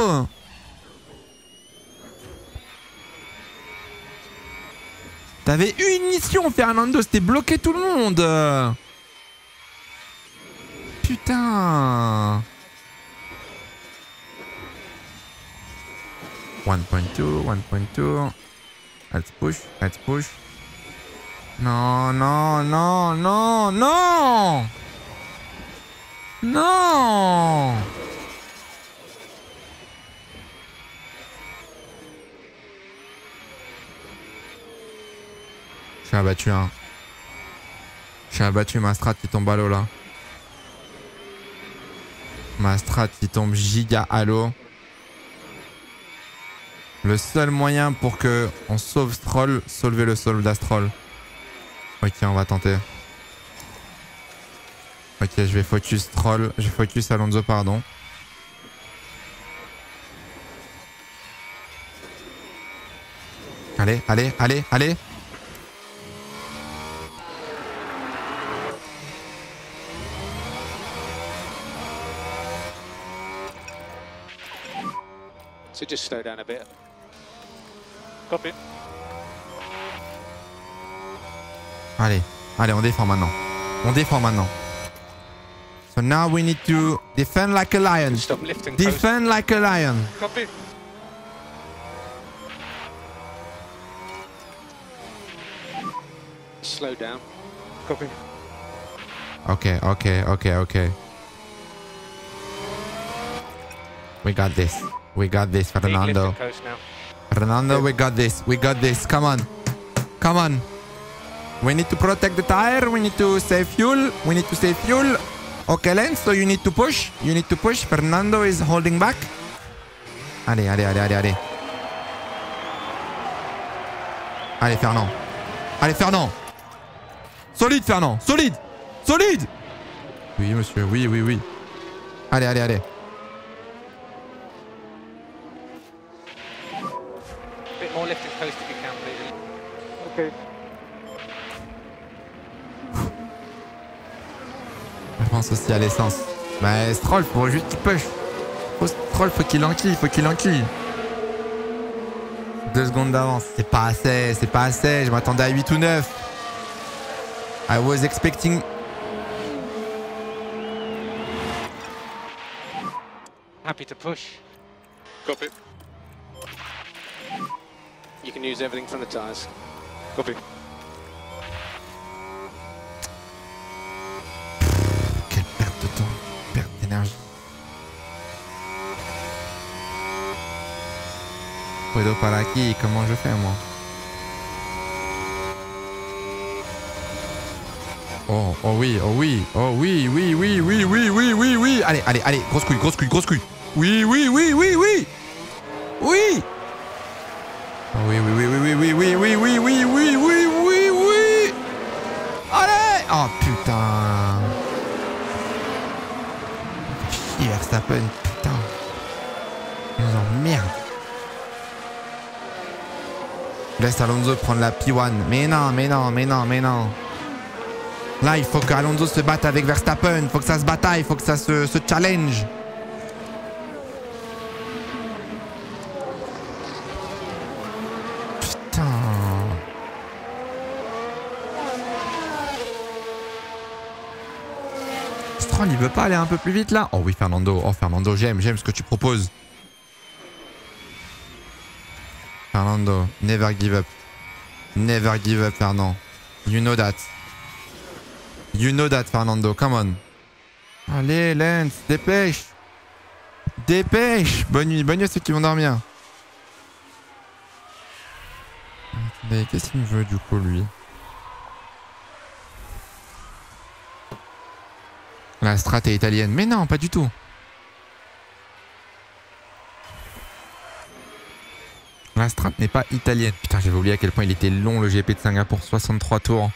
T'avais une mission, Fernando, c'était bloquer tout le monde. Putain. 1.2. Let's push. Non. Je suis abattu, ma strat qui tombe à l'eau là. Ma strat qui tombe giga à l'eau. Le seul moyen pour que on sauve Stroll, sauver le soldat Stroll. Ok, on va tenter. Ok, je vais focus Stroll. Je vais focus Alonso, pardon. Allez. So just slow down a bit. Copy. Allez, on défend maintenant. So now we need to defend like a lion. Stop lifting. Coast. Defend like a lion. Copy. Slow down. Copy. Okay. We got this, Fernando. Lifting coast now. Fernando, we got this. Come on. We need to protect the tire. We need to save fuel. Okay, Lance, so you need to push. Fernando is holding back. Allez. Allez, Fernand. Solide, Fernand. Solide. Oui, monsieur. Oui. Allez. Bit more lifting coast if you can, please. Okay. Je pense aussi à l'essence. Mais Stroll, faut juste qu'il push. Stroll, faut qu'il enquille. 2 secondes d'avance. C'est pas assez. Je m'attendais à 8 ou 9. I was expecting... Happy to push. Copy. You can use everything from the tyres. Copy. Quelle perte de temps, perte d'énergie. Puedo para aquí, comment je fais moi? Oh oui. Allez, grosse couille. Oui. Oui. Allez! Oh putain. Chier Verstappen, putain. Il nous emmerde. Laisse Alonso prendre la P1. Mais non, mais non, mais non, mais non. Là, il faut qu'Alonso se batte avec Verstappen. Il faut que ça se bataille, il faut que ça se challenge. Putain. Stroll, il veut pas aller un peu plus vite là? Oh oui, Fernando. Oh, Fernando, j'aime ce que tu proposes. Fernando, never give up. Never give up, Fernand. You know that. You know that, Fernando. Come on. Allez, Lance, dépêche. Dépêche. Bonne nuit à ceux qui vont dormir. Attendez, qu'est-ce qu'il me veut du coup, lui? La strat est italienne. Mais non, pas du tout. La strat n'est pas italienne. Putain, j'avais oublié à quel point il était long le GP de Singapour. 63 tours.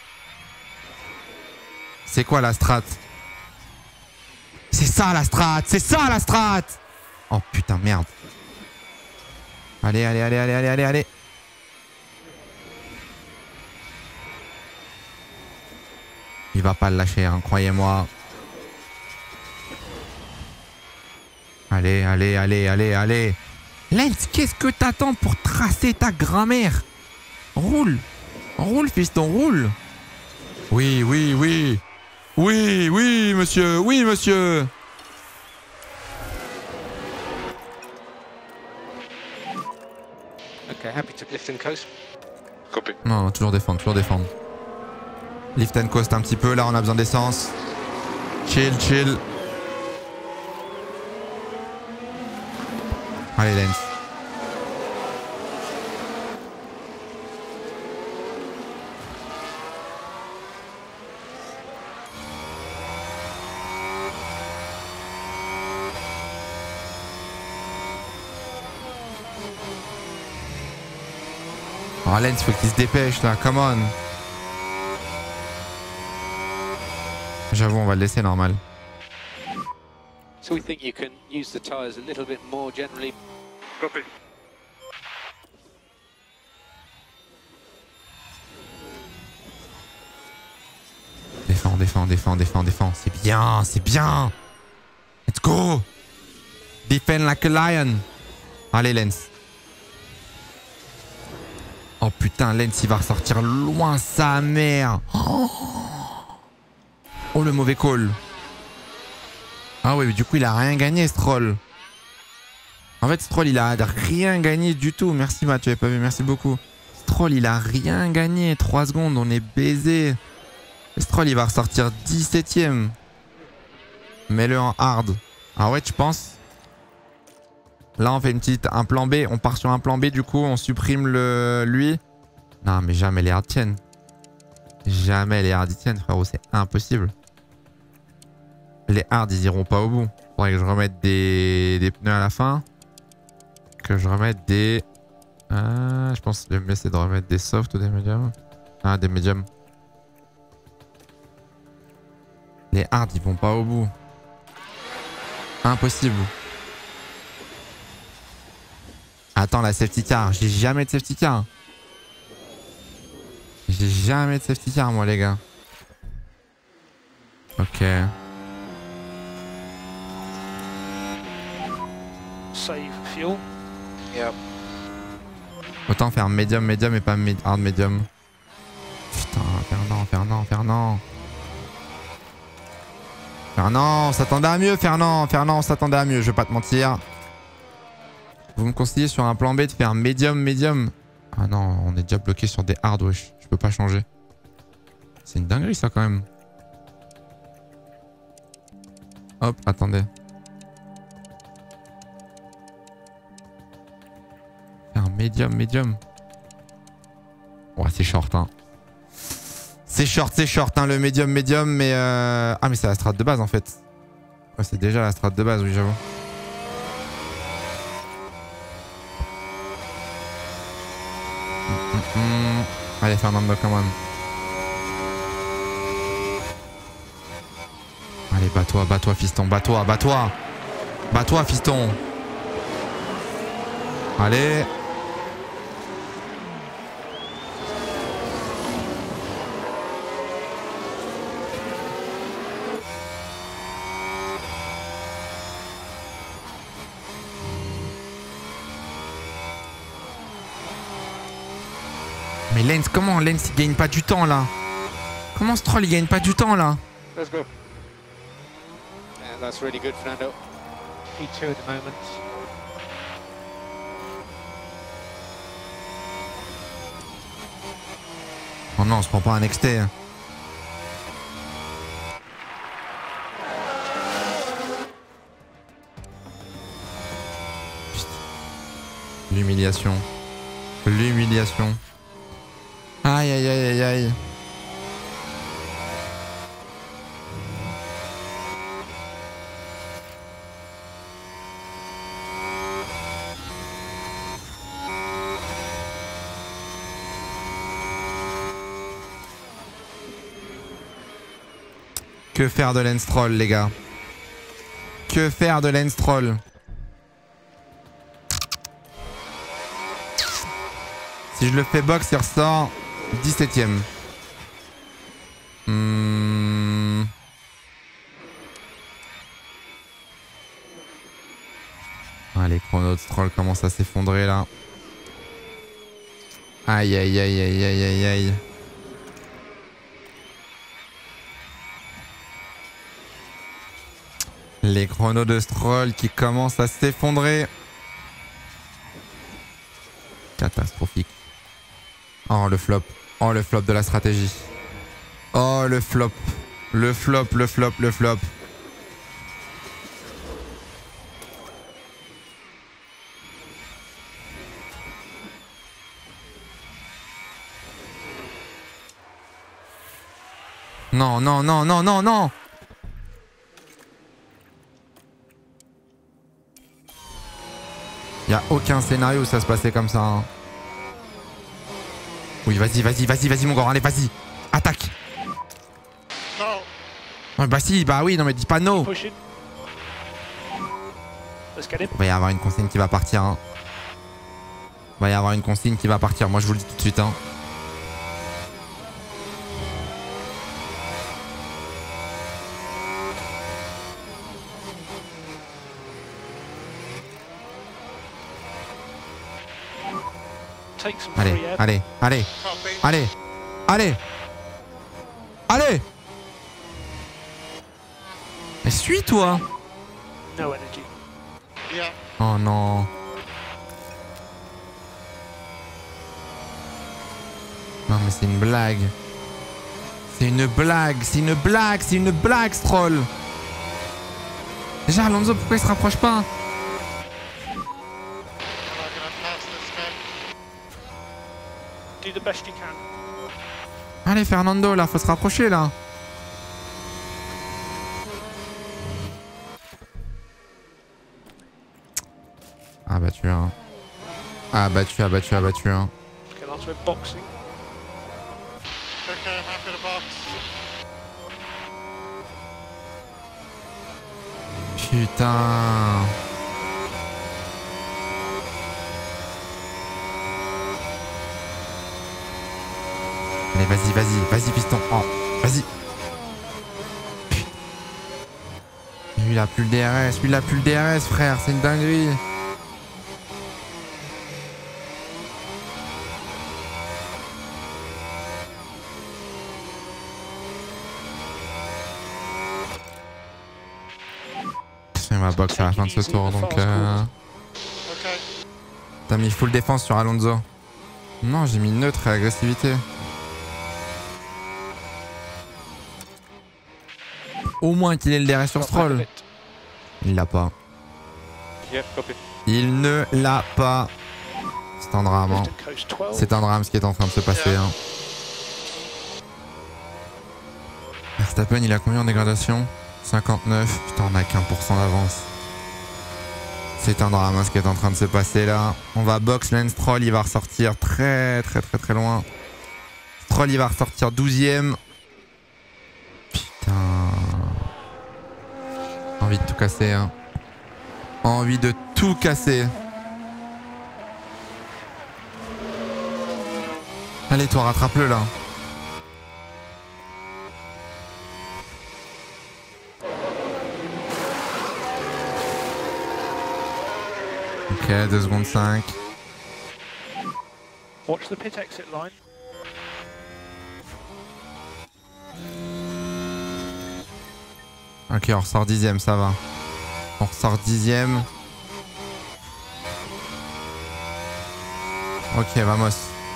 C'est quoi la strat? C'est ça la strat! C'est ça la strat! Oh putain, merde. Allez, allez, allez, allez, allez, allez, allez. Il va pas le lâcher, hein, croyez-moi. Allez, allez, allez, allez, allez. Lance, qu'est-ce que t'attends pour tracer ta grand-mère? Roule. Roule, fiston, roule. Oui, oui, oui. Oui, oui, monsieur. Oui, monsieur. Okay, happy to lift and coast. Copy. Non, toujours défendre, toujours défendre. Lift and coast un petit peu, là on a besoin d'essence. Chill, chill. Allez, Lance. Oh, Lance, faut qu'il se dépêche là, come on. J'avoue, on va le laisser normal. So we think you can use the tyres a little bit more generally. Copy. Défends, défends, défends, défends, défends. C'est bien, c'est bien. Let's go. Defend like a lion. Allez, Lance. Oh putain, Lance, il va ressortir loin sa mère. Oh, le mauvais call. Ah oui, mais du coup, il a rien gagné, Stroll. En fait, Stroll, il a rien gagné du tout. Merci, Matt, tu avais pas vu, merci beaucoup. Stroll, il a rien gagné. 3 secondes, on est baisé. Stroll, il va ressortir 17ème. Mets-le en hard. Ah ouais, tu penses? Là, on fait un plan B. On part sur un plan B, du coup, on supprime lui. Non, mais jamais les hard tiennent. Jamais les hard tiennent, frérot, c'est impossible. Les hard, ils iront pas au bout. Faudrait que je remette des pneus à la fin. Que je remette des... je pense que le mieux, c'est de remettre des soft ou des medium. Ah, des medium. Les hard, ils vont pas au bout. Impossible. Attends, la safety car. J'ai jamais de safety car. J'ai jamais de safety car, moi, les gars. Ok. Save fuel. Yep. Autant faire medium, medium et pas hard medium. Putain, Fernand, Fernand, Fernand. Fernand, on s'attendait à mieux, Fernand. Fernand, on s'attendait à mieux, je vais pas te mentir. Vous me conseillez sur un plan B de faire medium, medium. Ah non, on est déjà bloqué sur des hard, wesh. Je peux pas changer. C'est une dinguerie, ça, quand même. Hop, attendez. Faire medium, medium. Ouais, c'est short, hein. C'est short, hein, le medium, medium, mais... Ah, mais c'est la strat de base, en fait. Ouais, c'est déjà la strat de base, oui, j'avoue. Allez, Fernando, come on. Allez, bats-toi, fiston, bats-toi. Bats-toi, fiston. Allez. Mais Lance, comment Lance il gagne pas du temps là? Comment Stroll il gagne pas du temps là? Let's go. Yeah, that's really good, Fernando. P2 at the moment. Oh non, on se prend pas un XT. L'humiliation. L'humiliation. Aïe aïe aïe aïe aïe. Que faire de Lance Stroll, les gars? Que faire de Lance Stroll? Si je le fais box, il ressort 17ème. Ah, les chronos de Stroll commencent à s'effondrer là. Aïe aïe aïe aïe aïe aïe aïe. Les chronos de Stroll qui commencent à s'effondrer. Catastrophique. Oh le flop. Oh le flop de la stratégie. Oh le flop. Le flop, le flop, le flop. Non, non, non, non, non, non. Y a aucun scénario où ça se passait comme ça. Hein. Oui, vas-y, vas-y, vas-y, vas-y, mon grand, allez, vas-y. Attaque. No. Ouais, bah si, bah oui, non mais dis pas no. Push it. Let's get him. Il va y avoir une consigne qui va partir. Hein. Il va y avoir une consigne qui va partir, moi je vous le dis tout de suite. Hein. Take some Allez, free air. allez, allez, Copy. allez, allez, allez. Mais suis toi. No energy. Yeah. Oh non. Non mais c'est une blague. C'est une blague, c'est une blague, c'est une blague, Stroll. Déjà Alonso, pourquoi il se rapproche pas? Am I gonna pass this guy? Do the best you can. Allez Fernando, là, faut se rapprocher là. Abattu, hein. Abattu, abattu, abattu, hein. Get on to it boxing. Okay, happy to box. Putain. Allez, vas-y, vas-y, vas-y, piston. Oh, vas-y. Lui, il a plus le DRS. Lui, il a plus le DRS, frère. C'est une dinguerie. C'est ma box à la fin de ce tour, donc... Okay. T'as mis full défense sur Alonso. Non, j'ai mis neutre et agressivité. Au moins qu'il ait le DRS sur Stroll. Il l'a pas. Yeah, copy. Il ne l'a pas. C'est un drame. Hein. Western Coast 12. C'est un drame ce qui est en train de se passer. Hein. Verstappen, il a combien en dégradation? 59. Putain, on a qu'1% d'avance. C'est un drame hein, ce qui est en train de se passer là. On va box Lance Stroll, il va ressortir très loin. Stroll, il va ressortir 12ème. Putain. Envie de tout casser. Hein. Envie de tout casser. Allez, toi, rattrape-le là. Ok, 2 secondes 5. Watch the pit exit line. Ok, on ressort 10ème, ça va. On ressort 10ème. Ok, vamos.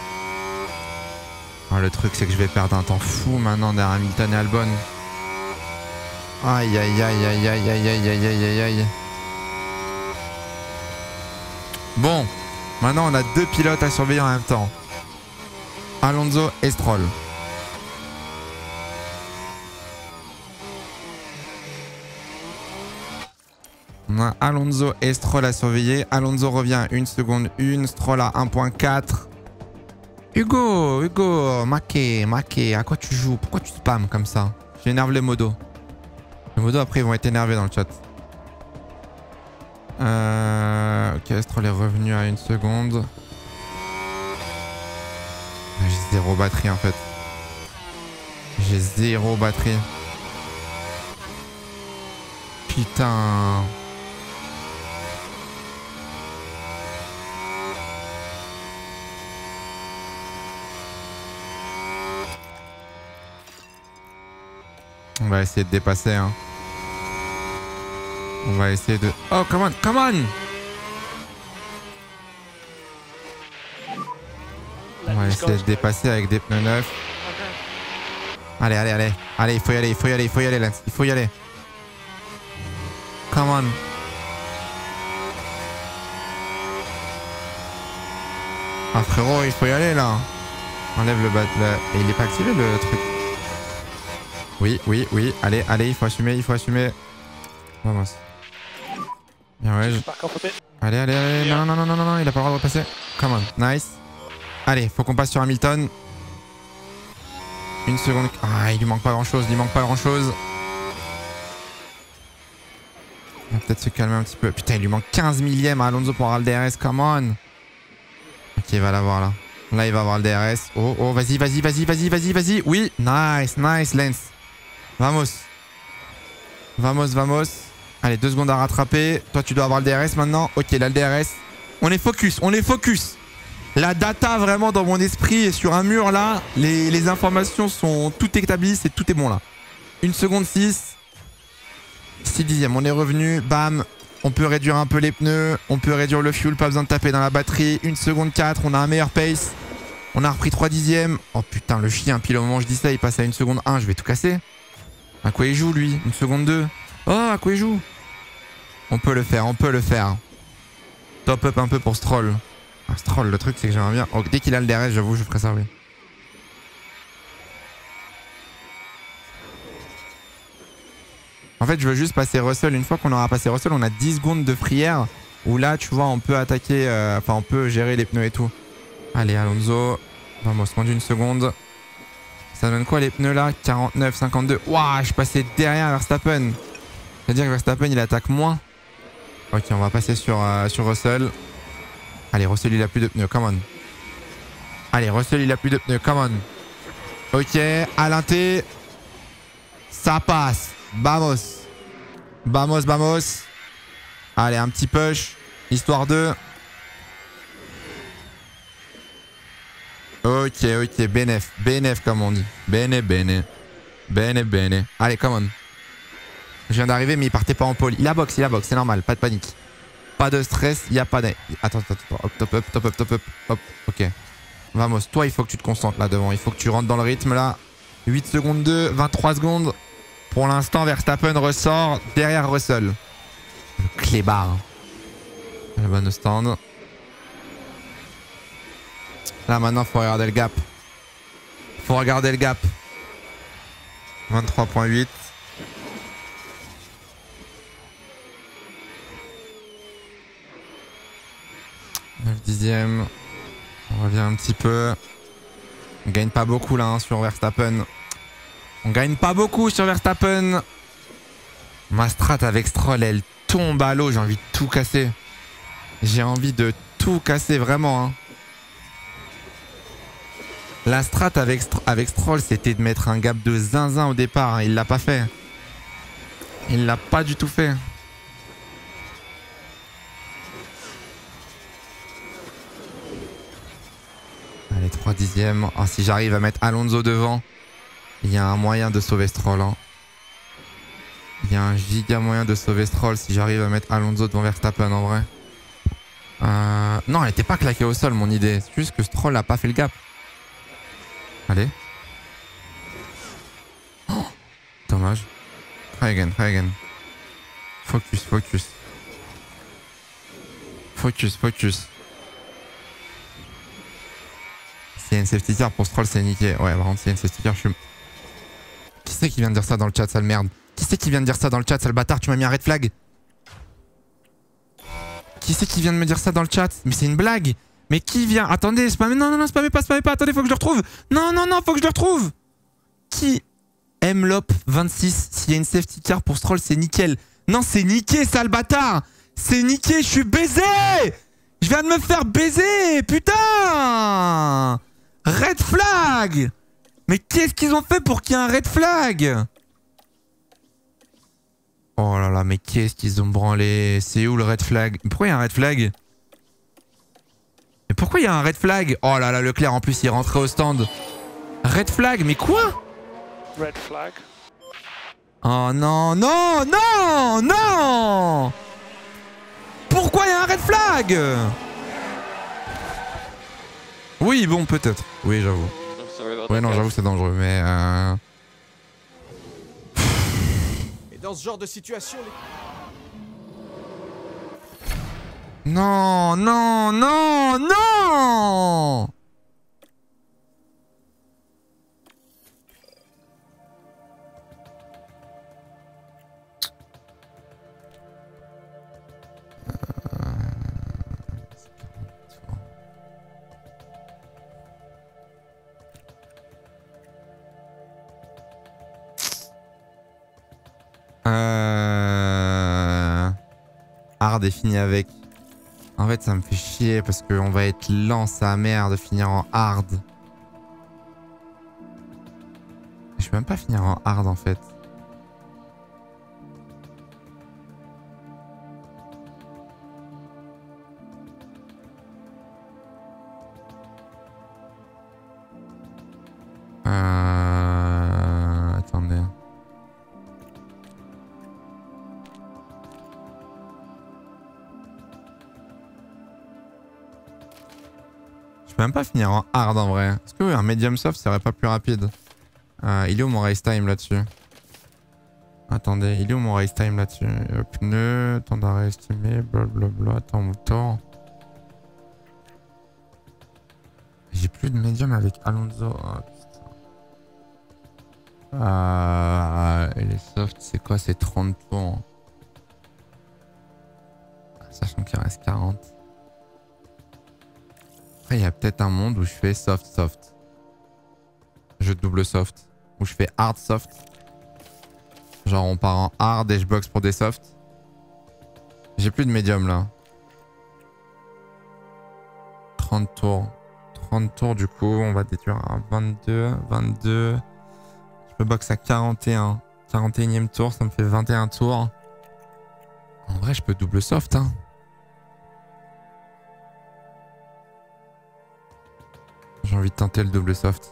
Oh, le truc, c'est que je vais perdre un temps fou maintenant derrière Hamilton et Albon. Aïe, aïe, aïe, aïe, aïe, aïe, aïe, aïe, aïe, aïe, aïe. Bon, maintenant on a deux pilotes à surveiller en même temps. Alonso et Stroll. On a Alonso et Stroll à surveiller. Alonso revient à 1 seconde 1. Stroll à 1.4. Hugo, Maquet, à quoi tu joues? Pourquoi tu spams comme ça? J'énerve les modos. Les modos après ils vont être énervés dans le chat. Ok, Stroll est revenu à 1 seconde. J'ai zéro batterie en fait. J'ai zéro batterie. Putain. On va essayer de dépasser, hein. On va essayer de... Oh, come on, come on! On va essayer de dépasser avec des pneus neufs. Allez, allez, allez. Allez, il faut y aller, il faut y aller, il faut y aller, Lance. Il faut y aller. Come on. Ah, frérot, il faut y aller, là. Enlève le bat... Et il est pas activé, le truc. Oui, oui, oui. Allez, allez, il faut assumer, il faut assumer. Vamos. Bien, ouais. Allez, allez, allez. Non, non, non, non, non, non, il a pas le droit de repasser. Come on, nice. Allez, faut qu'on passe sur Hamilton. 1 seconde. Ah, il lui manque pas grand chose, il lui manque pas grand chose. On va peut-être se calmer un petit peu. Putain, il lui manque 15 millièmes à Alonso pour avoir le DRS, come on. Ok, il va l'avoir là. Là, il va avoir le DRS. Oh, oh, vas-y, vas-y, vas-y, vas-y, vas-y, vas-y. Oui, nice, nice, Lance. Vamos. Vamos, vamos. Allez, 2 secondes à rattraper. Toi, tu dois avoir le DRS maintenant. Ok, là, le DRS. On est focus, on est focus. La data, vraiment, dans mon esprit, est sur un mur, là. Les informations sont toutes établies. C'est tout est bon, là. 1 seconde 6. 6 dixièmes. On est revenu. Bam. On peut réduire un peu les pneus. On peut réduire le fuel. Pas besoin de taper dans la batterie. 1 seconde 4. On a un meilleur pace. On a repris 3 dixièmes. Oh, putain, le chien. Pile au moment où je dis ça, il passe à 1 seconde 1. Je vais tout casser. À quoi il joue, lui? 1 seconde 2. Oh, à quoi il joue? On peut le faire, on peut le faire. Top up un peu pour Stroll. Ah, Stroll, le truc, c'est que j'aimerais bien... Oh, dès qu'il a le DRS, j'avoue, je ferai ça, oui. En fait, je veux juste passer Russell. Une fois qu'on aura passé Russell, on a 10 secondes de free air. Où là, tu vois, on peut attaquer... Enfin, on peut gérer les pneus et tout. Allez, Alonso. Vamos, moins d'1 seconde. Ça donne quoi les pneus là? 49, 52. Waouh, je passais derrière Verstappen. C'est-à-dire que Verstappen il attaque moins. Ok, on va passer sur Russell. Allez, Russell il a plus de pneus, come on. Allez, Russell il a plus de pneus, come on. Ok, à l'inté. Ça passe. Vamos. Vamos, vamos. Allez, un petit push. Histoire de... Ok, ok, BNF. BNF comme on dit. BNF, BNF. BNF, BNF. Allez, come on. Je viens d'arriver, mais il partait pas en pole. Il a box, c'est normal, pas de panique. Pas de stress, il n'y a pas de... Attends, attends, attends. Hop, top up, top up, top up. Hop, ok. Vamos, toi, il faut que tu te concentres là devant. Il faut que tu rentres dans le rythme là. 8 secondes 2, 23 secondes. Pour l'instant, Verstappen ressort derrière Russell. Le clébard. Le bon stand. Là, maintenant, faut regarder le gap. Faut regarder le gap. 23.8. Dixième. On revient un petit peu. On gagne pas beaucoup là hein, sur Verstappen. On gagne pas beaucoup sur Verstappen. Ma strat avec Stroll, elle tombe à l'eau. J'ai envie de tout casser. J'ai envie de tout casser vraiment. Hein. La strat avec Stroll, c'était de mettre un gap de zinzin au départ. Hein. Il l'a pas fait. Il l'a pas du tout fait. Allez, 3 dixièmes. Oh, si j'arrive à mettre Alonso devant, il y a un moyen de sauver Stroll. Hein. Il y a un giga moyen de sauver Stroll si j'arrive à mettre Alonso devant Verstappen en vrai. Non, elle était pas claquée au sol mon idée. C'est juste que Stroll a pas fait le gap. Allez. Oh, dommage. Try again, try again. Focus, focus. Focus, focus. S'il y a une safety car pour Stroll, c'est niqué. Ouais, par contre, s'il y a une safety car, je suis... Qui c'est qui vient de dire ça dans le chat, sale merde? Qui c'est qui vient de dire ça dans le chat, sale bâtard? Tu m'as mis un red flag? Qui c'est qui vient de me dire ça dans le chat? Mais c'est une blague. Mais qui vient? Attendez, spammez. Non, non, non, spammez pas. Attendez, faut que je le retrouve. Non, non, non, faut que je le retrouve. Qui? Mlop26. S'il y a une safety car pour Stroll, c'est nickel. Non, c'est niqué, sale bâtard. C'est niqué, je suis baisé. Je viens de me faire baiser. Putain. Red flag. Mais qu'est-ce qu'ils ont fait pour qu'il y ait un red flag? Oh là là, mais qu'est-ce qu'ils ont branlé? C'est où le red flag? Pourquoi il y a un red flag? Mais pourquoi il y a un red flag? Oh là là, Leclerc en plus il est rentré au stand. Red flag, mais quoi? Red flag. Oh non, non, non, non! Pourquoi il y a un red flag? Oui, bon, peut-être. Oui, j'avoue. Ouais, non, j'avoue, c'est dangereux, mais... Et dans ce genre de situation... Non, non, non, non! Hard est fini avec. En fait, ça me fait chier parce qu'on va être lent, sa mère, de finir en hard. Je peux même pas finir en hard en fait. Attendez. Je peux même pas finir en hard en vrai. Est-ce que un medium soft serait pas plus rapide? Il est où mon race time là-dessus? Attendez, il est où mon race time là-dessus? Pneu, temps d'arrêt estimé, blablabla, temps moteur. J'ai plus de medium avec Alonso. Oh, putain. Et les softs, c'est quoi? C'est 30 tours. Sachant qu'il reste 40. Après, il y a peut-être un monde où je fais soft. Je double soft. Où je fais hard soft. Genre on part en hard et je boxe pour des softs. J'ai plus de médium là. 30 tours. 30 tours du coup, on va détruire à 22. Je peux boxe à 41. 41e tour, ça me fait 21 tours. En vrai, je peux double soft hein. J'ai envie de tenter le double soft.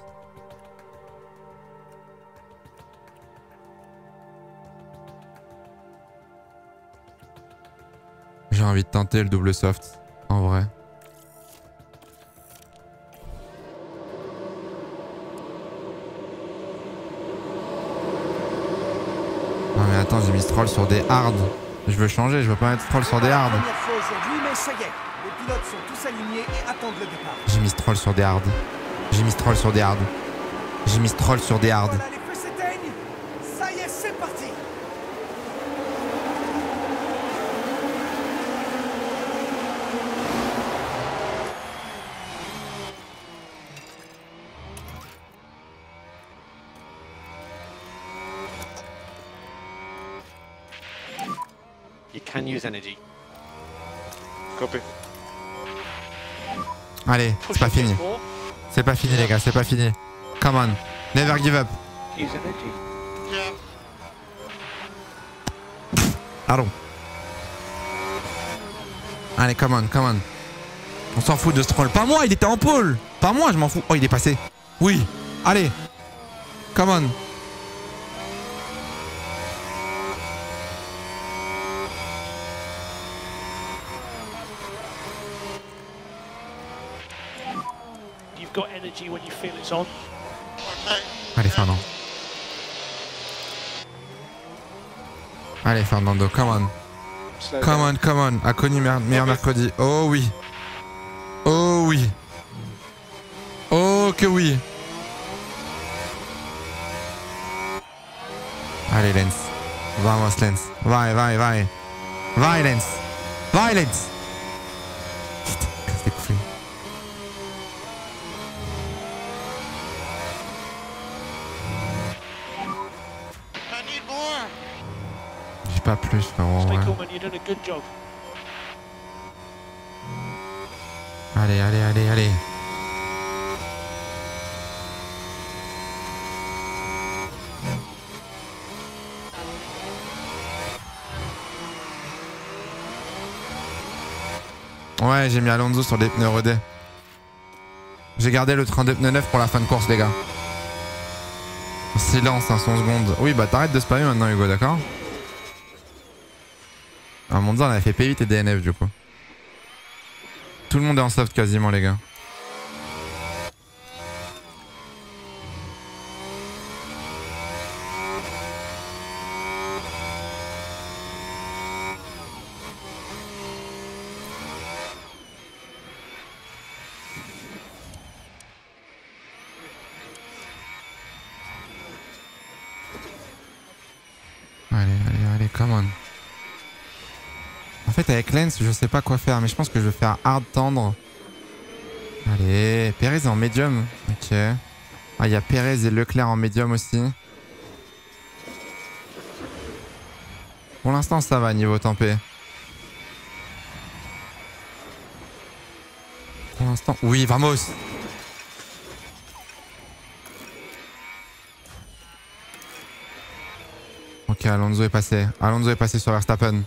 J'ai envie de tenter le double soft. En vrai. Non mais attends, j'ai mis Stroll sur des hard. Je veux changer, je veux pas mettre Stroll sur des hard. Première fois aujourd'hui, mais ça y est. Les pilotes sont tous alignés et attendent le départ. J'ai mis Stroll sur des hard. J'ai mis Stroll sur des hard. J'ai mis Stroll sur des hard. Voilà, les feux s'éteignent. Ça y est, c'est parti. You can use energy. Copy. Allez, c'est pas fini. C'est pas fini les gars, c'est pas fini. Come on, never give up. Use energy. Yeah. Pardon. Allez, come on. On s'en fout de Stroll. Pas moi, il était en pôle. Pas moi, je m'en fous. Oh, il est passé. Oui, allez. Come on. got energy when you feel it's on. Allez, Fernand. Allez, Fernando, come on. Slow Come down. on, come on. A connu meilleur mercredi. Oh oui. Oh oui. Oh que oui. Allez, Lens. Vamos, Lens. Vai, vai, vai. Vai, Lens. Vai, Lens. Putain, casse les couilles. I need more. J'ai pas plus, frérot. Stay Ouais. cool, man. You've done a good job. Allez, allez, allez, allez. Ouais, j'ai mis Alonso sur des pneus rodés. J'ai gardé le train de pneus neuf pour la fin de course, les gars. Silence, hein, 100 secondes. Oui, bah t'arrêtes de spammer maintenant, Hugo, d'accord? À Monza, on avait fait P8 et DNF, du coup. Tout le monde est en soft quasiment, les gars. Allez, allez, allez, come on. En fait, avec Lens, je sais pas quoi faire, mais je pense que je vais faire hard tendre. Allez, Perez est en médium. Ok. Ah, il y a Perez et Leclerc en médium aussi. Pour l'instant, ça va niveau tempé. Pour l'instant, oui, vamos. Ok, Alonso est passé. Alonso est passé sur Verstappen.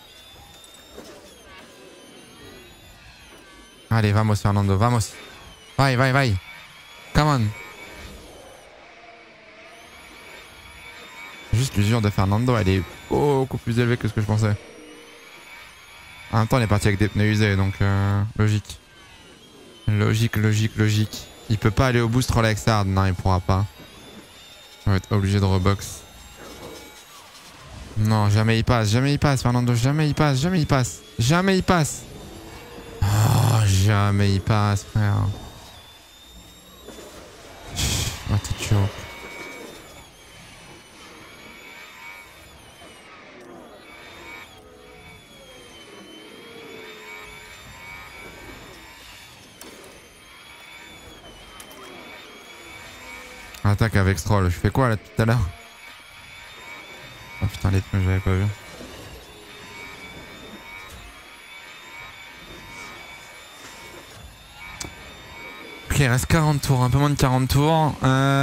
Allez, vamos Fernando, vamos. Vai, vai, vai. Come on. Juste l'usure de Fernando, elle est beaucoup plus élevée que ce que je pensais. En même temps, on est parti avec des pneus usés, donc logique. Logique, logique, logique. Il peut pas aller au boost roll avec ça. Non, il pourra pas. On va être obligé de rebox. Non, jamais il passe, Fernando, jamais il passe, jamais il passe. Jamais il passe. Oh, jamais il passe, frère. Oh, t'es chaud. Attaque avec Stroll. Je fais quoi là tout à l'heure? Oh putain, les pneus, j'avais pas vu. Ok, il reste 40 tours, un peu moins de 40 tours.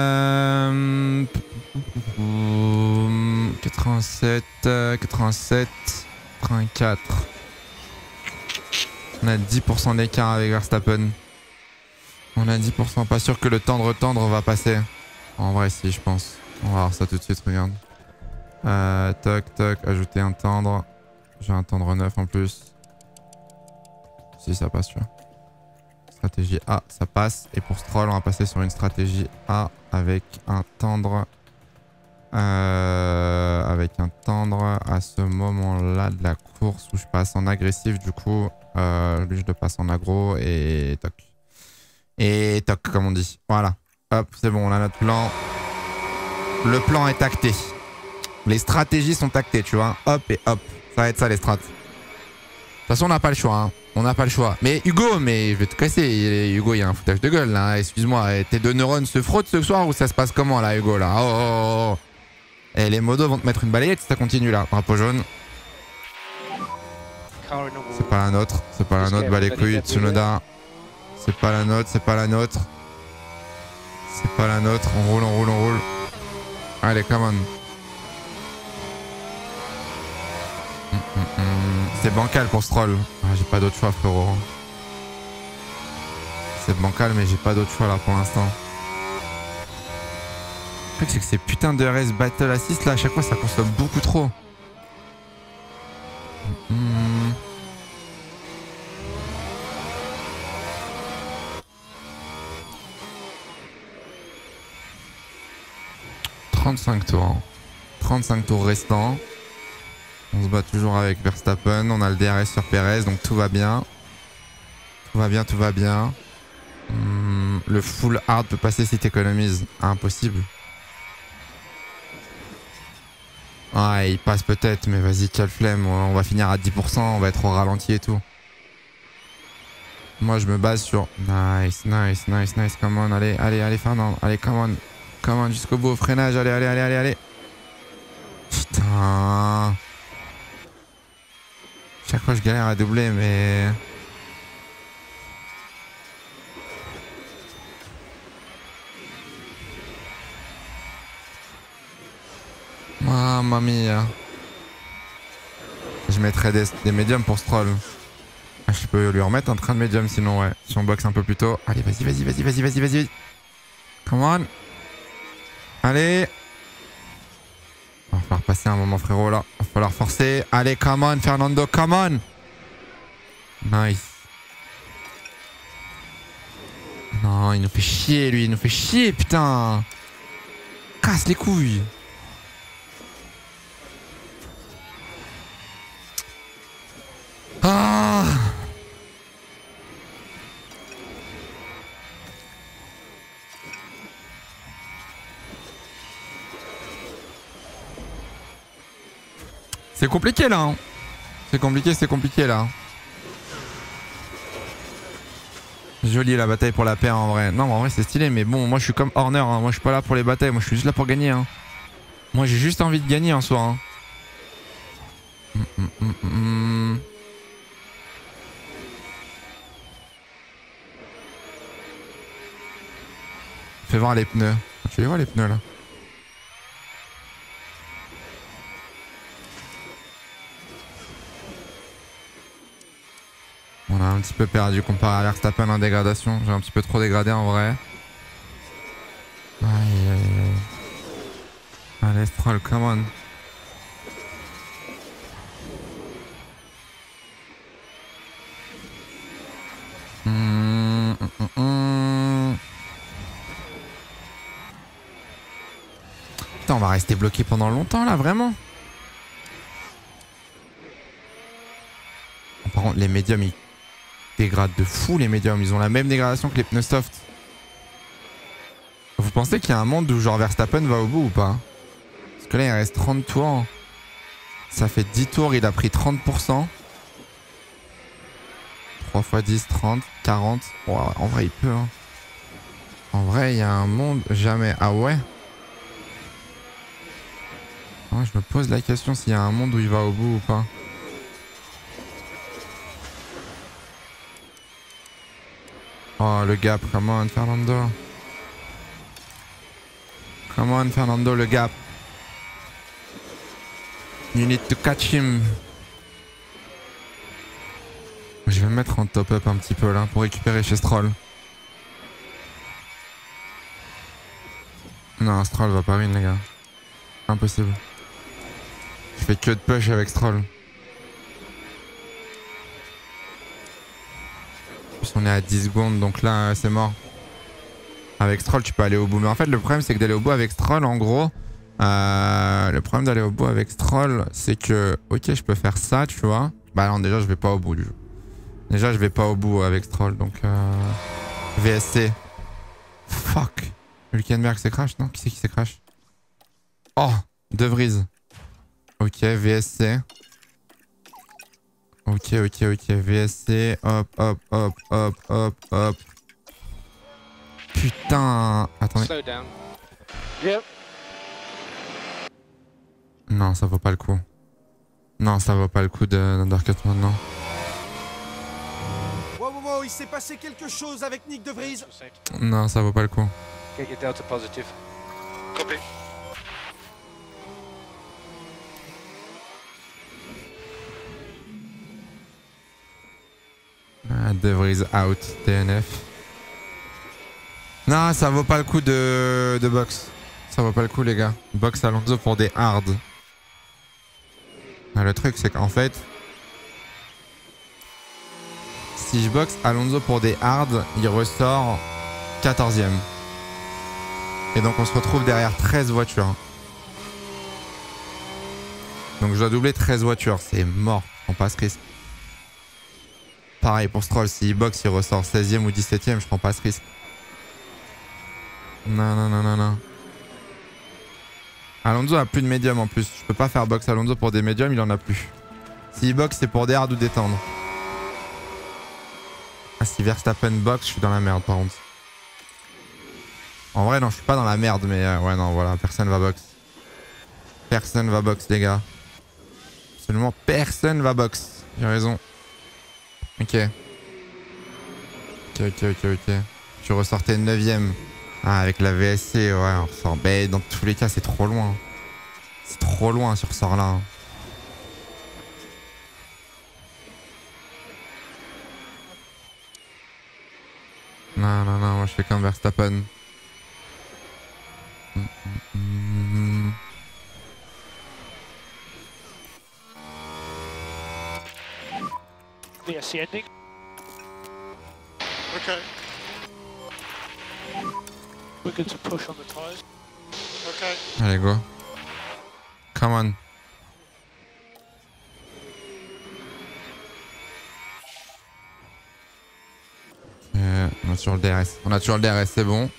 87, 87, 84. On a 10% d'écart avec Verstappen. On a 10%, pas sûr que le tendre va passer. En vrai, si, je pense. On va voir ça tout de suite, regarde. Toc, toc, ajouter un tendre. J'ai un tendre 9 en plus. Si, ça passe, tu vois. Stratégie A, ça passe. Et pour Stroll, on va passer sur une stratégie A avec un tendre. Avec un tendre à ce moment-là de la course où je passe en agressif. Du coup, lui, je le passe en aggro et toc. Et toc, comme on dit. Voilà. Hop, c'est bon, on a notre plan. Le plan est acté. Les stratégies sont actées, tu vois. Hop et hop. Ça va être ça, les strats. De toute façon, on n'a pas le choix. Hein. On n'a pas le choix. Mais Hugo, mais je vais te casser. Hugo, il y a un foutage de gueule, là. Excuse-moi. Tes deux neurones se frottent ce soir ou ça se passe comment, là, Hugo, là? Oh. Et les modos vont te mettre une balayette si ça continue, là. Drapeau jaune. C'est pas la nôtre. C'est pas la nôtre. Bah les couilles, Tsunoda. C'est pas la nôtre. C'est pas la nôtre. C'est pas la nôtre. On roule, on roule, on roule. Allez, come on. C'est bancal pour Stroll. Ah, j'ai pas d'autre choix, frérot. C'est bancal, mais j'ai pas d'autre choix là pour l'instant. Le truc, c'est que ces putains de RS Battle Assist là, à chaque fois ça consomme beaucoup trop. 35 tours. Hein. 35 tours restants. On se bat toujours avec Verstappen. On a le DRS sur Perez, donc tout va bien. Tout va bien, tout va bien. Le full hard peut passer si t'économises. Impossible. Ouais, il passe peut-être, mais vas-y, quelle flemme. On va finir à 10%, on va être au ralenti et tout. Moi, je me base sur... Nice, nice, nice, nice. Come on, allez, allez, allez, Fernand. Allez, come on. Come on, jusqu'au bout, au freinage. Allez, allez, allez, allez, allez. Putain. Chaque fois, je galère à doubler, mais... Mamma mia. Je mettrais des médiums pour Stroll. Je peux lui remettre un train de médium sinon, ouais. Si on boxe un peu plus tôt. Allez, vas-y, vas-y, vas-y, vas-y, vas-y, vas-y. Come on. Allez. Va falloir passer un moment, frérot, là. Va falloir forcer. Allez, come on, Fernando, come on. Nice. Non, il nous fait chier, lui. Il nous fait chier, putain. Casse les couilles. Ah. C'est compliqué là. Hein. C'est compliqué là. Joli la bataille pour la paire en vrai. Non, en vrai c'est stylé, mais bon, moi je suis comme Horner. Hein. Moi je suis pas là pour les batailles, moi je suis juste là pour gagner. Hein. Moi j'ai juste envie de gagner en soi. Hein. Fais voir les pneus. Tu les vois les pneus là? On a un petit peu perdu comparé à Verstappen en dégradation. J'ai un petit peu trop dégradé en vrai. Aïe aïe aïe. Allez Stroll, come on. Putain, on va rester bloqué pendant longtemps là, vraiment. Par contre, les médiums ils dégradent de fou. Les médiums, ils ont la même dégradation que les pneus soft. Vous pensez qu'il y a un monde où genre Verstappen va au bout ou pas? Parce que là, il reste 30 tours. Ça fait 10 tours, il a pris 30%. 3 x 10, 30, 40. Oh, en vrai, il peut. Hein. En vrai, il y a un monde... Jamais. Ah ouais? Oh, je me pose la question s'il y a un monde où il va au bout ou pas. Oh, le gap. Come on, Fernando. Come on, Fernando, le gap. You need to catch him. Je vais me mettre en top-up un petit peu là pour récupérer chez Stroll. Non, Stroll va pas win les gars. Impossible. Je fais que de push avec Stroll. En plus on est à 10 secondes donc là c'est mort. Avec Stroll tu peux aller au bout. Mais en fait le problème c'est que d'aller au bout avec Stroll en gros... le problème d'aller au bout avec Stroll c'est que... Ok je peux faire ça tu vois. Bah non déjà je vais pas au bout du jeu. Déjà je vais pas au bout avec Stroll donc... VSC. Fuck. Hülkenberg s'est crash non? Qui c'est qui s'est crash? Oh De Vries. Ok VSC. Ok VSC. Hop hop hop hop hop hop. Putain. Attendez. Slow down. Yep. Non ça vaut pas le coup. Non ça vaut pas le coup d'undercut maintenant. Wow, il s'est passé quelque chose avec Nick De Vries. Non ça vaut pas le coup. Get your delta positive. Copy. De Vries out, DNF. Non, ça vaut pas le coup de box. Ça vaut pas le coup, les gars. Box Alonso pour des hard. Ah, le truc, c'est qu'en fait, si je boxe Alonso pour des hard, il ressort 14e. Et donc, on se retrouve derrière 13 voitures. Donc je dois doubler 13 voitures. C'est mort. On passe risque. Pareil pour Stroll. S'il boxe, il ressort 16e ou 17e. Je prends pas ce risque. Non, non, non, non, non. Alonso a plus de médium en plus. Je peux pas faire box Alonso pour des médiums, il en a plus. S'il boxe, c'est pour des hard ou des tendres. Ah, si Verstappen boxe, je suis dans la merde par contre. En vrai, non, je suis pas dans la merde, mais ouais, non, voilà, personne va box. Personne va box, les gars. Absolument personne va box. J'ai raison. Ok. Ok. Tu ressortais 9ème. Ah, avec la VSC, ouais, on ressort. Mais dans tous les cas, c'est trop loin. C'est trop loin sur ce sort-là. Non, non, non, moi je fais comme Verstappen. VSC ending. Okay. We're good to push on the tyres. Okay. Allez, go. Come on. On a toujours le DRS. On a toujours le DRS, c'est bon.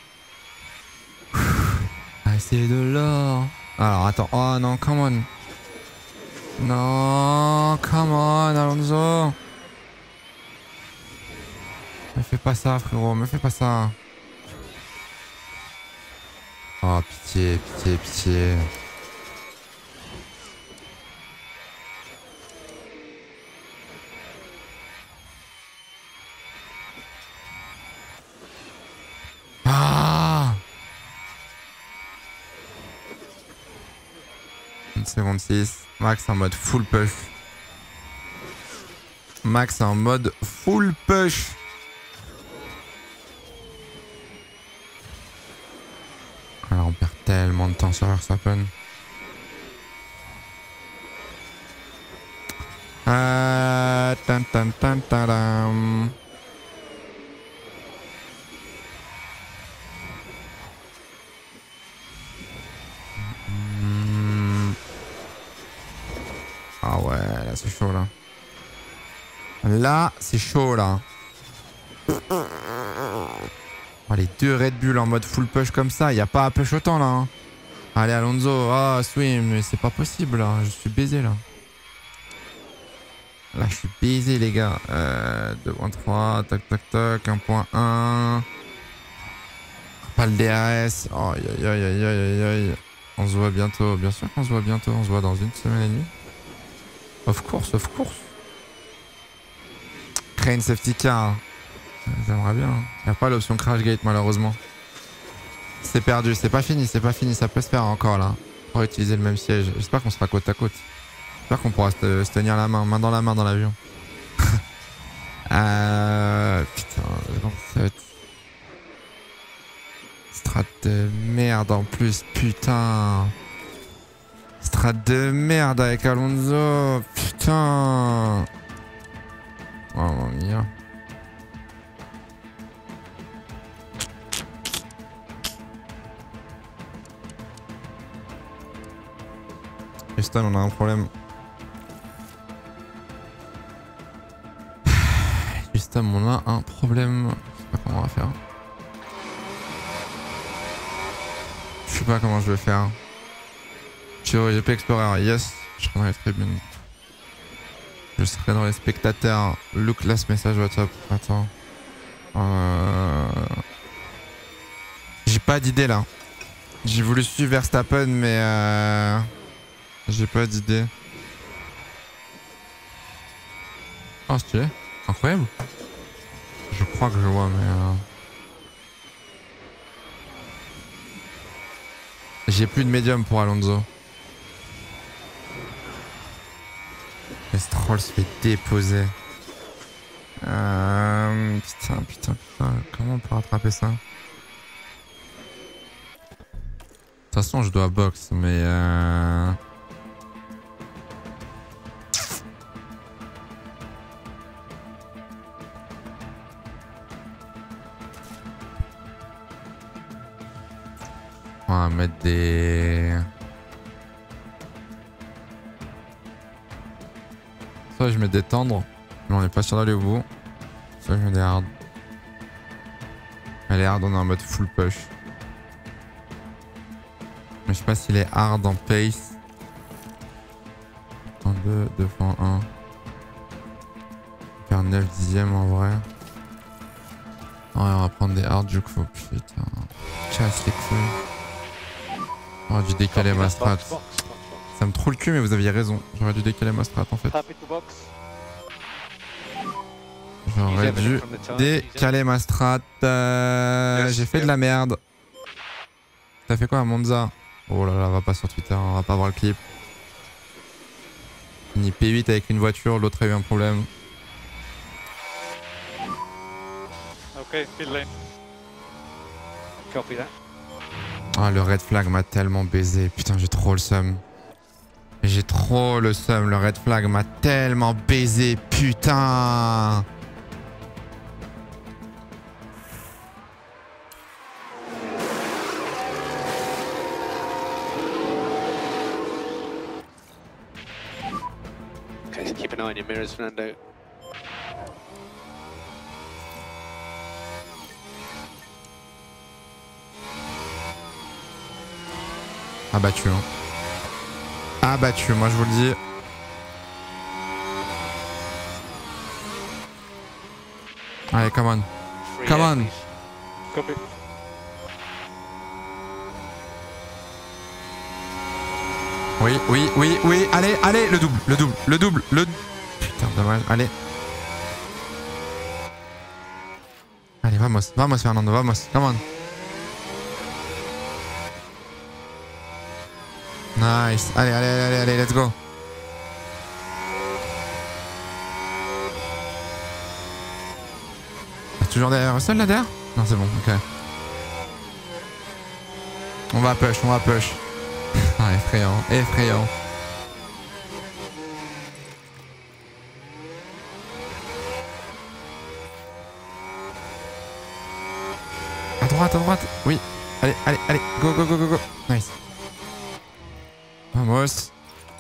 Ah, c'est de l'or. Alors, attends. Oh non, come on. Non, come on, Alonso. Me fais pas ça, frérot. Me fais pas ça. Oh, pitié, pitié, pitié. Ah! 1 seconde 6. Max en mode full push. Max en mode full push. Alors on perd tellement de temps sur Verstappen. Tan, tan, tan, tadam. Ah ouais, là c'est chaud là. Là c'est chaud là. Oh, les deux Red Bull en mode full push comme ça, y a pas à push autant là. Hein. Allez Alonso, ah swim, mais c'est pas possible là, je suis baisé là. Là je suis baisé les gars. 2.3, tac tac tac, 1.1. Pas le DRS. Oh, aïe aïe aïe aïe aïe. On se voit bientôt, bien sûr qu'on se voit bientôt, on se voit dans 1 semaine et demie. Of course, of course. Créer une safety car. J'aimerais bien. Il n'y a pas l'option crash gate malheureusement. C'est perdu, c'est pas fini, ça peut se faire encore là. On pourra utiliser le même siège. J'espère qu'on sera côte à côte. J'espère qu'on pourra se tenir la main dans la main dans l'avion. Putain, 27. Strat de merde en plus, putain. Strat de merde avec Alonso, putain. Oh mon dieu. Houston, on a un problème. Houston, on a un problème. Je sais pas comment on va faire. Je sais pas comment je vais faire. Je suis au GP Explorer, yes. Je serai dans les tribunes. Je serai dans les spectateurs. Look, last message WhatsApp. Attends. J'ai pas d'idée là. J'ai voulu suivre Verstappen, mais j'ai pas d'idée. Oh, stylé. Incroyable. Je crois que je vois, mais j'ai plus de médium pour Alonso. Et Stroll se fait déposer. Putain. Comment on peut rattraper ça? De toute façon, je dois box, mais on va mettre des... Soit je mets des tendres, mais on n'est pas sûr d'aller au bout. Soit je mets des hard. Elle est hard, on est en mode full push. Mais je sais pas s'il est hard en pace. En 2, 2 fois 1. Faire 9 dixièmes en vrai. Ouais, on va prendre des hard du coup. Putain. Casse les couilles. J'aurais dû décaler ma strat. Ça me trouve le cul, mais vous aviez raison. J'aurais dû décaler ma strat en fait. J'aurais dû décaler ma strat. J'ai fait de la merde. T'as fait quoi à Monza? Oh là là, va pas sur Twitter, on va pas voir le clip. Ni P8 avec une voiture, l'autre a eu un problème. Ok, pit lane. Copy that. Ah, le red flag m'a tellement baisé. Putain, j'ai trop le seum. J'ai trop le seum. Le red flag m'a tellement baisé. Putain. Okay, keep an eye on your mirrors, Fernando. Abattu, hein. Abattu, moi je vous le dis. Allez, come on. Free Come air, on. please. Copy. Oui, oui, oui, oui. Allez, allez, le double, le double, le double, le... Putain, dommage. Allez. Allez, vamos, vamos Fernando, vamos. Come on. Nice. Allez, allez, allez, allez, let's go. Toujours derrière Russell là derrière? Non, c'est bon, ok. On va push, on va push. Ah, effrayant, effrayant. À droite, à droite. Oui. Allez, allez, allez. Go, go, go, go, go. Nice. Vamos.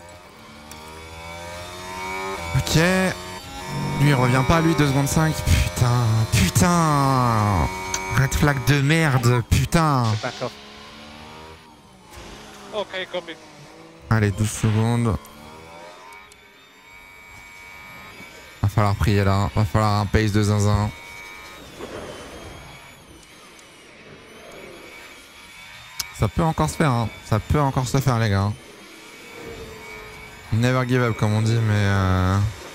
Ok. Lui, il revient pas, lui, 2 secondes 5. Putain, putain. Red flag de merde, putain. Back off. Ok, copy. Allez, 12 secondes. Va falloir prier là. Va falloir un pace de zinzin. Ça peut encore se faire, hein. Ça peut encore se faire, les gars. Never give up, comme on dit, mais...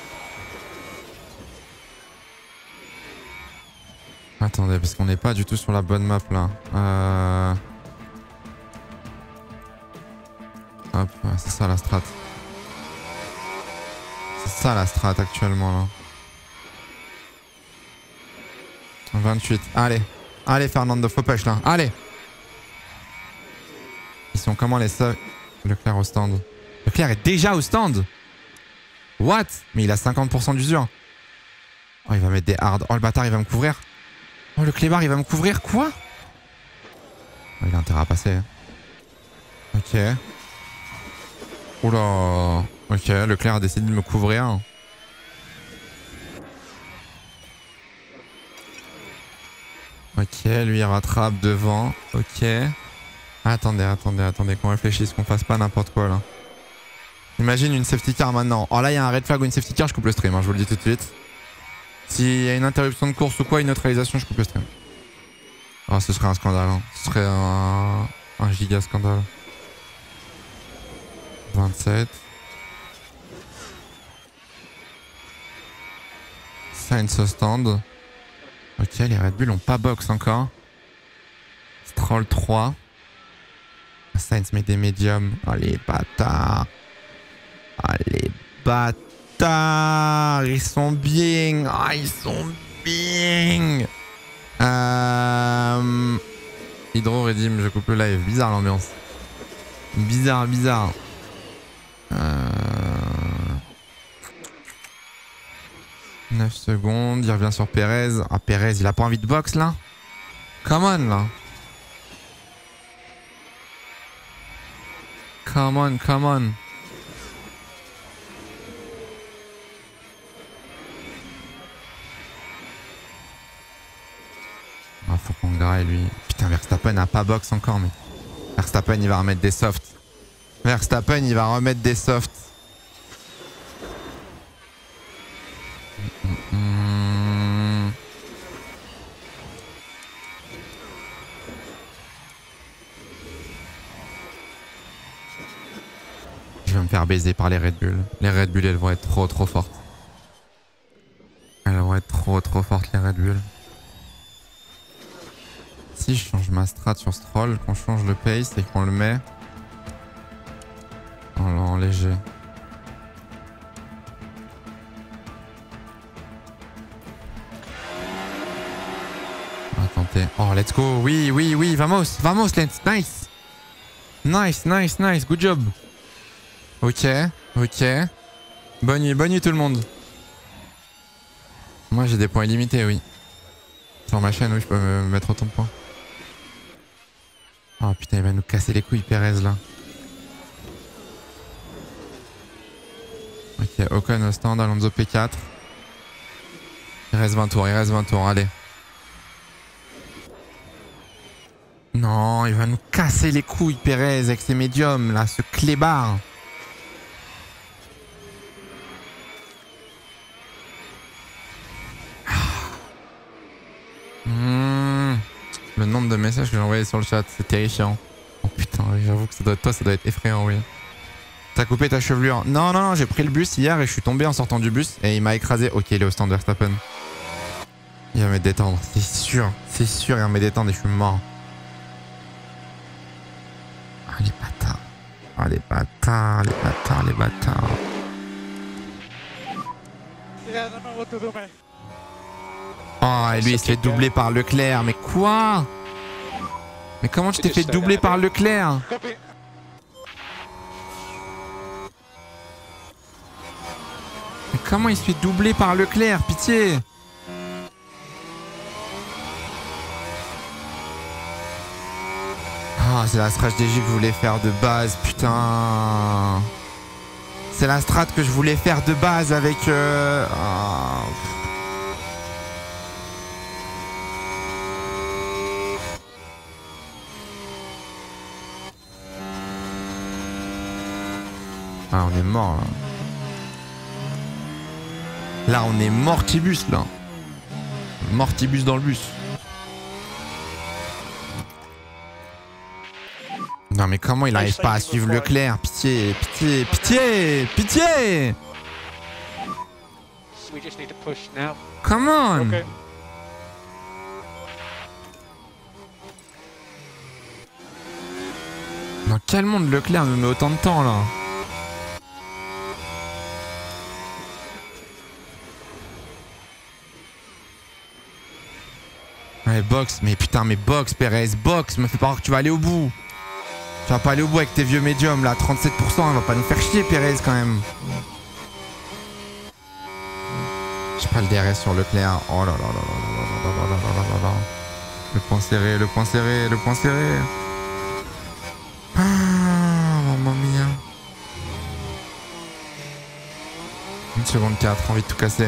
Attendez, parce qu'on n'est pas du tout sur la bonne map, là. Hop, ouais, c'est ça la strat. C'est ça la strat actuellement, là. 28. Allez. Allez, Fernando, faut push, là. Allez. Ils sont comment les seuls? Leclerc au stand. Leclerc est déjà au stand. What? Mais il a 50% d'usure. Oh, il va mettre des hard. Oh, le bâtard, il va me couvrir. Oh, le clébard, il va me couvrir. Quoi? Oh, il a intérêt à passer. Ok. Oula. Ok, Leclerc a décidé de me couvrir. Ok, lui il rattrape devant. Ok. Attendez, attendez, attendez qu'on réfléchisse, qu'on fasse pas n'importe quoi là. Imagine une safety car maintenant. Oh là il y a un red flag ou une safety car, je coupe le stream, hein, je vous le dis tout de suite. S'il y a une interruption de course ou quoi, une neutralisation, je coupe le stream. Oh, ce serait un scandale, hein. Ce serait un giga scandale. 27. Sainz au stand. Ok, les Red Bull ont pas box encore. Stroll 3. Sainz met des médiums. Allez, bâtards. Allez, bâtards. Ils sont bien. Ah, ils sont bien. Hydro Redim, je coupe le live. Bizarre l'ambiance. Bizarre, bizarre. 9 secondes, il revient sur Perez. Ah, Perez, il a pas envie de box là? Come on là. Come on, come on. Ah, faut qu'on graille lui. Putain, Verstappen n'a pas box encore, mais. Verstappen il va remettre des softs. Verstappen il va remettre des softs. Je vais me faire baiser par les Red Bull. Les Red Bull elles vont être trop fortes. Elles vont être trop fortes les Red Bull. Si je change ma strat sur Stroll, qu'on change le pace et qu'on le met en léger. On va tenter. Oh, let's go. Oui, vamos, let's. Nice. Good job. Ok. Bonne nuit tout le monde. Moi j'ai des points illimités, oui. Sur ma chaîne, oui, je peux me mettre autant de points. Oh putain, il va nous casser les couilles, Perez là. Ok, Ocon au stand, Alonso P4. Il reste 20 tours, allez. Non, il va nous casser les couilles, Perez, avec ses médiums là, ce clébard. Le nombre de messages que j'ai envoyés sur le chat, c'est terrifiant. Oh putain, j'avoue que ça doit être effrayant, oui. T'as coupé ta chevelure? Non, j'ai pris le bus hier et je suis tombé en sortant du bus et il m'a écrasé. Ok, il est au stand Verstappen. Il va me détendre, c'est sûr, il va me détendre et je suis mort. Ah les bâtards. Yeah, I don't know what to do, man. Oh, et lui il se fait doubler par Leclerc, mais quoi? Mais comment tu t'es fait doubler par Leclerc? Copy. Mais comment il se fait doubler par Leclerc? Pitié! Ah, c'est la stratégie que je voulais faire de base, putain! C'est la strat que je voulais faire de base avec... Ah, on est mort là. Là, on est mortibus là. Mortibus dans le bus. Non mais comment il arrive pas à suivre Leclerc? Pitié. We just need to push now. Come on. Okay. Dans quel monde Leclerc nous met autant de temps là? Ouais, box, mais putain, mais box, Perez, box, me fais pas croire que tu vas aller au bout. Tu vas pas aller au bout avec tes vieux médiums là, 37%, elle va pas nous faire chier, Perez quand même. J'ai pas le DRS sur Leclerc. Oh là là là là là là là là là là. Le point serré. Ah, mamma mia. 1 seconde 4, envie de tout casser.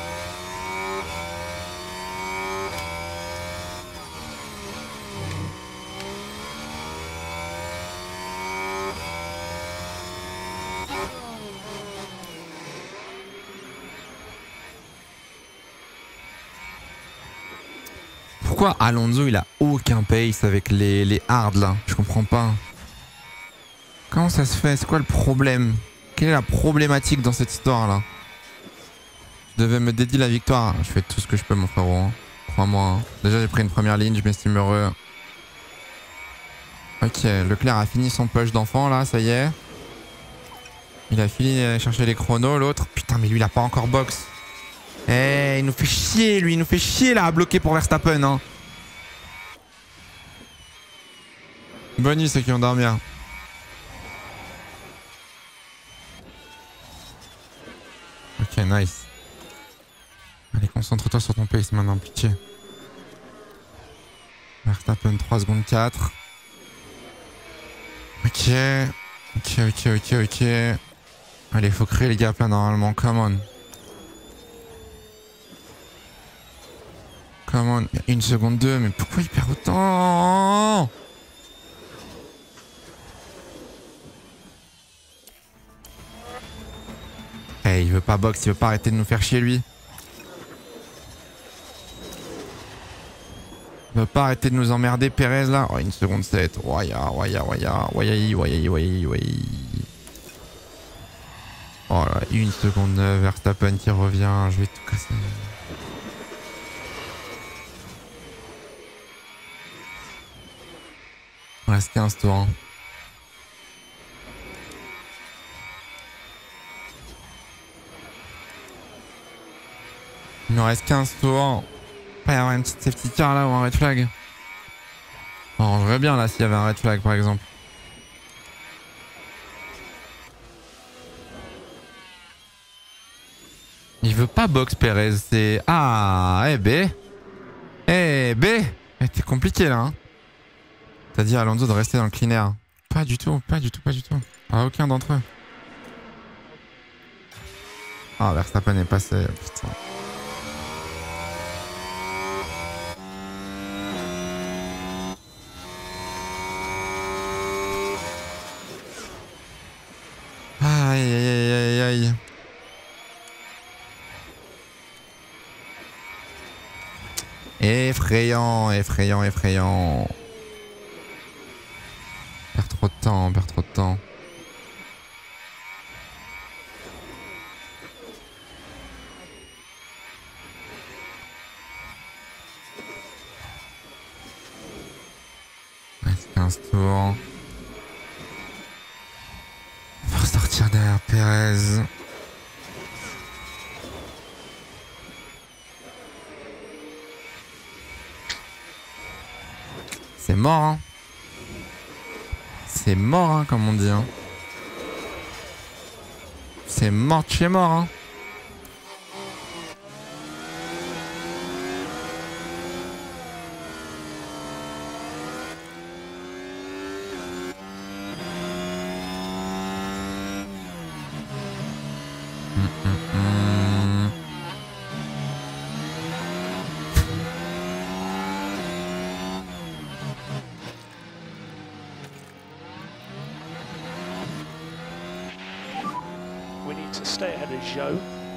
Pourquoi Alonso il a aucun pace avec les hards là? Je comprends pas. Comment ça se fait? C'est quoi le problème? Quelle est la problématique dans cette histoire là? Je devais me dédier la victoire. Je fais tout ce que je peux mon frérot. Hein. Crois-moi. Hein. Déjà j'ai pris une première ligne, je m'estime heureux. Ok, Leclerc a fini son push d'enfant là, ça y est. Il a fini d'aller chercher les chronos, l'autre. Putain mais lui il a pas encore box. Eh, il nous fait chier, lui, il nous fait chier là à bloquer pour Verstappen. Hein. Bonne nuit ceux qui vont dormir. Ok, nice. Allez, concentre-toi sur ton pace maintenant, pitié. Verstappen 3 secondes 4. Ok. Allez, faut créer les gaps là normalement, come Comment 1 seconde 2, mais pourquoi il perd autant? Eh, il veut pas box, il veut pas arrêter de nous faire chier lui. Il veut pas arrêter de nous emmerder Perez là. Oh, 1 seconde 7. Waya. Oh là, 1 seconde 9. Verstappen qui revient. Je vais tout casser. Il reste 15 tours. Hein. Il nous reste 15 tours. Il va y avoir une petite safety car là ou un red flag. On rangerait bien là s'il y avait un red flag par exemple. Il veut pas box Perez, c'est... Ah, eh B. Eh B. C'était compliqué là. Hein. T'as dit à Alonso de rester dans le clean air. Pas du tout. À aucun d'entre eux. Ah, Verstappen est passé. Putain. Aïe. Effrayant. Perd trop de temps. Reste 15 tours. Faut sortir derrière Perez. C'est mort, hein. C'est mort, hein, comme on dit. Hein. C'est mort de chez mort, hein. We need to stay ahead of Zhou.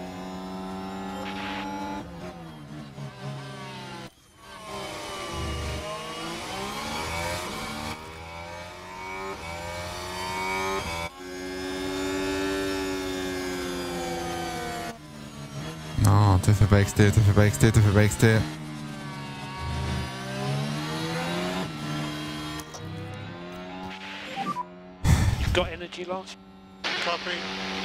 Non, te fais pas exciter. You've got energy, Lance? Copy.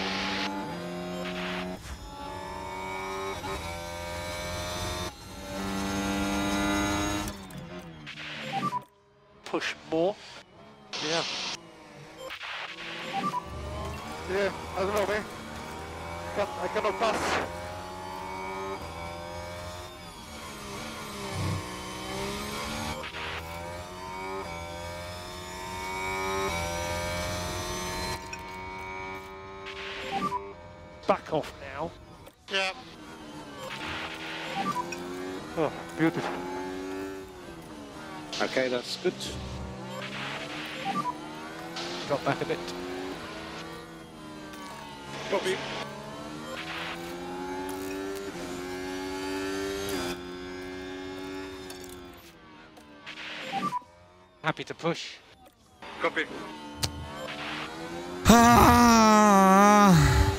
Push more. Yeah. Yeah, I don't know, man. I cannot pass. Back off now. Yeah. Oh, beautiful. Okay, that's good. Drop back a bit. Copy. Happy to push. Copy. Ah.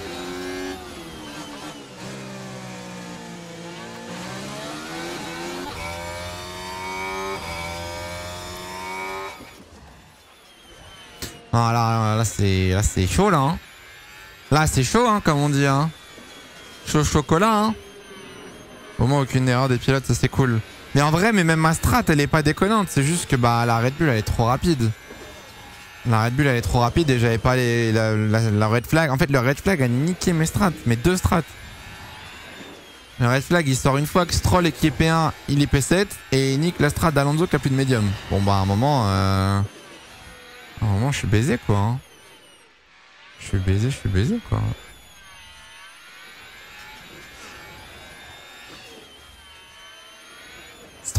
Ah là c'est chaud là. Hein. Là c'est chaud hein, comme on dit. Hein. Chaud chocolat. Hein. Au moins aucune erreur des pilotes, ça c'est cool. Mais en vrai, même ma strat elle est pas déconnante. C'est juste que bah la Red Bull elle est trop rapide. La Red Bull elle est trop rapide et j'avais pas la red flag. En fait le red flag a niqué mes strats, mes 2 strats. Le red flag il sort une fois que Stroll est qui est P1, il est P7 et il nique la strat d'Alonso qui a plus de médium. Bon bah à un moment je suis baisé quoi. Hein. Je suis baisé quoi.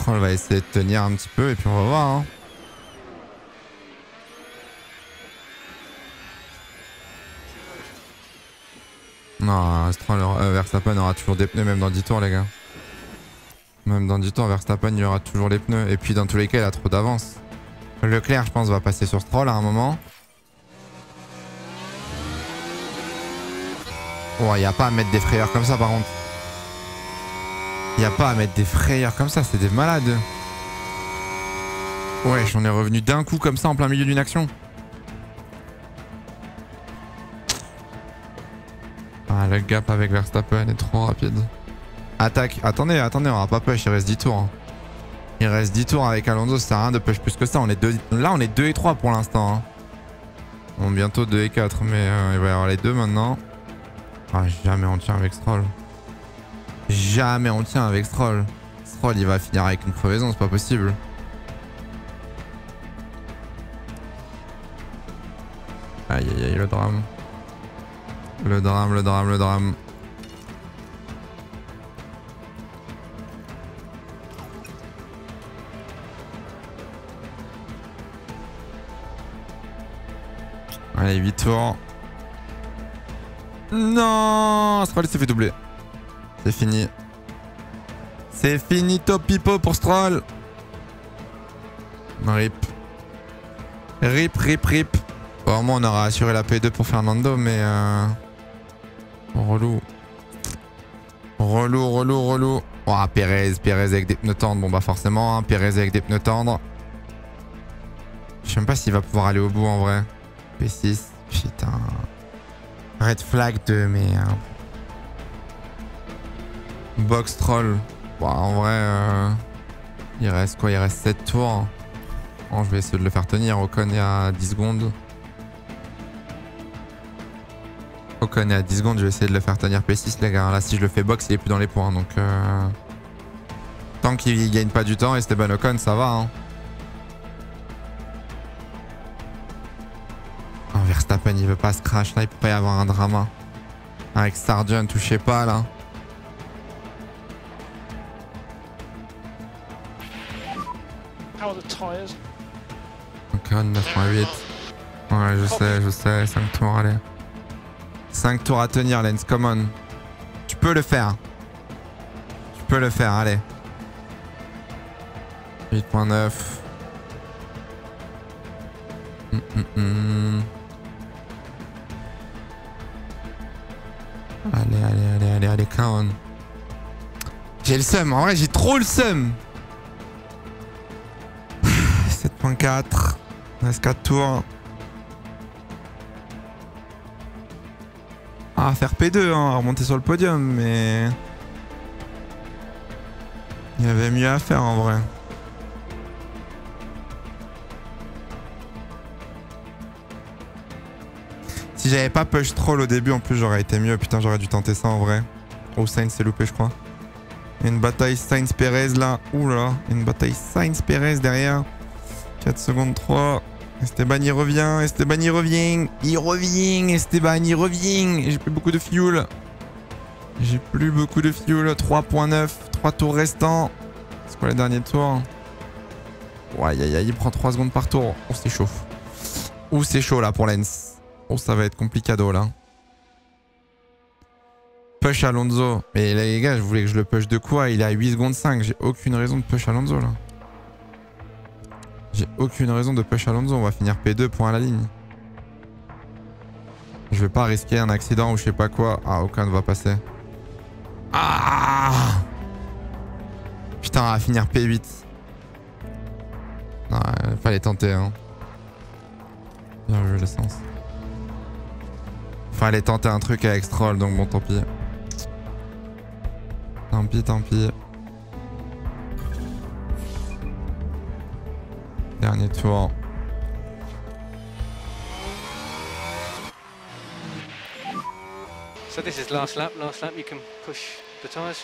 Stroll va essayer de tenir un petit peu et puis on va voir. Hein. Non, Stroll, Verstappen aura toujours des pneus même dans 10 tours les gars. Même dans 10 tours, Verstappen il aura toujours les pneus. Et puis dans tous les cas il a trop d'avance. Leclerc je pense va passer sur Stroll à un moment. Oh, y a pas à mettre des frayeurs comme ça par contre. Y a pas à mettre des frayeurs comme ça, c'est des malades. Ouais, j'en ai revenu d'un coup comme ça en plein milieu d'une action. Ah, le gap avec Verstappen est trop rapide. Attaque. Attendez, on va pas push, il reste 10 tours. Hein. Il reste 10 tours avec Alonso, ça sert à rien de push plus que ça. Là, on est 2 et 3 pour l'instant. Hein. Bon, bientôt 2 et 4, mais il va y avoir les deux maintenant. Ah, jamais on tient avec Stroll. Jamais on tient avec Stroll. Stroll, il va finir avec une crevaison, c'est pas possible. Aïe aïe aïe, le drame. Le drame, le drame, le drame. Allez, 8 tours. Non, Stroll s'est fait doubler. C'est fini. C'est fini, top pipo pour Stroll. Rip. Rip, rip, rip. Bon, au moins on aura assuré la P2 pour Fernando, mais relou. Relou, relou, relou. Oh, Pérez avec des pneus tendres. Bon bah forcément, hein, Pérez avec des pneus tendres. Je sais même pas s'il va pouvoir aller au bout en vrai. P6, putain. Red flag de merde. Box troll. Bon, en vrai, il reste quoi? Il reste 7 tours. Bon, je vais essayer de le faire tenir. Ocon est à 10 secondes. Ocon est à 10 secondes. Je vais essayer de le faire tenir P6, les gars. Là, si je le fais box, il est plus dans les points. Donc, tant qu'il gagne pas du temps, Esteban Ocon, ça va. Hein. Oh, Verstappen, il veut pas se crash. Là, il peut pas y avoir un drama. Avec Sargent, touchez pas, là. How are the tires? Ocon, 9.8. Ouais, je sais. 5 tours, allez. 5 tours à tenir, Lens, come on. Tu peux le faire. Tu peux le faire, allez. 8.9. Allez, come on. J'ai le seum, en vrai, j'ai trop le seum. 7.4. Il reste 4 tours. Ah, faire P2, hein, remonter sur le podium, mais... Il y avait mieux à faire en vrai. Si j'avais pas push troll au début, en plus j'aurais été mieux. Putain, j'aurais dû tenter ça en vrai. Oh, Sainz s'est loupé, je crois. Une bataille Sainz-Pérez là. Ouh là, une bataille Sainz-Pérez derrière. 4 secondes 3. Esteban il revient, Esteban il revient. Il revient, Esteban il revient. J'ai plus beaucoup de fuel. J'ai plus beaucoup de fuel. 3.9. 3 tours restants. C'est quoi les derniers tours? Ouais, il prend 3 secondes par tour. Oh, c'est chaud. Oh, c'est chaud là pour Lens. Oh, ça va être complicado là. Push Alonso. Mais là, les gars, je voulais que je le push de quoi? Il est à 8 secondes 5. J'ai aucune raison de push Alonso là. J'ai aucune raison de push Alonso. On va finir P2 point à la ligne. Je vais pas risquer un accident ou je sais pas quoi. Ah, aucun ne va passer. Ah! Putain, on va finir P8. Non, fallait tenter, hein. Bien joué, l'essence. Fallait tenter un truc avec Stroll, donc bon, tant pis. Tant pis, tant pis. Dernier tour. So this is last lap. Last lap, you can push the tyres.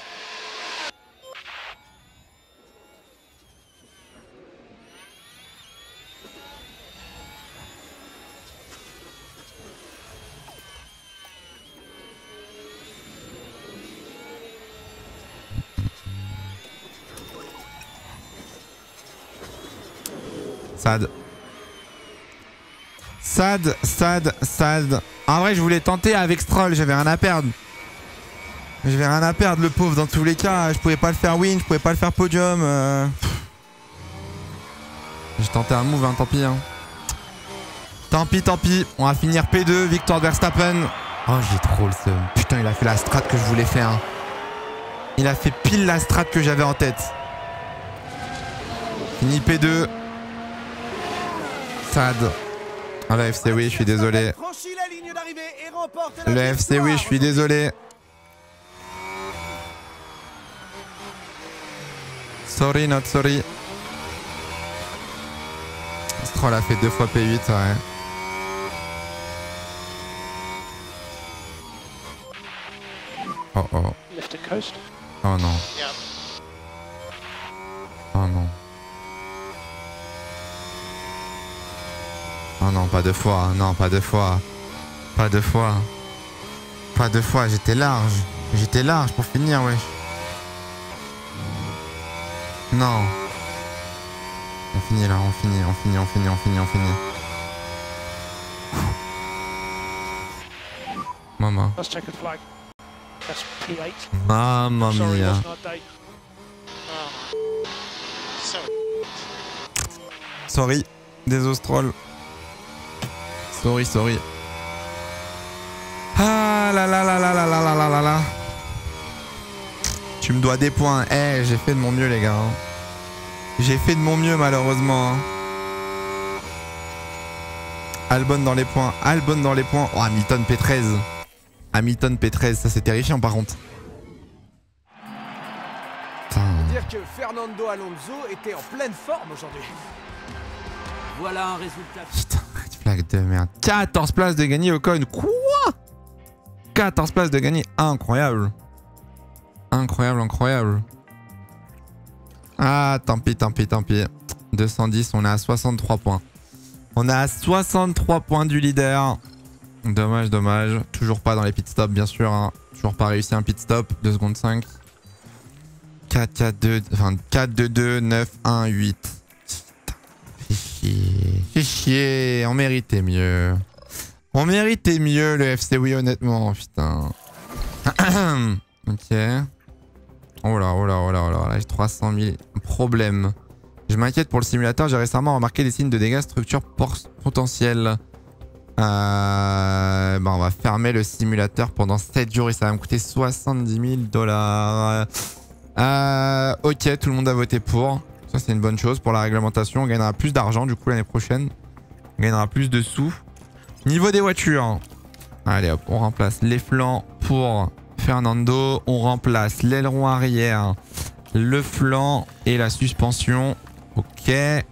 Sad. Sad. En vrai, je voulais tenter avec Stroll, j'avais rien à perdre. J'avais rien à perdre, le pauvre, dans tous les cas. Je pouvais pas le faire win, je pouvais pas le faire podium. J'ai tenté un move, hein, tant pis. Hein. Tant pis. On va finir P2, victoire de Verstappen. Oh, j'ai trop le seum. Putain, il a fait la strat que je voulais faire. Hein. Il a fait pile la strat que j'avais en tête. Fini P2. Sad. Ah, le FC, oui, je suis désolé. Le FC, oui, je suis désolé. Sorry, not sorry. Stroll a fait 2 fois P8, ouais. Oh oh. Left and coast. Oh non. Oh non. Oh non, pas 2 fois. Non, pas 2 fois. Pas 2 fois. Pas 2 fois, j'étais large. J'étais large pour finir, wesh. Non. On finit là, on finit. Maman. Let's check a flag. That's P8. Mamma Sorry, mia. that's not date. Sorry. Désolé, Stroll. Sorry. Ah là là là là là là là là là là. Tu me dois des points. Eh, j'ai fait de mon mieux, les gars. J'ai fait de mon mieux, malheureusement. Albon dans les points. Oh, Hamilton P13. Hamilton P13, ça c'est terrifiant par contre. Dire que Fernando Alonso était en pleine forme aujourd'hui. Voilà un résultat. Putain, red flag de merde. 14 places de gagner Ocon. Quoi? 14 places de gagner. Incroyable. Incroyable. Ah, tant pis. 210, on est à 63 points. On est à 63 points du leader. Dommage. Toujours pas dans les pit stops, bien sûr. Hein. Toujours pas réussi un pit stop. 2 secondes 5. 4, 2, 2, 9, 1, 8. Fais chier. On méritait mieux. Le FC, oui, honnêtement. Putain. Ok. Oh là, j'ai 300 000 problèmes. Je m'inquiète pour le simulateur. J'ai récemment remarqué des signes de dégâts structure potentiels. On va fermer le simulateur pendant 7 jours et ça va me coûter 70 000 $. Ok, tout le monde a voté pour. Ça, c'est une bonne chose pour la réglementation. On gagnera plus d'argent du coup l'année prochaine. On gagnera plus de sous. Niveau des voitures. Allez hop, on remplace les flancs pour Fernando. On remplace l'aileron arrière, le flanc et la suspension. Ok.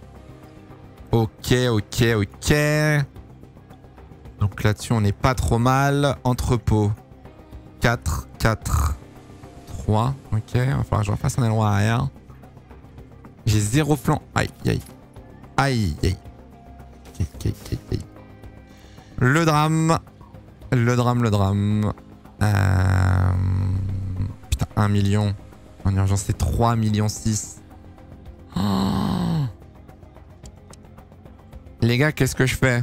Donc là-dessus, on n'est pas trop mal. Entrepôt. 4, 3. Ok, il va falloir que je refasse un aileron arrière. J'ai 0 flanc. Aïe. Ok. Le drame. Putain, 1 million. En urgence, c'est 3 millions 6. Oh. Les gars, qu'est-ce que je fais?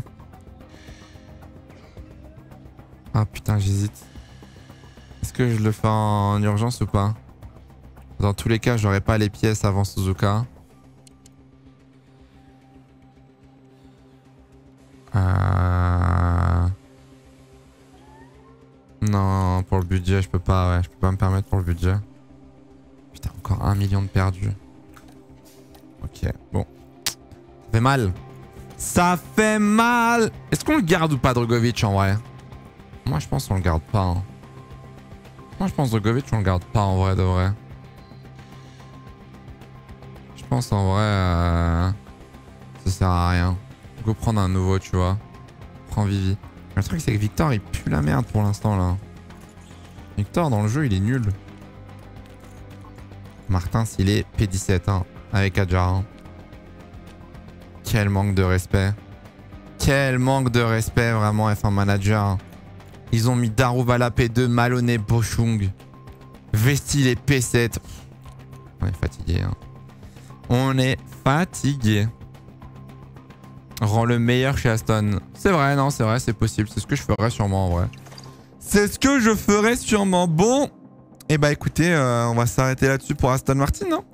Ah putain, j'hésite. Est-ce que je le fais en urgence ou pas? Dans tous les cas, j'aurai pas les pièces avant Suzuka. Non, pour le budget, je peux pas, ouais. Je peux pas me permettre pour le budget. Putain, encore 1 million de perdus. Ok, bon. Ça fait mal. Ça fait mal. Est-ce qu'on le garde ou pas, Drugovic, en vrai? Moi, je pense qu'on le garde pas. Hein. Moi, je pense Drugovic, on le garde pas, en vrai, de vrai. Je pense, en vrai, ça sert à rien. Go prendre un nouveau, tu vois. Prends Vivi. Le truc, c'est que Victor, il pue la merde pour l'instant, là. Victor, dans le jeu, il est nul. Martin, s'il est P17, hein, avec Adjar. Hein. Quel manque de respect. Quel manque de respect, vraiment, F1 Manager. Ils ont mis Daruvala P2, Maloney, Bochung. Vesti les P7. On est fatigué. Hein. On est fatigué. rend le meilleur chez Aston. C'est vrai, non, c'est vrai, c'est possible. C'est ce que je ferais sûrement en vrai. C'est ce que je ferais sûrement. Bon, et bah écoutez, on va s'arrêter là-dessus pour Aston Martin, non?